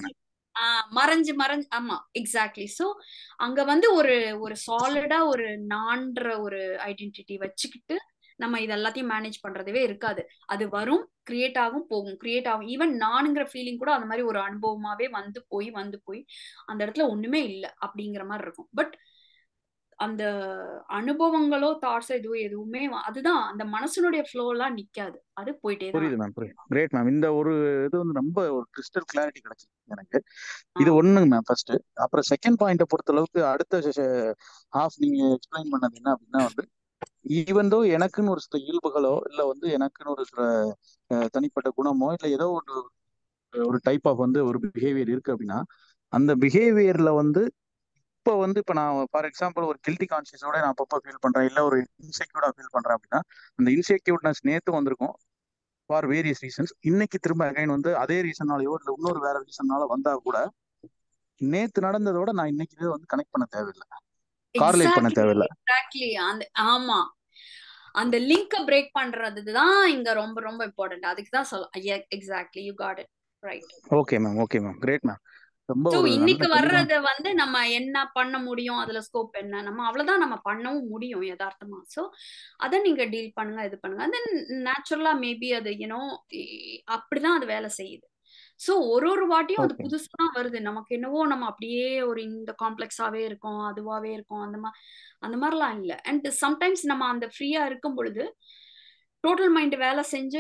மறைஞ்சு மறைஞ்சு ஆமா, எக்ஸாக்ட்லி. சோ அங்க வந்து ஒரு சாலிடா ஒரு நான்ற ஒரு ஐடென்டிட்டி வச்சுக்கிட்டு நம்ம இது எல்லாத்தையும் மேனேஜ் பண்றதுவே இருக்காது. அது வரும், கிரியேட் ஆகும், போகும், கிரியேட் ஆகும். ஈவன் நானுங்கிற ஃபீலிங் கூட அந்த மாதிரி ஒரு அனுபவமாவே வந்து போய் அந்த இடத்துல ஒண்ணுமே இல்லை அப்படிங்கிற மாதிரி இருக்கும். பட் அந்த அனுபவங்களோ தாட்ஸ் எதுவுமே அதுதான் அந்த மனசனுடைய ஃப்ளோ எல்லாம் நிக்காது, அது போயிட்டே தான். புரியுது மேம், புரியுது. Great ma'am. இந்த ஒரு இது வந்து ரொம்ப ஒரு கிறிஸ்டல் கிளாரிட்டி கிடைச்சிருக்கு எனக்கு. இது ஒண்ணுங்க மேம் ஃபர்ஸ்ட். அப்புறம் செகண்ட் பாயிண்ட பொறுத்த அளவுக்கு அடுத்த ஹாஃப் நீங்க எக்ஸ்பிளைன் பண்ணது என்ன அப்படின்னா வந்து, ஈவன் தோ எனக்குன்னு ஒரு சில இயல்புகளோ இல்ல வந்து எனக்குன்னு ஒரு சில தனிப்பட்ட குணமோ இல்ல ஏதோ ஒரு டைப் ஆஃப் வந்து ஒரு பிஹேவியர் இருக்கு அப்படின்னா, அந்த பிஹேவியர்ல வந்து இப்போ நான் ஃபார் எக்ஸாம்பிள் ஒரு கில்ட்டி கான்சியஸோட நான் அப்பப்போ ஃபீல் பண்றேன், இல்ல ஒரு இன்செக்யூர்டா ஃபீல் பண்றேன் அப்படின்னா, அந்த இன்செக்யூர்ட்னஸ் நேத்து வந்திருக்கும் ஃபார் வேரியஸ் ரீசன்ஸ். இன்னைக்கு திரும்ப அகைன் வந்து அதே ரீசனாலயோ இல்ல இன்னொரு வேற ரீசனால வந்தா கூட நேத்து நடந்ததோட நான் இன்னைக்கு வந்து கனெக்ட் பண்ண தேவையில்லை, கார்லேட் பண்ண தேவையில்லை. எக்ஸாக்ட்லி. ஆமா, அந்த லிங்க பிரேக் பண்றதுதான் இங்க ரொம்ப ரொம்ப இம்பார்ட்டன்ட். அதுக்கு தான் சொல்ல. Exactly, you got it right. Okay ma'am, okay ma'am, great ma'am. ரொம்ப இன்னைக்கு வர்றத வந்து நம்ம என்ன பண்ண முடியும், அதுல ஸ்கோப் என்ன, நம்ம அவ்வளவுதான் நம்ம பண்ணவும் முடியும் யதார்த்தமா. சோ அத நீங்க டீல் பண்ணுங்க, இது பண்ணுங்க. தென் நேச்சுரலா மேபி அது அப்படிதான் அது வேலை செய்யுது. சோ ஒரு வாட்டியும் அது புதுசா வருது நமக்கு. என்னவோ நம்ம அப்படியே ஒரு இந்த காம்ப்ளெக்ஸாவே இருக்கோம், அதுவாவே இருக்கும், அந்த மாதிரிலாம் இல்ல. அண்ட் சம்டைம்ஸ் நம்ம அந்த ஃப்ரீயா இருக்கும் பொழுது டோட்டல் மைண்ட் வேலை செஞ்சு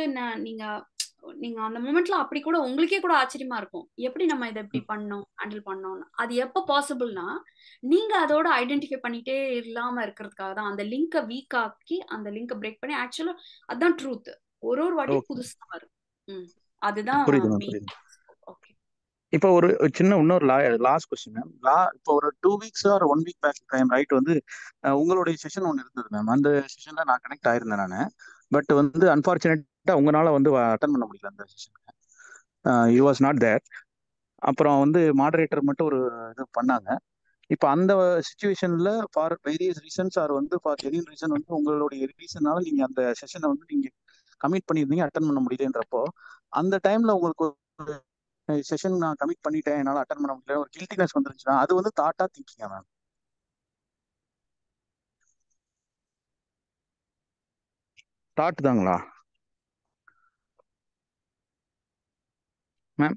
நீங்க அந்த மூமெண்ட்ல அப்படி கூட உங்களுக்கே கூட ஆச்சரியமா இருக்கும், எப்படி நம்ம இதை எப்படி ஹேண்டில் பண்ணோம்னு. அது எப்ப பாசிபிள்னா நீங்க அதோட ஐடென்டிஃபை பண்ணிட்டே இல்லாம இருக்கிறதுக்காக தான். அந்த லிங்கை வீக் ஆக்கி அந்த லிங்கை பிரேக் பண்ணி ஆக்சுவலா அதுதான் ட்ரூத். ஒரு வாட்டியும் புதுசா வரும். அதுதான். ஓகே, இப்போ ஒரு சின்ன இன்னொரு லாஸ்ட் கொஸ்டின் மேம். இப்போ ஒரு 2 weeks or 1 week back time right வந்து உங்களுடைய செஷன் ஒன்று இருந்தது மேம். அந்த செஷன்ல நான் கனெக்ட் ஆயிருந்தேன் நான். பட் வந்து அன்பார்ச்சுனேட்டா உங்களால வந்து அட்டன் பண்ண முடியல அந்த செஷனுக்கு. You was not there. அப்புறம் வந்து மாடரேட்டர் மட்டும் ஒரு இது பண்ணாங்க. இப்போ அந்த சுச்சுவேஷன்ல ஃபார் வேரியஸ் ரீசன்ஸ் ஆர் வந்து ஃபார் ஜெனியன் ரீசன் வந்து உங்களுடைய ரீசனால நீங்க அந்த செஷனை வந்து நீங்க கமிட் பண்ணியிருந்தீங்க, அட்டன் பண்ண முடியலன்றப்போ அந்த டைம்ல உங்களுக்கு செஷன் நான் கமிட் பண்ணிட்டேன், என்னால அட்டன் பண்ண முடியல, ஒரு கில்ட்டினஸ் வந்துருச்சுன்னா அது வந்து தாட்டா திங்கிங்கா மேம்? தாட் தாங்களா மேம்?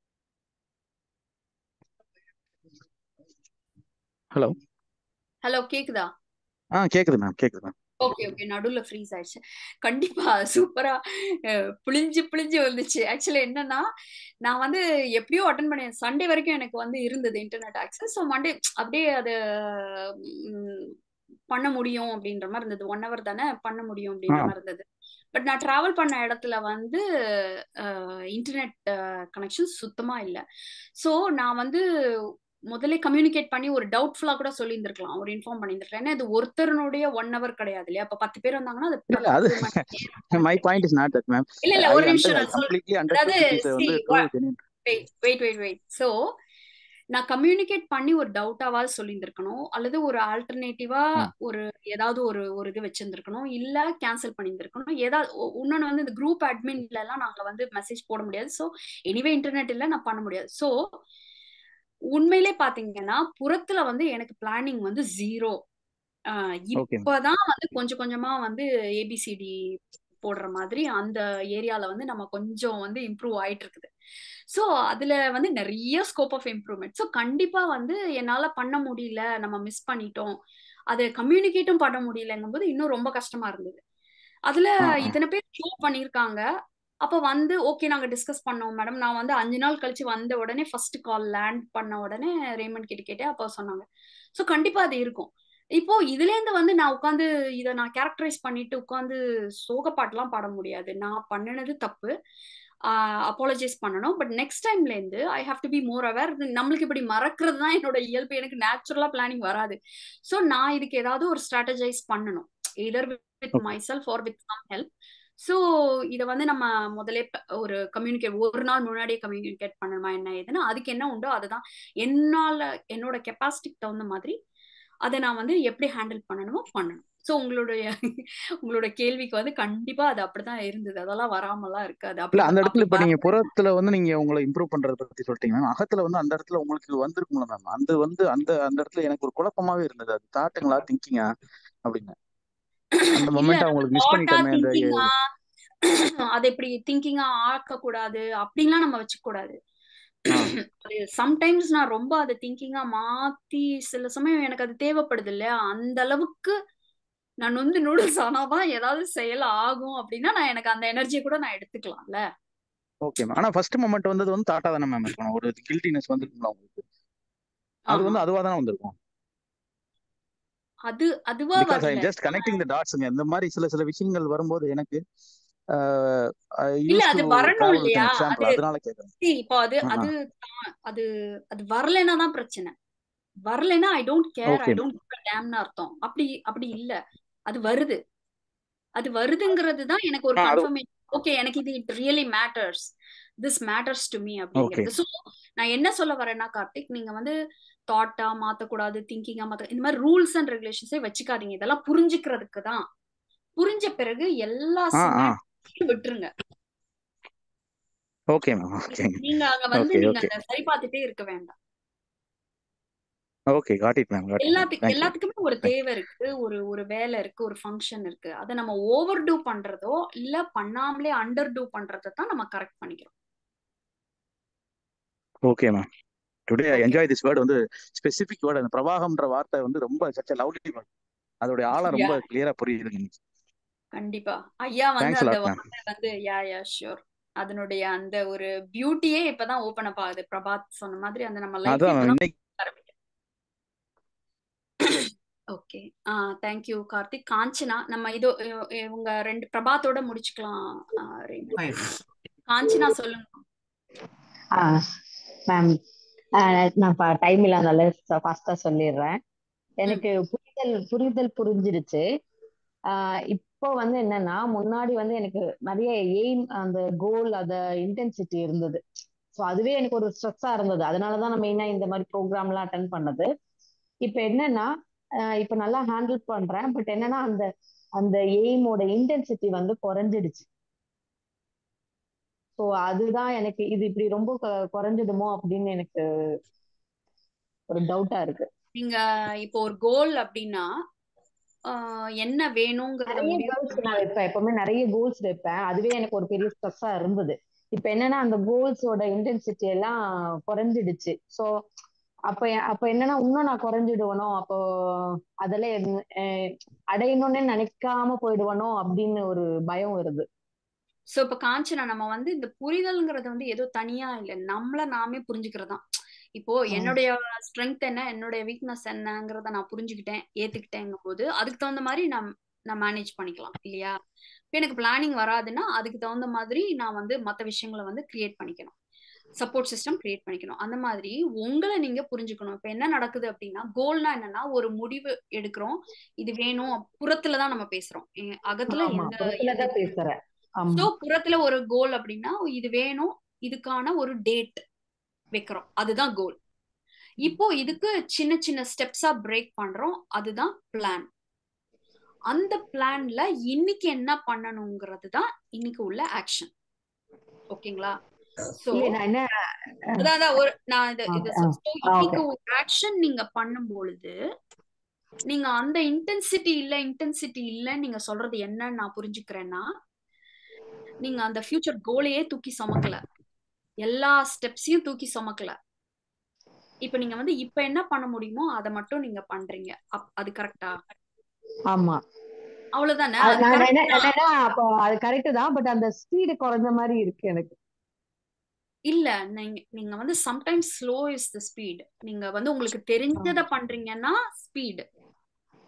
ஹலோ கேக்குதா? கேக்குது மேம், கேக்குது மேம். ஓகே, நடுவுல ஃப்ரீஸ் ஆயிடுச்சு. கண்டிப்பா சூப்பரா புளிஞ்சு வந்துச்சு. ஆக்சுவலி என்னன்னா நான் வந்து எப்படியோ அட்டன் பண்ணேன். சண்டே வரைக்கும் எனக்கு வந்து இருந்தது இன்டர்நெட் ஆக்சஸ். ஸோ மண்டே அப்படியே அது பண்ண முடியும் அப்படின்ற மாதிரி இருந்தது. 1 hour தானே பண்ண முடியும் அப்படின்ற மாதிரி இருந்தது. பட் நான் டிராவல் பண்ண இடத்துல வந்து இன்டர்நெட் கனெக்ஷன் சுத்தமா இல்லை. ஸோ நான் வந்து முதல்ல கம்யூனிகேட் பண்ணி ஒரு டவுட்ஃபுல்லா கூட சொல்லி இருந்திருக்கலாம், ஒரு இன்ஃபார்ம் பண்ணியிருந்திருக்கலாம். ஏன்னா இது ஒருத்தருடைய 1 hour கிடையாது இல்லையா? அப்ப 10 பேர் வந்தாங்கன்னா my point is not that ma'am. இல்ல ஒரு நிமிஷம் நான் சொல்றேன். வெயிட். சோ நான் கம்யூனிகேட் பண்ணி ஒரு டவுட்டாவாது சொல்லியிருந்திருக்கணும், அல்லது ஒரு ஆல்டர்னேட்டிவா ஒரு ஏதாவது ஒரு இது வச்சிருந்திருக்கணும், இல்ல கேன்சல் பண்ணியிருந்திருக்கணும். ஏதாவது இன்னொன்னு வந்து இந்த குரூப் அட்மின்ல எல்லாம் நாங்க வந்து மெசேஜ் போட முடியாது. சோ எனிவே இன்டர்நெட் இல்ல, நான் பண்ண முடியாது. சோ உண்மையிலே பாத்தீங்கன்னா புறத்துல வந்து எனக்கு பிளானிங் வந்து 0. இப்பதான் வந்து கொஞ்சம் கொஞ்சமா வந்து ஏபிசிடி போடுற மாதிரி அந்த ஏரியால வந்து நம்ம கொஞ்சம் வந்து இம்ப்ரூவ் ஆயிட்டு இருக்குது. சோ அதுல வந்து நிறைய ஸ்கோப் ஆஃப் இம்ப்ரூவ்மெண்ட். சோ கண்டிப்பா வந்து என்னால பண்ண முடியல, நம்ம மிஸ் பண்ணிட்டோம், அதை கம்யூனிகேட்டும் பண்ண முடியலங்கும் போது இன்னும் ரொம்ப கஷ்டமா இருந்தது. அதுல இத்தனை பேர் ஷோ பண்ணிருக்காங்க. அப்ப வந்து ஓகே நாங்க டிஸ்கஸ் பண்ணோம் மேடம். நான் வந்து 5 நாள் கழிச்சு வந்த உடனே ஃபர்ஸ்ட் கால் லேண்ட் பண்ண உடனே ரேமண்ட் கிட்ட கேட்டேன். அப்ப சொன்னாங்க. சோ கண்டிப்பா அது இருக்கும். இப்போ இதுல இருந்து வந்து நான் உட்காந்து இதை நான் கேரக்டரைஸ் பண்ணிட்டு உட்காந்து சோக பாட்டுலாம் பாட முடியாது. நான் பண்ணினது தப்பு, அப்பாலஜைஸ் பண்ணணும். பட் நெக்ஸ்ட் டைம்ல இருந்து I have to be more aware. நம்மளுக்கு இப்படி மறக்கிறது தான் என்னோட இயல்பு. எனக்கு நேச்சுரலா பிளானிங் வராது. ஸோ நான் இதுக்கு ஏதாவது ஒரு ஸ்ட்ராட்டஜைஸ் பண்ணணும், either with myself or with some help. So இதை வந்து நம்ம முதலே ஒரு ஒரு நாள் முன்னாடியே கம்யூனிகேட் பண்ணணுமா என்ன ஏதுன்னா, அதுக்கு என்ன உண்டோ அதுதான் என்னோட கெப்பாசிட்டிக்கு தகுந்த மாதிரி அதை நான் வந்து எப்படி ஹேண்டில் பண்ணணுமோ பண்ணணும். ஸோ உங்களோட கேள்விக்கு வந்து கண்டிப்பா அது அப்படிதான் இருந்தது. அதெல்லாம் வராமலாம் இருக்காது. இல்ல அந்த இடத்துல இப்ப நீங்க புறத்துல வந்து நீங்க உங்களை இம்ப்ரூவ் பண்றத பத்தி சொல்லிட்டீங்க மேம். அகத்துல வந்து அந்த இடத்துல உங்களுக்கு வந்திருக்கும்ல மேம். அந்த இடத்துல எனக்கு ஒரு குழப்பமாவே இருந்தது. அது தாட்டுங்களா திங்கிங்கா அப்படின்னு அந்த மொமெண்ட் உங்களுக்கு மிஸ் பண்ணிட்டோமே. அதை இப்படி திங்கிங்கா ஆக்க கூடாது அப்படின்லாம் நம்ம வச்சுக்க கூடாது. சம்டைம்ஸ் நான் ரொம்ப அதை திங்கிங்கா மாத்தி சில சமயம் எனக்கு அது தேவைப்படுது இல்லையா, அந்த அளவுக்கு நான் வந்து நூடுல்ஸ் ஆனாதான் ஏதாவது செயல் ஆகும் அப்படின்னா நான் எனக்கு அந்த எனர்ஜியை கூட நான் எடுத்துக்கலாம்ல. Okay ma'am. ஆனா ஃபர்ஸ்ட் மொமெண்ட் வந்தது வந்து தாட்டா தானே மேம் இருக்கணும். ஒரு கில்ட்டினஸ் வந்துருக்கும்ல உங்களுக்கு, அது வந்து அதுவா தானே வந்திருக்கும். அதுவா because I am just connecting the டாட்ஸ்ங்க. இந்த மாதிரி சில விஷயங்கள் வரும்போது எனக்கு இல்ல அது வரணும் இல்லையா, அதனால கேக்குறேன். இப்போ அது வரலைன்னா தான் பிரச்சனை. வரலைன்னா I don't care, I don't டேம்னு அர்த்தம். அப்படி இல்ல, அது வருதுங்கிறது தான் எனக்கு ஒரு கன்ஃபர்மேஷன். ஓகே, எனக்கு இது it really matters, this matters to me அப்படிங்கிறது. ஸோ நான் என்ன சொல்ல வரேன்னா கார்த்திக், நீங்க வந்து தாட்டா மாத்தக்கூடாது, திங்கிங்கா மாத்த, இந்த மாதிரி ரூல்ஸ் அண்ட் ரெகுலேஷன்ஸே வச்சுக்காதீங்க. இதெல்லாம் புரிஞ்சுக்கிறதுக்கு தான். புரிஞ்ச பிறகு எல்லா விட்டுருங்க. Okay ma'am. ஓகே, நீங்க அங்க வந்து நீங்க அதை சரி பார்த்துட்டே இருக்க வேண்டாம். Okay, got it ma'am. எல்லாத்துக்குமே ஒரு தேவை இருக்கு, ஒரு வேலை இருக்கு, ஒரு ஃபங்க்ஷன் இருக்கு. அதை நம்ம ஓவர் டூ பண்றதோ இல்ல பண்ணாமலே அண்டர் டூ பண்றதை தான் நம்ம கரெக்ட் பண்ணிக்கிறோம். Okay ma'am. Today I enjoy this word. வந்து ஸ்பெசிபிக் வேர்ட், அந்த பிரவாகம்ன்ற வார்த்தை வந்து ரொம்ப சச்ச லவ்லி வேர்ட். அதோட ஆழம் ரொம்ப கிளியரா புரியுது. கண்டிப்பா ஐயா வந்து அந்த வார்த்தை வந்து ஷூர், அதனுடைய அந்த ஒரு பியூட்டியே இப்பதான் ஓபன் அப் ஆகுது. பிரபாத் சொன்ன மாதிரி அந்த நம்ம லைஃப் ஆரம்பிக்கும். Okay, thank you Karthik. காஞ்சனா, நம்ம இவங்க ரெண்டு பிரபாத்தோட முடிச்சுக்கலாம். காஞ்சனா சொல்லுங்க மேம். நான் டைம் இல்லாதனால ஃபாஸ்டா சொல்லிடுறேன். எனக்கு புரிதல் புரிஞ்சிருச்சு. இப்போ வந்து என்னன்னா, முன்னாடி வந்து எனக்கு நிறைய எய்ம், அந்த கோல், அத இன்டென்சிட்டி இருந்தது. ஸோ அதுவே எனக்கு ஒரு ஸ்ட்ரெஸ்ஸா இருந்தது. அதனாலதான் நான் மெயினா இந்த மாதிரி ப்ரோக்ராம் எல்லாம் அட்டென்ட் பண்ணது. இப்ப என்னன்னா, இப்ப நல்லா ஹேண்டில் பண்றேன். பட் என்னன்னா, அந்த எய்மோட இன்டென்சிட்டி வந்து குறைஞ்சிடுச்சு. ஸோ அதுதான் எனக்கு இது இப்படி ரொம்ப குறைஞ்சிடுமோ அப்படின்னு எனக்கு ஒரு டவுட்டா இருக்கு. நீங்க இப்போ ஒரு கோல் அப்படின்னா என்ன வேணுங்கிறத நான் வைப்பேன், எப்பவுமே நிறைய கோல்ஸ் வைப்பேன். அதுவே எனக்கு ஒரு பெரிய ஸ்ட்ரெஸ்ஸா இருந்தது. இப்ப என்னன்னா, அந்த கோல்ஸோட இன்டென்சிட்டி எல்லாம் குறைஞ்சிடுச்சு. ஸோ அப்ப என்னன்னா, இன்னும் நான் குறைஞ்சிடுவனோ, அப்போ அதெல்லாம் அடையணும்னு நினைக்காம போயிடுவனோ அப்படின்னு ஒரு பயம் வருது. சோ இப்ப காஞ்சனா, நம்ம வந்து இந்த புரிதல்ங்கிறது வந்து ஏதோ தனியா இல்லை, நம்மள நாமே புரிஞ்சுக்கிறதுதான். இப்போ என்னுடைய ஸ்ட்ரென்த் என்ன, என்னுடைய வீக்னஸ் என்னங்கிறத நான் புரிஞ்சுக்கிட்டேன், ஏத்துக்கிட்டேங்கும் போது அதுக்கு தகுந்த மாதிரி நான் மேனேஜ் பண்ணிக்கலாம் இல்லையா. இப்போ எனக்கு பிளானிங் வராதுன்னா அதுக்கு தகுந்த மாதிரி நான் வந்து மற்ற விஷயங்களை வந்து கிரியேட் பண்ணிக்கணும், சப்போர்ட் சிஸ்டம் கிரியேட் பண்ணிக்கணும். அந்த மாதிரி உங்களை நீங்க புரிஞ்சுக்கணும். இப்ப என்ன நடக்குது அப்படின்னா, கோல்னா என்னன்னா ஒரு முடிவு எடுக்கிறோம், இது வேணும். புறத்துலதான் நம்ம பேசுறோம், அகத்துல பேசுறேன். சோ புறத்துல ஒரு கோல் அப்படின்னா இது வேணும், இதுக்கான ஒரு டேட் வைக்கிறோம், அதுதான் கோல். இப்போ இதுக்கு சின்ன சின்ன ஸ்டெப்ஸா பிரேக் பண்றோம், அதுதான் பிளான். அந்த பிளான்ல இன்னைக்கு என்ன பண்ணணுங்கிறது தான் இன்னைக்கு உள்ள ஆக்ஷன். ஓகேங்களா? சோ அதான் இன்னைக்கு ஒரு ஆக்ஷன் நீங்க பண்ணும் பொழுது நீங்க அந்த இன்டென்சிட்டி இல்லன்னு நீங்க சொல்றது என்னன்னு நான் புரிஞ்சுக்கிறேன்னா, நீங்க அந்த ஃபியூச்சர் கோலையே தூக்கி சுமக்கல, எல்லா ஸ்டெப்ஸையும் தூக்கி சுமக்கல. இப்ப நீங்க வந்து இப்ப என்ன பண்ண முடியுமோ அதை மட்டும் நீங்க பண்றீங்க. அது கரெக்டா? ஆமா, அவ்வளவுதானே. அப்போ அது கரெக்ட் தான். பட் அந்த ஸ்பீடு குறைஞ்ச மாதிரி இருக்கு எனக்கு. இல்ல, நீங்க வந்து sometimes slow is the speed. நீங்க வந்து உங்களுக்கு தெரிஞ்சதை பண்றீங்கன்னா ஸ்பீடு,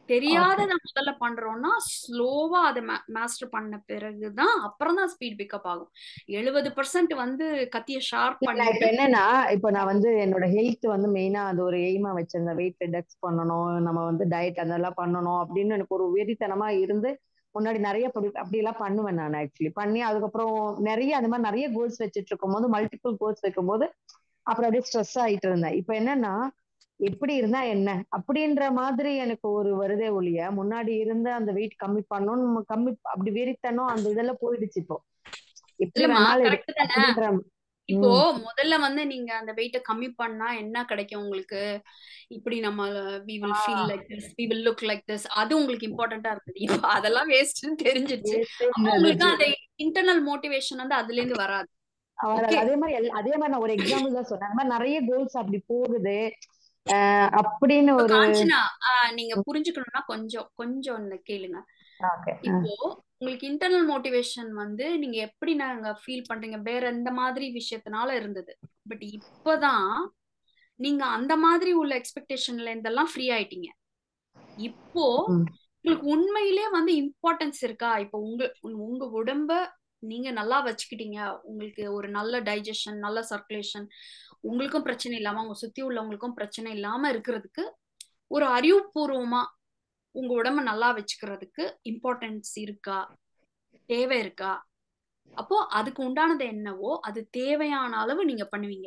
தெரியாதத முதல்ல பண்றோம்னா ஸ்லோவா அதை மாஸ்டர் பண்ண பிறகுதான் அப்புறம் தான் ஸ்பீட் பிக்கப் ஆகும். 70% வந்து கத்திய ஷார்ப் நான் இப்ப பண்ணிட்டு என்னன்னா இப்ப நான் வந்து என்னோட ஹெல்த் வந்து மெயினா அது ஒரு எய்மா வச்சிருந்தேன். வெயிட் ரிடக்ஸ் பண்ணணும், நம்ம வந்து டயட் அதெல்லாம் பண்ணணும் அப்படின்னு எனக்கு ஒரு வெறித்தனமா இருந்து முன்னாடி நிறைய அப்படி எல்லாம் பண்ணுவேன் நான். ஆக்சுவலி பண்ணி அதுக்கப்புறம் நிறைய அந்த மாதிரி நிறைய கோல்ஸ் வச்சுட்டு இருக்கும் போது மல்டிபிள் கோல்ஸ் வைக்கும் போது அப்புறம் அப்படியே ஸ்ட்ரெஸ் ஆயிட்டு இருந்தேன். இப்ப என்னன்னா எப்படி இருந்தா என்ன அப்படின்ற மாதிரி எனக்கு ஒரு வருதே ஒழிய முன்னாடி இருந்த அந்த வெயிட் கம்மி பண்ணணும் கம்மி அப்படி வெறித்தனம் அந்த இதெல்லாம் போயிடுச்சு. இப்போ எப்படி இல்லம்மா வேணாலும் கரெக்ட் இருக்கு தானே. அப்படின்ற இப்போ முதல்ல வந்து நீங்க அந்த வெயிட்ட கம்மி பண்ணா என்ன கிடைக்கும் உங்களுக்கு? இப்படி நம்ம we will feel like this, we will look like this, அது உங்களுக்கு இம்பார்ட்டண்டா இருந்தது. இப்போ அதெல்லாம் வேஸ்ட்னு தெரிஞ்சிருச்சு. அப்போ உங்களுக்கு அந்த இன்டர்னல் மோட்டிவேஷன் வந்து அதுல இருந்து வராது. அதே மாதிரி நான் ஒரு எக்ஸாம்பிள் தான் சொன்னேன். அந்த மாதிரி நிறைய கோல்ஸ் அப்படி போகுது அப்படின்னு ஒரு காஞ்சனா நீங்க புரிஞ்சுக்கணும்னா கொஞ்சம் கேளுங்க. இப்போ உங்களுக்கு இன்டர்னல் மோட்டிவேஷன் வந்து நீங்க எப்படி நாங்க ஃபீல் பண்றீங்க வேற எந்த மாதிரி விஷயத்தினால இருந்தது. பட் இப்பதான் நீங்க அந்த மாதிரி உள்ள எக்ஸ்பெக்டேஷன்ல இருந்தெல்லாம் ஃப்ரீ ஆயிட்டீங்க. இப்போ உங்களுக்கு உண்மையிலே வந்து இம்பார்ட்டன்ஸ் இருக்கா? இப்போ உங்க உடம்ப நீங்க நல்லா வச்சுக்கிட்டீங்க, உங்களுக்கு ஒரு நல்ல டைஜஷன், நல்ல சர்க்குலேஷன், உங்களுக்கும் பிரச்சனை இல்லாம உங்க சுத்தி உள்ளவங்களுக்கும் பிரச்சனை இல்லாம இருக்கிறதுக்கு ஒரு அறிவுபூர்வமா உங்க உடம்ப நல்லா வச்சுக்கிறதுக்கு இம்பார்ட்டன்ஸ் இருக்கா, தேவை இருக்கா? அப்போ அதுக்கு உண்டானது என்னவோ அது தேவையான அளவு நீங்க பண்ணுவீங்க.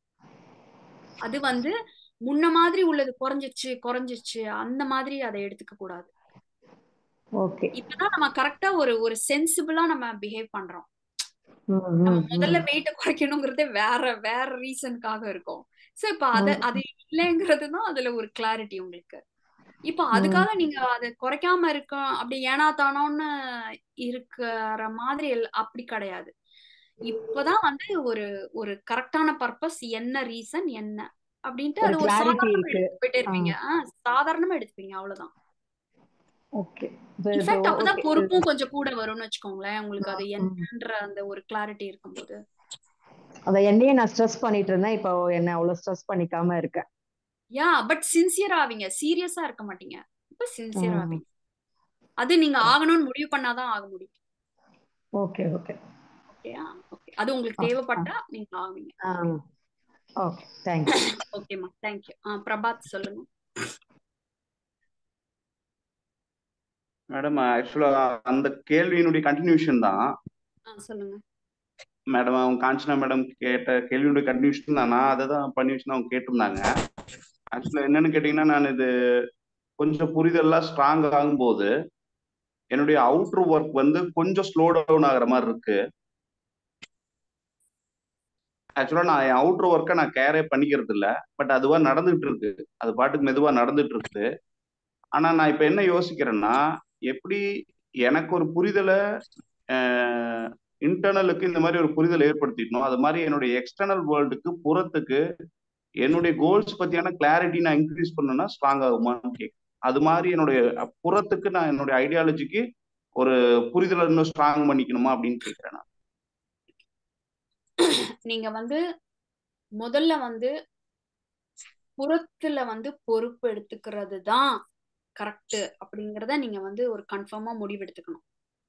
அது வந்து முன்ன மாதிரி உள்ளது குறைஞ்சிச்சு அந்த மாதிரி அதை எடுத்துக்க கூடாது. இப்பதான் நம்ம கரெக்டா ஒரு சென்சிபிளா நம்ம பிஹேவ் பண்றோம். நம்ம முதல்ல வெயிட்ட குறைக்கணுங்கிறதே வேற ரீசனுக்காக இருக்கும். சோ இப்ப அது இல்லைங்கிறதுதான் அதுல ஒரு கிளாரிட்டி உங்களுக்கு. இப்போ அதுக்காக நீங்க அதை குறைக்காம இருக்க அப்படி ஏனா தானோன்னு இருக்கிற மாதிரி அப்படி கிடையாது. இப்பதான் வந்து ஒரு கரெக்டான பர்பஸ் என்ன, ரீசன் என்ன அப்படின்ட்டு அது ஒரு சாதாரணமா எடுத்து போயிட்டே இருப்பீங்க. சாதாரணமா எடுத்துப்பீங்க, அவ்வளவுதான். இன்ஃபேக்ட் அப்பதான் பொறுப்பும் கொஞ்சம் கூட வரும்னு வச்சுக்கோங்களேன். உங்களுக்கு அது என்னன்ற அந்த ஒரு கிளாரிட்டி இருக்கும்போது. அத என்னையே நான் ஸ்ட்ரெஸ் பண்ணிட்டு இருந்தேன். இப்போ என்ன அவ்வளவு ஸ்ட்ரெஸ் பண்ணிக்காம இருக்கேன். பட் சின்சியரா ஆவீங்க, சீரியஸா இருக்க மாட்டீங்க. இப்ப சின்சியரா ஆவீங்க. அது நீங்க ஆகணும்னு முடிவு பண்ணாதான் ஆக முடியும். ஓகேயா? ஓகே. அது உங்களுக்கு தேவைப்பட்டா நீங்க ஆவீங்க. Okay, thank you. ஓகேமா, தேங்க்யூ. பிரபாத் சொல்லுங்க. மேடம், ஆக்சுவலா அந்த கேள்வியினுடைய கண்டினியூஷன் தான். சொல்லுங்க மேடம். அவங்க காஞ்சனா மேடம் கேட்ட கேள்வியுடைய கண்டினியூஷன் தான். நான் அதை தான் பண்ணி வச்சு அவங்க கேட்டிருந்தாங்க. ஆக்சுவலா என்னன்னு கேட்டீங்கன்னா, நான் இது கொஞ்சம் புரிதல்லாம் ஸ்ட்ராங் ஆகும்போது என்னுடைய அவுட்டர் ஒர்க் வந்து கொஞ்சம் ஸ்லோ டவுன் ஆகுற மாதிரி இருக்கு. ஆக்சுவலா நான் என் அவுட்டர் ஒர்க்கை நான் கேரே பண்ணிக்கிறது இல்லை. பட் அதுவா நடந்துட்டு இருக்கு, அது பாட்டுக்கு மெதுவா நடந்துட்டு இருக்கு. ஆனா நான் இப்ப என்ன யோசிக்கிறேன்னா, எப்படி எனக்கு ஒரு புரிதலை இன்டர்னலுக்கு இந்த மாதிரி ஒரு புரிதல் ஏற்படுத்திட்டணும், அது மாதிரி என்னுடைய எக்ஸ்டர்னல் வேர்ல்டுக்கு புறத்துக்கு என்னுடைய கோல்ஸ் பத்தியான கிளாரிட்டி நான் இன்க்ரீஸ் பண்ணணும்னா ஸ்ட்ராங் ஆகுமான்னு கேட்க. அது மாதிரி என்னுடைய புறத்துக்கு நான் என்னுடைய ஐடியாலஜிக்கு ஒரு புரிதலை இன்னும் ஸ்ட்ராங் பண்ணிக்கணுமா அப்படின்னு கேட்கிறேன். நீங்க வந்து முதல்ல வந்து புறத்துல வந்து பொறுப்பு எடுத்துக்கிறது தான் கரெக்ட் அப்படிங்கறத நீங்க வந்து ஒரு கன்ஃபார்மா முடிவு எடுத்துக்கணும்.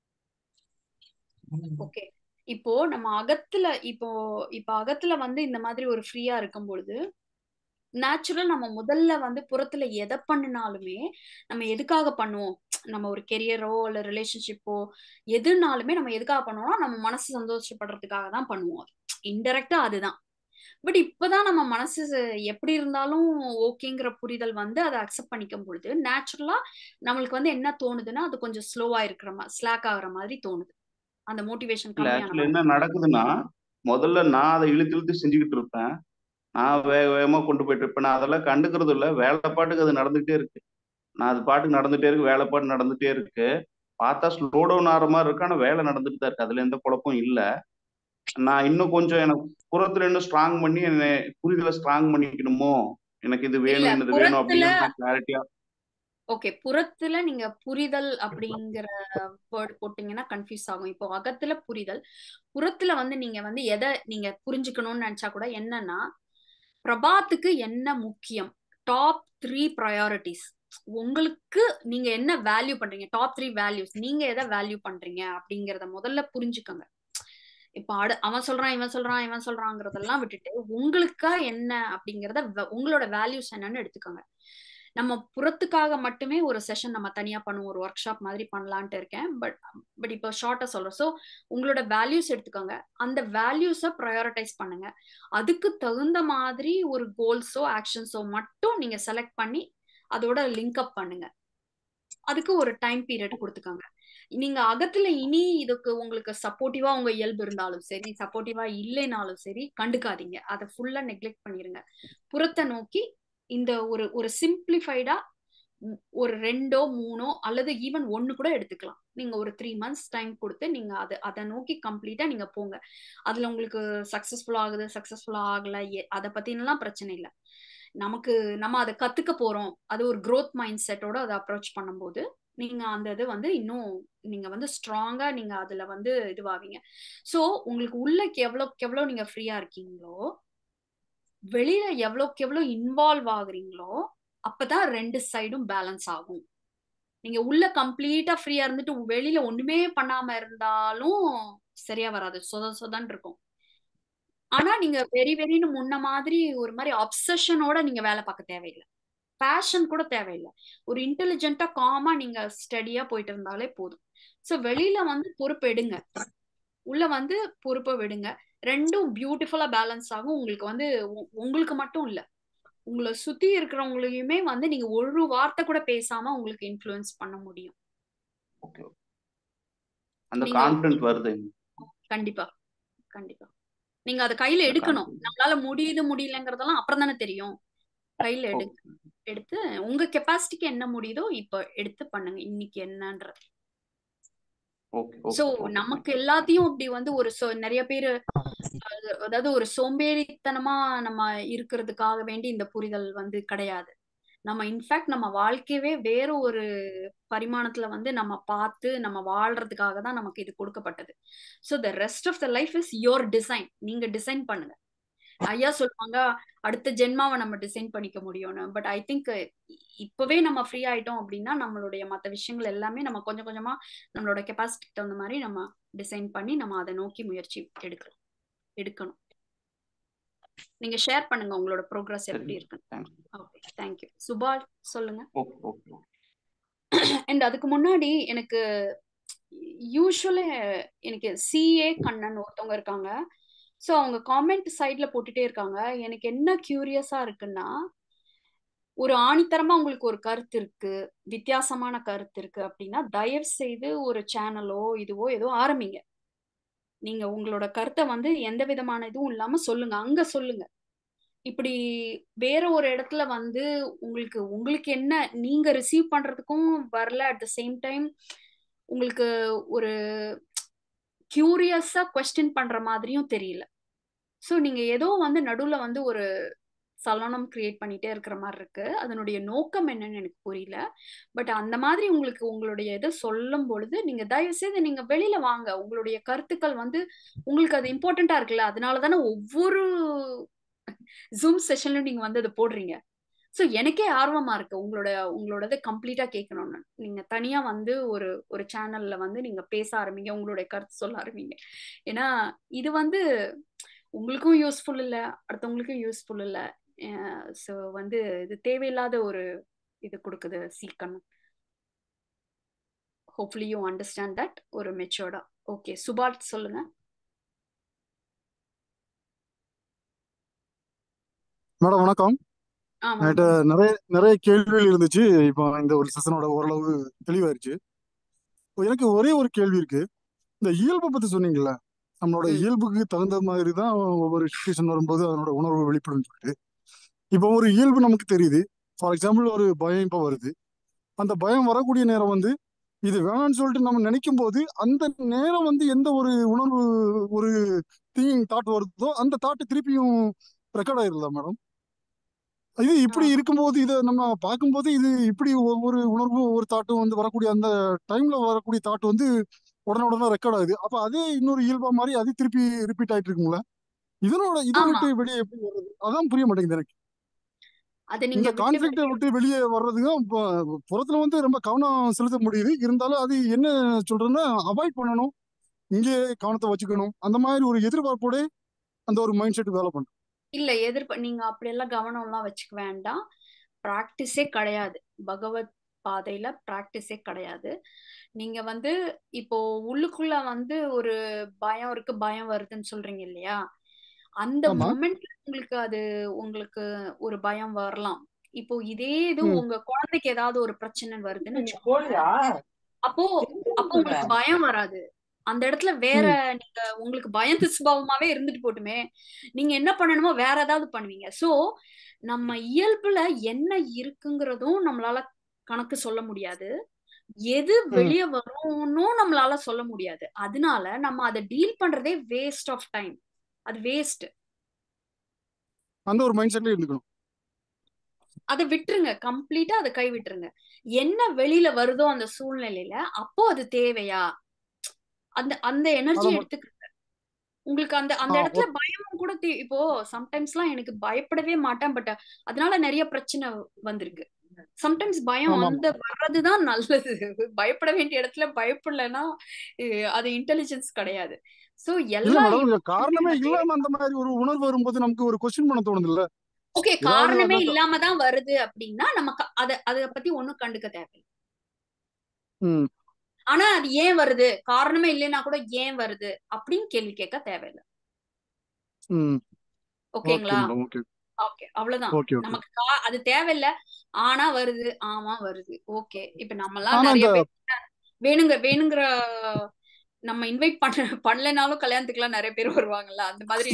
ஓகே. இப்போ நம்ம அகத்துல இப்போ அகத்துல வந்து இந்த மாதிரி ஒரு ஃப்ரீயா இருக்கும் பொழுது நேச்சுரல் நம்ம முதல்ல வந்து புறத்துல எதை பண்ணினாலுமே நம்ம எதுக்காக பண்ணுவோம்? நம்ம ஒரு கெரியரோ இல்ல ரிலேஷன்ஷிப்போ எதுனாலுமே நம்ம எதுக்காக பண்ணுவோம்னா நம்ம மனசு சந்தோஷப்படுறதுக்காக தான் பண்ணுவோம். இன்டெரக்டா அதுதான். பட் இப்பதான் நம்ம மனசு எப்படி இருந்தாலும் ஓகேங்கிற புரிதல் வந்து அதை அக்செப்ட் பண்ணிக்கும் பொழுது நேச்சுரலா நம்மளுக்கு வந்து என்ன தோணுதுன்னா அது கொஞ்சம் ஸ்லோவா இருக்கிற மாதிரி, ஸ்லாக் ஆகுற மாதிரி தோணுது. அந்த மோட்டிவேஷன் கம்மியான என்ன நடக்குதுன்னா, முதல்ல நான் அதை இழுத்து செஞ்சுக்கிட்டு இருப்பேன். நான் வேக வேகமா கொண்டு போயிட்டு இருப்பேன். நான் அதெல்லாம் கண்டுக்கிறது இல்லை. வேலை பாட்டுக்கு அது நடந்துகிட்டே இருக்கு. நான் அது பாட்டுக்கு நடந்துட்டே இருக்கு, வேலை பாட்டு நடந்துட்டே இருக்கு. பார்த்தா ஸ்லோ டவுன் ஆகிற மாதிரி இருக்கு, ஆனா வேலை நடந்துட்டு தான் இருக்கு. அதுல எந்த குழப்பம் இல்லை. நான் இன்னும் கொஞ்சம் எனக்கு புறத்துல இன்னும் ஸ்ட்ராங் பண்ணி என்ன புரிதலை ஸ்ட்ராங் பண்ணிக்கணுமோ, எனக்கு இது வேணும், என்னது வேணும் அப்படிங்கிற கிளாரிட்டியா. ஓகே, புறத்துல நீங்க புரிதல் அப்படிங்கிற வேர்ட் போட்டீங்கன்னா கன்ஃபியூஸ் ஆகும். இப்போ அகத்துல புரிதல், புறத்துல வந்து நீங்க வந்து எதை நீங்க புரிஞ்சுக்கணும்னு நினைச்சா கூட என்னன்னா பிரபாத்துக்கு என்ன முக்கியம், டாப் 3 ப்ரையாரிட்டிஸ் உங்களுக்கு நீங்க என்ன வேல்யூ பண்றீங்க, டாப் 3 வேல்யூஸ், நீங்க எதை வேல்யூ பண்றீங்க அப்படிங்கறத முதல்ல புரிஞ்சுக்கோங்க. இப்ப அவன் சொல்றான் இவன் சொல்றான் இவன் சொல்றாங்கிறதெல்லாம் விட்டுட்டு உங்களுக்கா என்ன அப்படிங்கறத உங்களோட வேல்யூஸ் என்னன்னு எடுத்துக்கோங்க. நம்ம புறத்துக்காக மட்டுமே ஒரு செஷன் நம்ம தனியா பண்ணுவோம், ஒரு ஒர்க் ஷாப் மாதிரி பண்ணலான்ட்டு இருக்கேன். பட் இப்போ ஷார்ட்டா சொல்றேன். ஸோ உங்களோட வேல்யூஸ் எடுத்துக்கோங்க, அந்த வேல்யூஸை ப்ரையாரிட்டைஸ் பண்ணுங்க. அதுக்கு தகுந்த மாதிரி ஒரு கோல்ஸோ ஆக்ஷன்ஸோ மட்டும் நீங்க செலக்ட் பண்ணி அதோட லிங்க் அப் பண்ணுங்க. அதுக்கு ஒரு டைம் பீரியட் கொடுத்துக்கோங்க. நீங்க அகத்துல இனி இதுக்கு உங்களுக்கு சப்போர்ட்டிவா உங்க இயல்பு இருந்தாலும் சரி, சப்போர்ட்டிவா இல்லைனாலும் சரி, கண்டுக்காதீங்க, அதை ஃபுல்லா நெக்லெக்ட் பண்ணிருங்க. புறத்தை நோக்கி இந்த ஒரு சிம்பிளிஃபைடா ஒரு 2 3 அல்லது ஈவன் 1 கூட எடுத்துக்கலாம். நீங்க ஒரு 3 months டைம் கொடுத்து நீங்க அதை நோக்கி கம்ப்ளீட்டா நீங்க போங்க. அதுல உங்களுக்கு சக்சஸ்ஃபுல் ஆகுது சக்சஸ்ஃபுல்லா ஆகல அதை பத்தினெல்லாம் பிரச்சனை இல்லை. நம்ம அதை கத்துக்க போறோம், அது ஒரு growth மைண்ட் செட்டோட அதை அப்ரோச் பண்ணும்போது நீங்க அந்த இது இன்னும் நீங்க ஸ்ட்ராங்கா நீங்க அதுல இதுவாவீங்க. சோ உங்களுக்கு உள்ளக்கு எவ்வளவு நீங்க ஃப்ரீயா இருக்கீங்களோ, வெளியில எவ்வளவு இன்வால்வ் ஆகுறீங்களோ, அப்பதான் 2 சைடும் பேலன்ஸ் ஆகும். நீங்க உள்ள கம்ப்ளீட்டா ஃப்ரீயா இருந்துட்டு வெளியில ஒண்ணுமே பண்ணாம இருந்தாலும் சரியா வராது, சொதன்னு இருக்கும். ஆனா நீங்க வெறின்னு முன்ன மாதிரி ஒரு மாதிரி அப்சஷனோட நீங்க வேலை பார்க்க தேவையில்லை, பேஷன் கூட தேவையில்லை. ஒரு இன்டெலிஜென்ட்டா காமா நீங்க ஸ்டடியா போயிட்டு இருந்தாலே போதும். சோ வெளியில பொறுப்பு எடுங்க, உள்ள பொறுப்பை விடுங்க. ரெண்டும் பியூட்டிஃபுல்லா பேலன்ஸ் ஆகும். உங்களுக்கு மட்டும் இல்ல, உங்களை சுத்தி இருக்கிறவங்களையுமே நீங்க ஒரு வார்த்தை கூட பேசாம உங்களுக்கு இன்ஃப்ளூயன்ஸ் பண்ண முடியும். அந்த கான்ஃபிடன்ஸ் வருது. கண்டிப்பா கண்டிப்பா நீங்க அதை கையில எடுக்கணும். நம்மளால முடியலங்கிறதெல்லாம் அப்புறம் தானே தெரியும். கையில எடுத்து உங்க கெப்பாசிட்டிக்கு என்ன முடியுதோ இப்ப எடுத்து பண்ணுங்க, இன்னைக்கு என்னன்றது. சோ நமக்கு எல்லாத்தையும் இப்படி ஒரு நிறைய பேரு அதாவது ஒரு சோம்பேறித்தனமா நம்ம இருக்கிறதுக்காக வேண்டி இந்த புரிதல் கிடையாது. நம்ம இன்ஃபேக்ட் நம்ம வாழ்க்கையவே வேற ஒரு பரிமாணத்துல நம்ம பார்த்து நம்ம வாழ்றதுக்காக தான் நமக்கு இது கொடுக்கப்பட்டது. So the rest of the life is your design. நீங்க டிசைன் பண்ணுங்க. ஐயா சொல்லுவாங்க அடுத்த ஜென்மாவை நம்ம டிசைன் பண்ணிக்க முடியும்னு. பட் ஐ திங்க் இப்பவே நம்ம ஃப்ரீ ஆயிட்டோம் அப்படின்னா நம்மளுடைய மற்ற விஷயங்கள் எல்லாமே நம்ம கொஞ்சம் கொஞ்சமா நம்மளோட கெப்பாசிட்டிக்கு தகுந்த மாதிரி நம்ம டிசைன் பண்ணி நம்ம அதை நோக்கி முயற்சி எடுக்கணும். நீங்க ஷேர் பண்ணுங்க உங்களோட ப்ரோக்ரஸ் எப்படி இருக்கு. Okay, thank you. சுபால் சொல்லுங்க. அண்ட் அதுக்கு முன்னாடி எனக்கு யூஸ்வலி எனக்கு சிஏ கண்ணன் ஒருத்தவங்க இருக்காங்க. ஸோ அவங்க காமெண்ட் சைட்ல போட்டுட்டே இருக்காங்க. எனக்கு என்ன கியூரியஸா இருக்குன்னா, ஒரு ஆணித்தரமா உங்களுக்கு ஒரு கருத்து இருக்கு, வித்தியாசமான கருத்து இருக்கு அப்படின்னா தயவு செய்து ஒரு சேனலோ இதுவோ ஏதோ ஆரம்பிங்க. நீங்க உங்களோட கருத்தை எந்த விதமான இதுவும் இல்லாம சொல்லுங்க, அங்க சொல்லுங்க. இப்படி வேற ஒரு இடத்துல உங்களுக்கு என்ன நீங்க ரிசீவ் பண்றதுக்கும் வரல, அட் த சேம் டைம் உங்களுக்கு ஒரு கியூரியஸா கொஸ்டின் பண்ற மாதிரியும் தெரியல. ஸோ நீங்க ஏதோ நடுவுல ஒரு சலனம் கிரியேட் பண்ணிட்டே இருக்கிற மாதிரி இருக்கு. அதனுடைய நோக்கம் என்னன்னு எனக்கு புரியல. பட் அந்த மாதிரி உங்களுக்கு உங்களுடைய இதை சொல்லும் பொழுது நீங்க தயவு செய்து நீங்க வெளியில வாங்க. உங்களுடைய கருத்துக்கள் உங்களுக்கு அது இம்பார்ட்டண்டா இருக்குல்ல, அதனாலதானே ஒவ்வொரு ஜூம் செஷன்ல நீங்க அதை போடுறீங்க. ஸோ எனக்கே ஆர்வமா இருக்கு உங்களோடது கம்ப்ளீட்டா கேட்கணும்னு. நீங்க தனியா ஒரு சேனல்ல நீங்க பேச ஆரம்பிங்க, உங்களுடைய கருத்து சொல்ல ஆரம்பிங்க. ஏன்னா இது உங்களுக்கும் யூஸ்ஃபுல் இல்லை, அடுத்தவங்களுக்கும் யூஸ்ஃபுல் இல்லை. ஸோ இது தேவையில்லாத ஒரு இது கொடுக்குது சீக்கணும். ஹோப்ஃபுல்லி யூ அண்டர்ஸ்டாண்ட் தட் ஒரு மெச்சோர்டா. ஓகே, சுபாட் சொல்லுங்க. மேடம் வணக்கம். என்கிட்ட நிறைய கேள்விகள் இருந்துச்சு. இப்போ இந்த ஒரு செஷனோட ஓரளவு தெளிவாயிருச்சு. எனக்கு ஒரே ஒரு கேள்வி இருக்கு. இந்த இயல்பை பத்தி சொன்னீங்கல்ல, நம்மளோட இயல்புக்கு தகுந்த மாதிரி தான் ஒவ்வொரு சுச்சுவேஷன் வரும்போது அதனோட உணர்வு வெளிப்படும் சொல்லிட்டு. இப்போ ஒரு இயல்பு நமக்கு தெரியுது. ஃபார் எக்ஸாம்பிள் ஒரு பயம் இப்போ வருது. அந்த பயம் வரக்கூடிய நேரம் இது வேணாம்னு சொல்லிட்டு நம்ம நினைக்கும் போது அந்த நேரம் எந்த ஒரு உணர்வு ஒரு திங்கிங் தாட் வருதோ அந்த தாட்டு திருப்பியும் ரெக்கார்ட் ஆயிருதா மேடம்? இது இப்படி இருக்கும்போது இதை நம்ம பார்க்கும்போது இது இப்படி ஒவ்வொரு உணர்வும் ஒவ்வொரு தாட்டும் வரக்கூடிய அந்த டைம்ல வரக்கூடிய தாட்டு உடனே ரெக்கார்ட் ஆகுது. அப்ப அதே இன்னொரு இயல்பா மாதிரி அது திருப்பி ரிப்பீட் ஆயிட்டு இருக்குங்களா? இதை விட்டு வெளியே எப்படி வருது அதான் புரிய மாட்டேங்குது எனக்கு. அதை இந்த நீங்க விட்டு கான்ஃபிளிக்டை விட்டு வெளியே வர்றதுக்கும் புறத்துல வந்து ரொம்ப கவனம் செலுத்த முடியுது. இருந்தாலும் அது என்ன சொல்றேன்னா அவாய்ட் பண்ணணும், இங்கே கவனத்தை வச்சுக்கணும், அந்த மாதிரி ஒரு எதிர்பார்ப்போட அந்த ஒரு மைண்ட் செட் வேலை பண்ணும். இல்ல நீங்க அப்படியெல்லாம் கவனம் எல்லாம் வச்சுக்க வேண்டாம். பிராக்டிஸே கிடையாது, பகவத் பாதையில பிராக்டிஸே கிடையாது. நீங்க வந்து இப்போ உள்ளுக்குள்ள வந்து ஒரு பயம் இருக்கு, பயம் வருதுன்னு சொல்றீங்க இல்லையா, அந்த ஆமா. மொமெண்ட்ல உங்களுக்கு ஒரு பயம் வரலாம். இப்போ இதே இது உங்க குழந்தைக்கு ஏதாவது ஒரு பிரச்சனை வருதுன்னு வச்சுக்கோங்க, அப்போ உங்களுக்கு பயம் வராது. அந்த இடத்துல வேற நீங்க உங்களுக்கு பயந்து சுபாவமாவே இருந்துட்டு போட்டுமே, நீங்க என்ன பண்ணணுமோ வேற ஏதாவது பண்ணுவீங்க. சோ நம்ம இயல்புல என்ன இருக்குங்கிறதும் நம்மளால கணக்கு சொல்ல முடியாது, எது வெளியே வரும்னு நம்மளால சொல்ல முடியாது. அதனால நம்ம அதை டீல் பண்றதே வேஸ்ட் ஆஃப் டைம். அது வேஸ்ட். அந்த ஒரு மைண்ட் செட்ல இருந்துக்கணும். அதை விட்டுருங்க, கம்ப்ளீட்டா அதை கை விட்டுருங்க. என்ன வெளியில வருதோ அந்த சூழ்நிலையில அப்போ அது தேவையா, அந்த எனர்ஜி எடுத்துக்க. உங்களுக்கு அந்த இடத்துல பயமும் கூட இப்போ சம்டைம்ஸ்லாம் எனக்கு பயப்படவே மாட்டேன், பட் அதனால நிறைய பிரச்சனை வந்திருக்கு. சம்டைம்ஸ் பயம் வர்றதுதான் நல்லது. பயப்பட வேண்டிய இடத்துல பயப்படலைன்னா அது இன்டெலிஜென்ஸ் கிடையாது. சோ எல்லாம் காரணமே இல்லாம அந்த மாதிரி ஒரு உணர்வு வரும்போது நமக்கு ஒரு क्वेश्चन பண்ண தோணுது இல்ல. ஓகே, காரணமே இல்லாம தான் வருது அப்படின்னா நமக்கு அத பத்தி ஒண்ணும் கண்டுக்க தேவையில்லை. ஆனா அது ஏன் வருது, காரணமே இல்லைன்னா கூட ஏன் வருது அப்படின்னு கேள்வி கேட்க தேவையில்லை. ஓகேங்களா? ஓகே, அவ்வளவுதான். நமக்கு அது தேவையில்லை. ஆனா வருது, ஆமா வருது, ஓகே. இப்ப நம்மலாம் நிறைய பேர் வேணுங்கிற நம்ம இன்வைட் பண்ணலனாலும் கல்யாணத்துக்குலாம் நிறைய பேர் வருவாங்கல்ல, அந்த மாதிரி.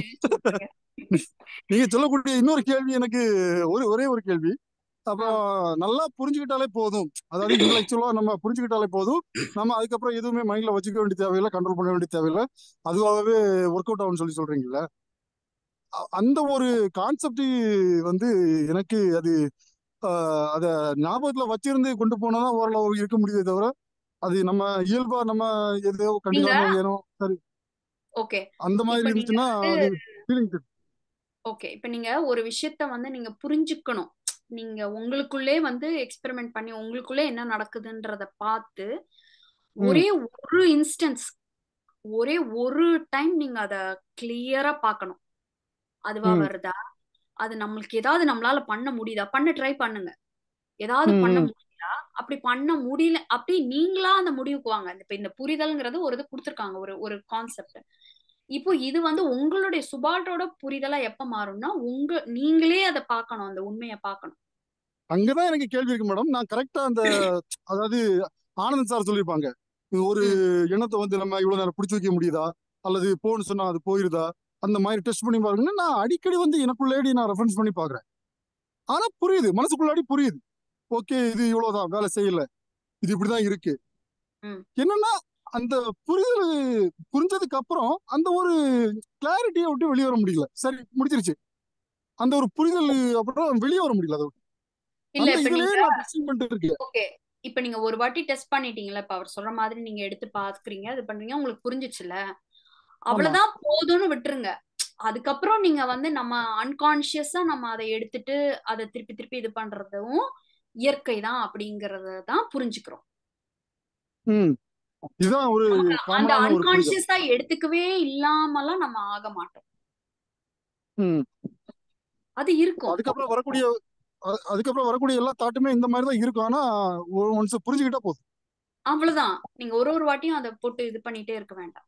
நீங்க சொல்லக்கூடிய இன்னொரு கேள்வி எனக்கு ஒரே ஒரு கேள்வி. அப்ப நல்லா புரிஞ்சுக்கிட்டாலே போதும், அதாவது இன்டெலெக்சுவலா நம்ம புரிஞ்சுக்கிட்டாலே போதும், நம்ம அதுக்கப்புறம் எதுவுமே மைண்ட்ல வச்சுக்க வேண்டிய தேவையில்லை, கண்ட்ரோல் பண்ண வேண்டிய தேவையில்லை, அதுவாகவே ஒர்க் அவுட் ஆகும்னு சொல்றீங்கல்ல. அந்த ஒரு கான்செப்ட் வந்து எனக்கு அது அத ஞாபகத்துல வச்சிருந்து கொண்டு போனாதான் ஓரளவு இருக்க முடியுதே தவிர, அது நம்ம இயல்பா நம்ம எதோ கண்டிப்பாக ஏனோ சரி ஓகே அந்த மாதிரி இருந்துச்சுன்னா அது ஃபீலிங். ஓகே, இப்ப நீங்க ஒரு விஷயத்த வந்து நீங்க புரிஞ்சுக்கணும். நீங்க உங்களுக்குள்ளே வந்து எக்ஸ்பெரிமெண்ட் பண்ணி உங்களுக்குள்ளே என்ன நடக்குதுன்றத பார்த்து ஒரே ஒரு இன்ஸ்டன்ஸ், ஒரே ஒரு டைம் நீங்க அத கிளியரா பார்க்கணும். அதுவா வருதா, அது நம்மளுக்கு ஏதாவது நம்மளால பண்ண முடியுதா, பண்ண ட்ரை பண்ணுங்க. ஏதாவது பண்ண முடியுதா, அப்படி பண்ண முடியல அப்படி நீங்களா அந்த முடிவுக்கு வாங்க. இப்ப இந்த புரிதல்ங்கிறது ஒரு இது கொடுத்துருக்காங்க, ஒரு கான்செப்ட். இப்போ இது வந்து உங்களுடைய சுபால்ட்டோட புரிதலா எப்ப மாறும்னா நீங்களே அதை பார்க்கணும், அந்த உண்மையை பார்க்கணும். அங்கதான் எனக்கு கேள்வி இருக்கு மேடம். நான் கரெக்டா அந்த அதாவது ஆனந்த் சார் சொல்லியிருப்பாங்க, ஒரு எண்ணத்தை வந்து நம்ம இவ்வளவு நேரம் பிடிச்சு வைக்க முடியுதா, அல்லது போன்னு சொன்னா அது போயிருதா, அந்த மாதிரி டெஸ்ட் பண்ணி பாருங்கன்னா நான் அடிக்கடி வந்து எனக்குள்ளேடி நான் ரெஃபரன்ஸ் பண்ணி பாக்குறேன். ஆனா புரியுது, மனசுக்குள்ளாடி புரியுது, ஓகே இது இவ்வளவுதான் வேலை செய்யல, இது இப்படிதான் இருக்கு. என்னன்னா அந்த புரிஞ்சதுக்கு அப்புறம் அந்த ஒரு கிளாரிட்டியை விட்டு வெளியே வர முடியல. சரி முடிஞ்சிருச்சு, அந்த ஒரு புரிதல் அப்புறம் வெளியே வர முடியல. அது இல்ல ஓகே, இப்ப நீங்க ஒரு வாட்டி டெஸ்ட் பண்ணிட்டீங்கல்ல, இப்ப அவர் சொல்ற மாதிரி நீங்க எடுத்து பாக்குறீங்க, அது பண்றீங்க, உங்களுக்கு புரிஞ்சிச்சுல, அவ்வளவுதான், போதும்னு விட்டுருங்க. அதுக்கப்புறம் நீங்க வந்து நம்ம அன்கான்சியஸா நம்ம அதை எடுத்துட்டு அதை திருப்பி திருப்பி இது பண்றதும் இயற்கை தான் அப்படிங்கறதான் புரிஞ்சுக்கிறோம். அந்த அன்கான்சியஸா எடுத்துக்கவே இல்லாமலாம் நம்ம ஆக மாட்டோம். அது இருக்கும். அதுக்கப்புறம் வரக்கூடிய எல்லா தாட்டுமே இந்த மாதிரி தான் இருக்கும். ஆனா ஒன்ஸ் புரிஞ்சுக்கிட்டா போதும், அவ்வளவுதான். நீங்க ஒரு வாட்டியும் அதை போட்டு இது பண்ணிட்டே இருக்க வேண்டாம்.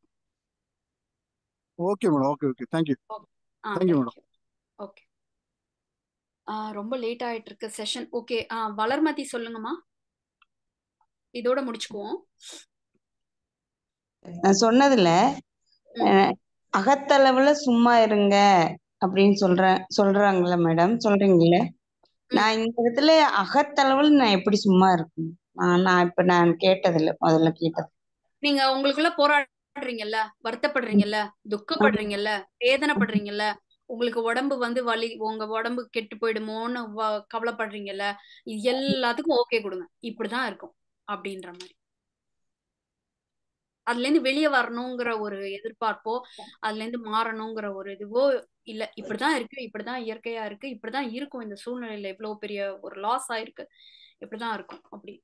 Okay madam. Okay thank you. Thank you madam. Okay, ரொம்ப லேட் ஆயிட்டு இருக்கு செஷன். ஓகே, வளர்மதி சொல்லுங்கம்மா, இதோட முடிச்சுக்குவோம். நான் சொன்னதுல அகத்தளவுல சும்மா இருங்க அப்படின்னு சொல்றாங்கல்ல மேடம், சொல்றீங்கல்ல, நான் இந்த இடத்துல அகத்தளவுல நான் எப்படி சும்மா இருக்கேன்? நான் கேட்டதில்ல, முதல்ல கேட்டது. நீங்க உங்களுக்குள்ள போராடுறீங்கல்ல, வருத்தப்படுறீங்கல்ல, துக்கப்படுறீங்கல்ல, வேதனைப்படுறீங்கல்ல, உங்களுக்கு உடம்பு வந்து வலி, உங்க உடம்பு கெட்டு போயிடுமோன்னு கவலைப்படுறீங்கல்ல, இது எல்லாத்துக்கும் ஓகே கொடுங்க, இப்படிதான் இருக்கும் அப்படின்ற மாதிரி. அதுல இருந்து வெளியே வரணுங்கிற ஒரு எதிர்பார்ப்போ அதுல இருந்து மாறணுங்கிற ஒரு இதுவோ இல்ல. இப்படிதான் இருக்கு, இப்படிதான் இயற்கையா இருக்கு, இப்படிதான் இருக்கும், இந்த சூழ்நிலையில இவ்வளவு பெரிய ஒரு லாஸ் ஆயிருக்கு, இப்படிதான் இருக்கும் அப்படி.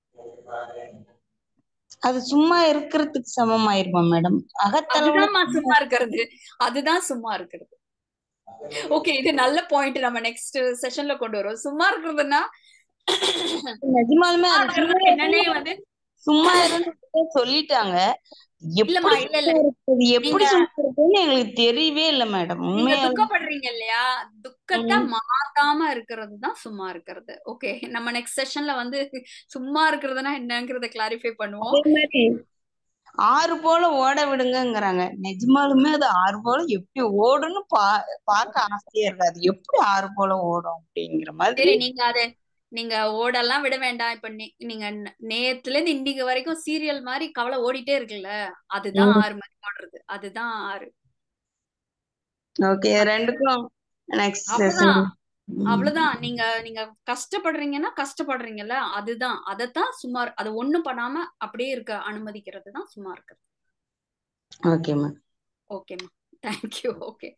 அது சும்மா இருக்கிறதுக்கு சமமாயிருமா மேடம்? அகத்தளவுல அதுதான் சும்மா இருக்கிறது, அதுதான் சும்மா இருக்கிறது. ஓகே, இது நல்ல பாயிண்ட். நம்ம நெக்ஸ்ட் செஷன்ல கொண்டு வரோம். சும்மா இருக்கிறதுனா நிஜமாலுமே அது என்னன்னே வந்து சும்மா இருந்து சொல்லிட்டாங்க. இல்லம்மா, இல்ல இல்ல, எப்படி சும்மா இருக்குன்னு எங்களுக்கு தெரியவே இல்ல மேடம். நீங்க துக்கப்படுறீங்க இல்லையா, துக்கத்தை மாத்தாம இருக்கிறது தான் சும்மா இருக்கிறது. ஓகே, நம்ம நெக்ஸ்ட் செஷன்ல வந்து சும்மா இருக்கிறதுனா என்னங்கறத கிளாரிஃபை பண்ணுவோம். அதே மாதிரி 6 போல ஓட விடுங்கங்கறாங்க. நிஜமாலுமே அது 6 போல எப்படி ஓடுன்னு பார்க்க ஆசையா இருக்கு. அது எப்படி 6 போல ஓடும் அப்படிங்கிற மாதிரி. நீங்க ஓடெல்லாம் விட வேண்டாம். இப்ப நீங்க நேத்துல இருந்து இன்னைக்கு வரைக்கும் சீரியல் மாதிரி கவலை ஓடிட்டே இருக்குல்ல, அதுதான் 6 மாதிரி ஓடுறது, அதுதான் 6. ஓகே, ரெண்டுக்கும் நெக்ஸ்ட் செஷன் அவ்வளவுதான். நீங்க கஷ்டப்படுறீங்கன்னா கஷ்டப்படுறீங்கல்ல, அதுதான். அதத்தான் சும்மா, அது ஒண்ணும் பண்ணாம அப்படியே இருக்க அனுமதிக்கிறது தான் சும்மா இருக்கிறது. ஓகேம்மா. ஓகேம்மா, தேங்க்யூ. ஓகே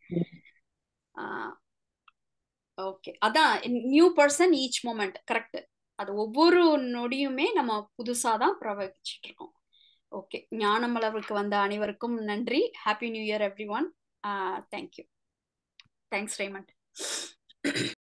ஓகே, அதான் new person each moment. Correct. அது ஒவ்வொரு நொடியுமே நம்ம புதுசாதான் பிரவகிச்சுட்டு இருக்கோம். ஓகே, ஞானமலருக்கு வந்த அனைவருக்கும் நன்றி. Happy new year everyone. Thank you. Thanks Raymond.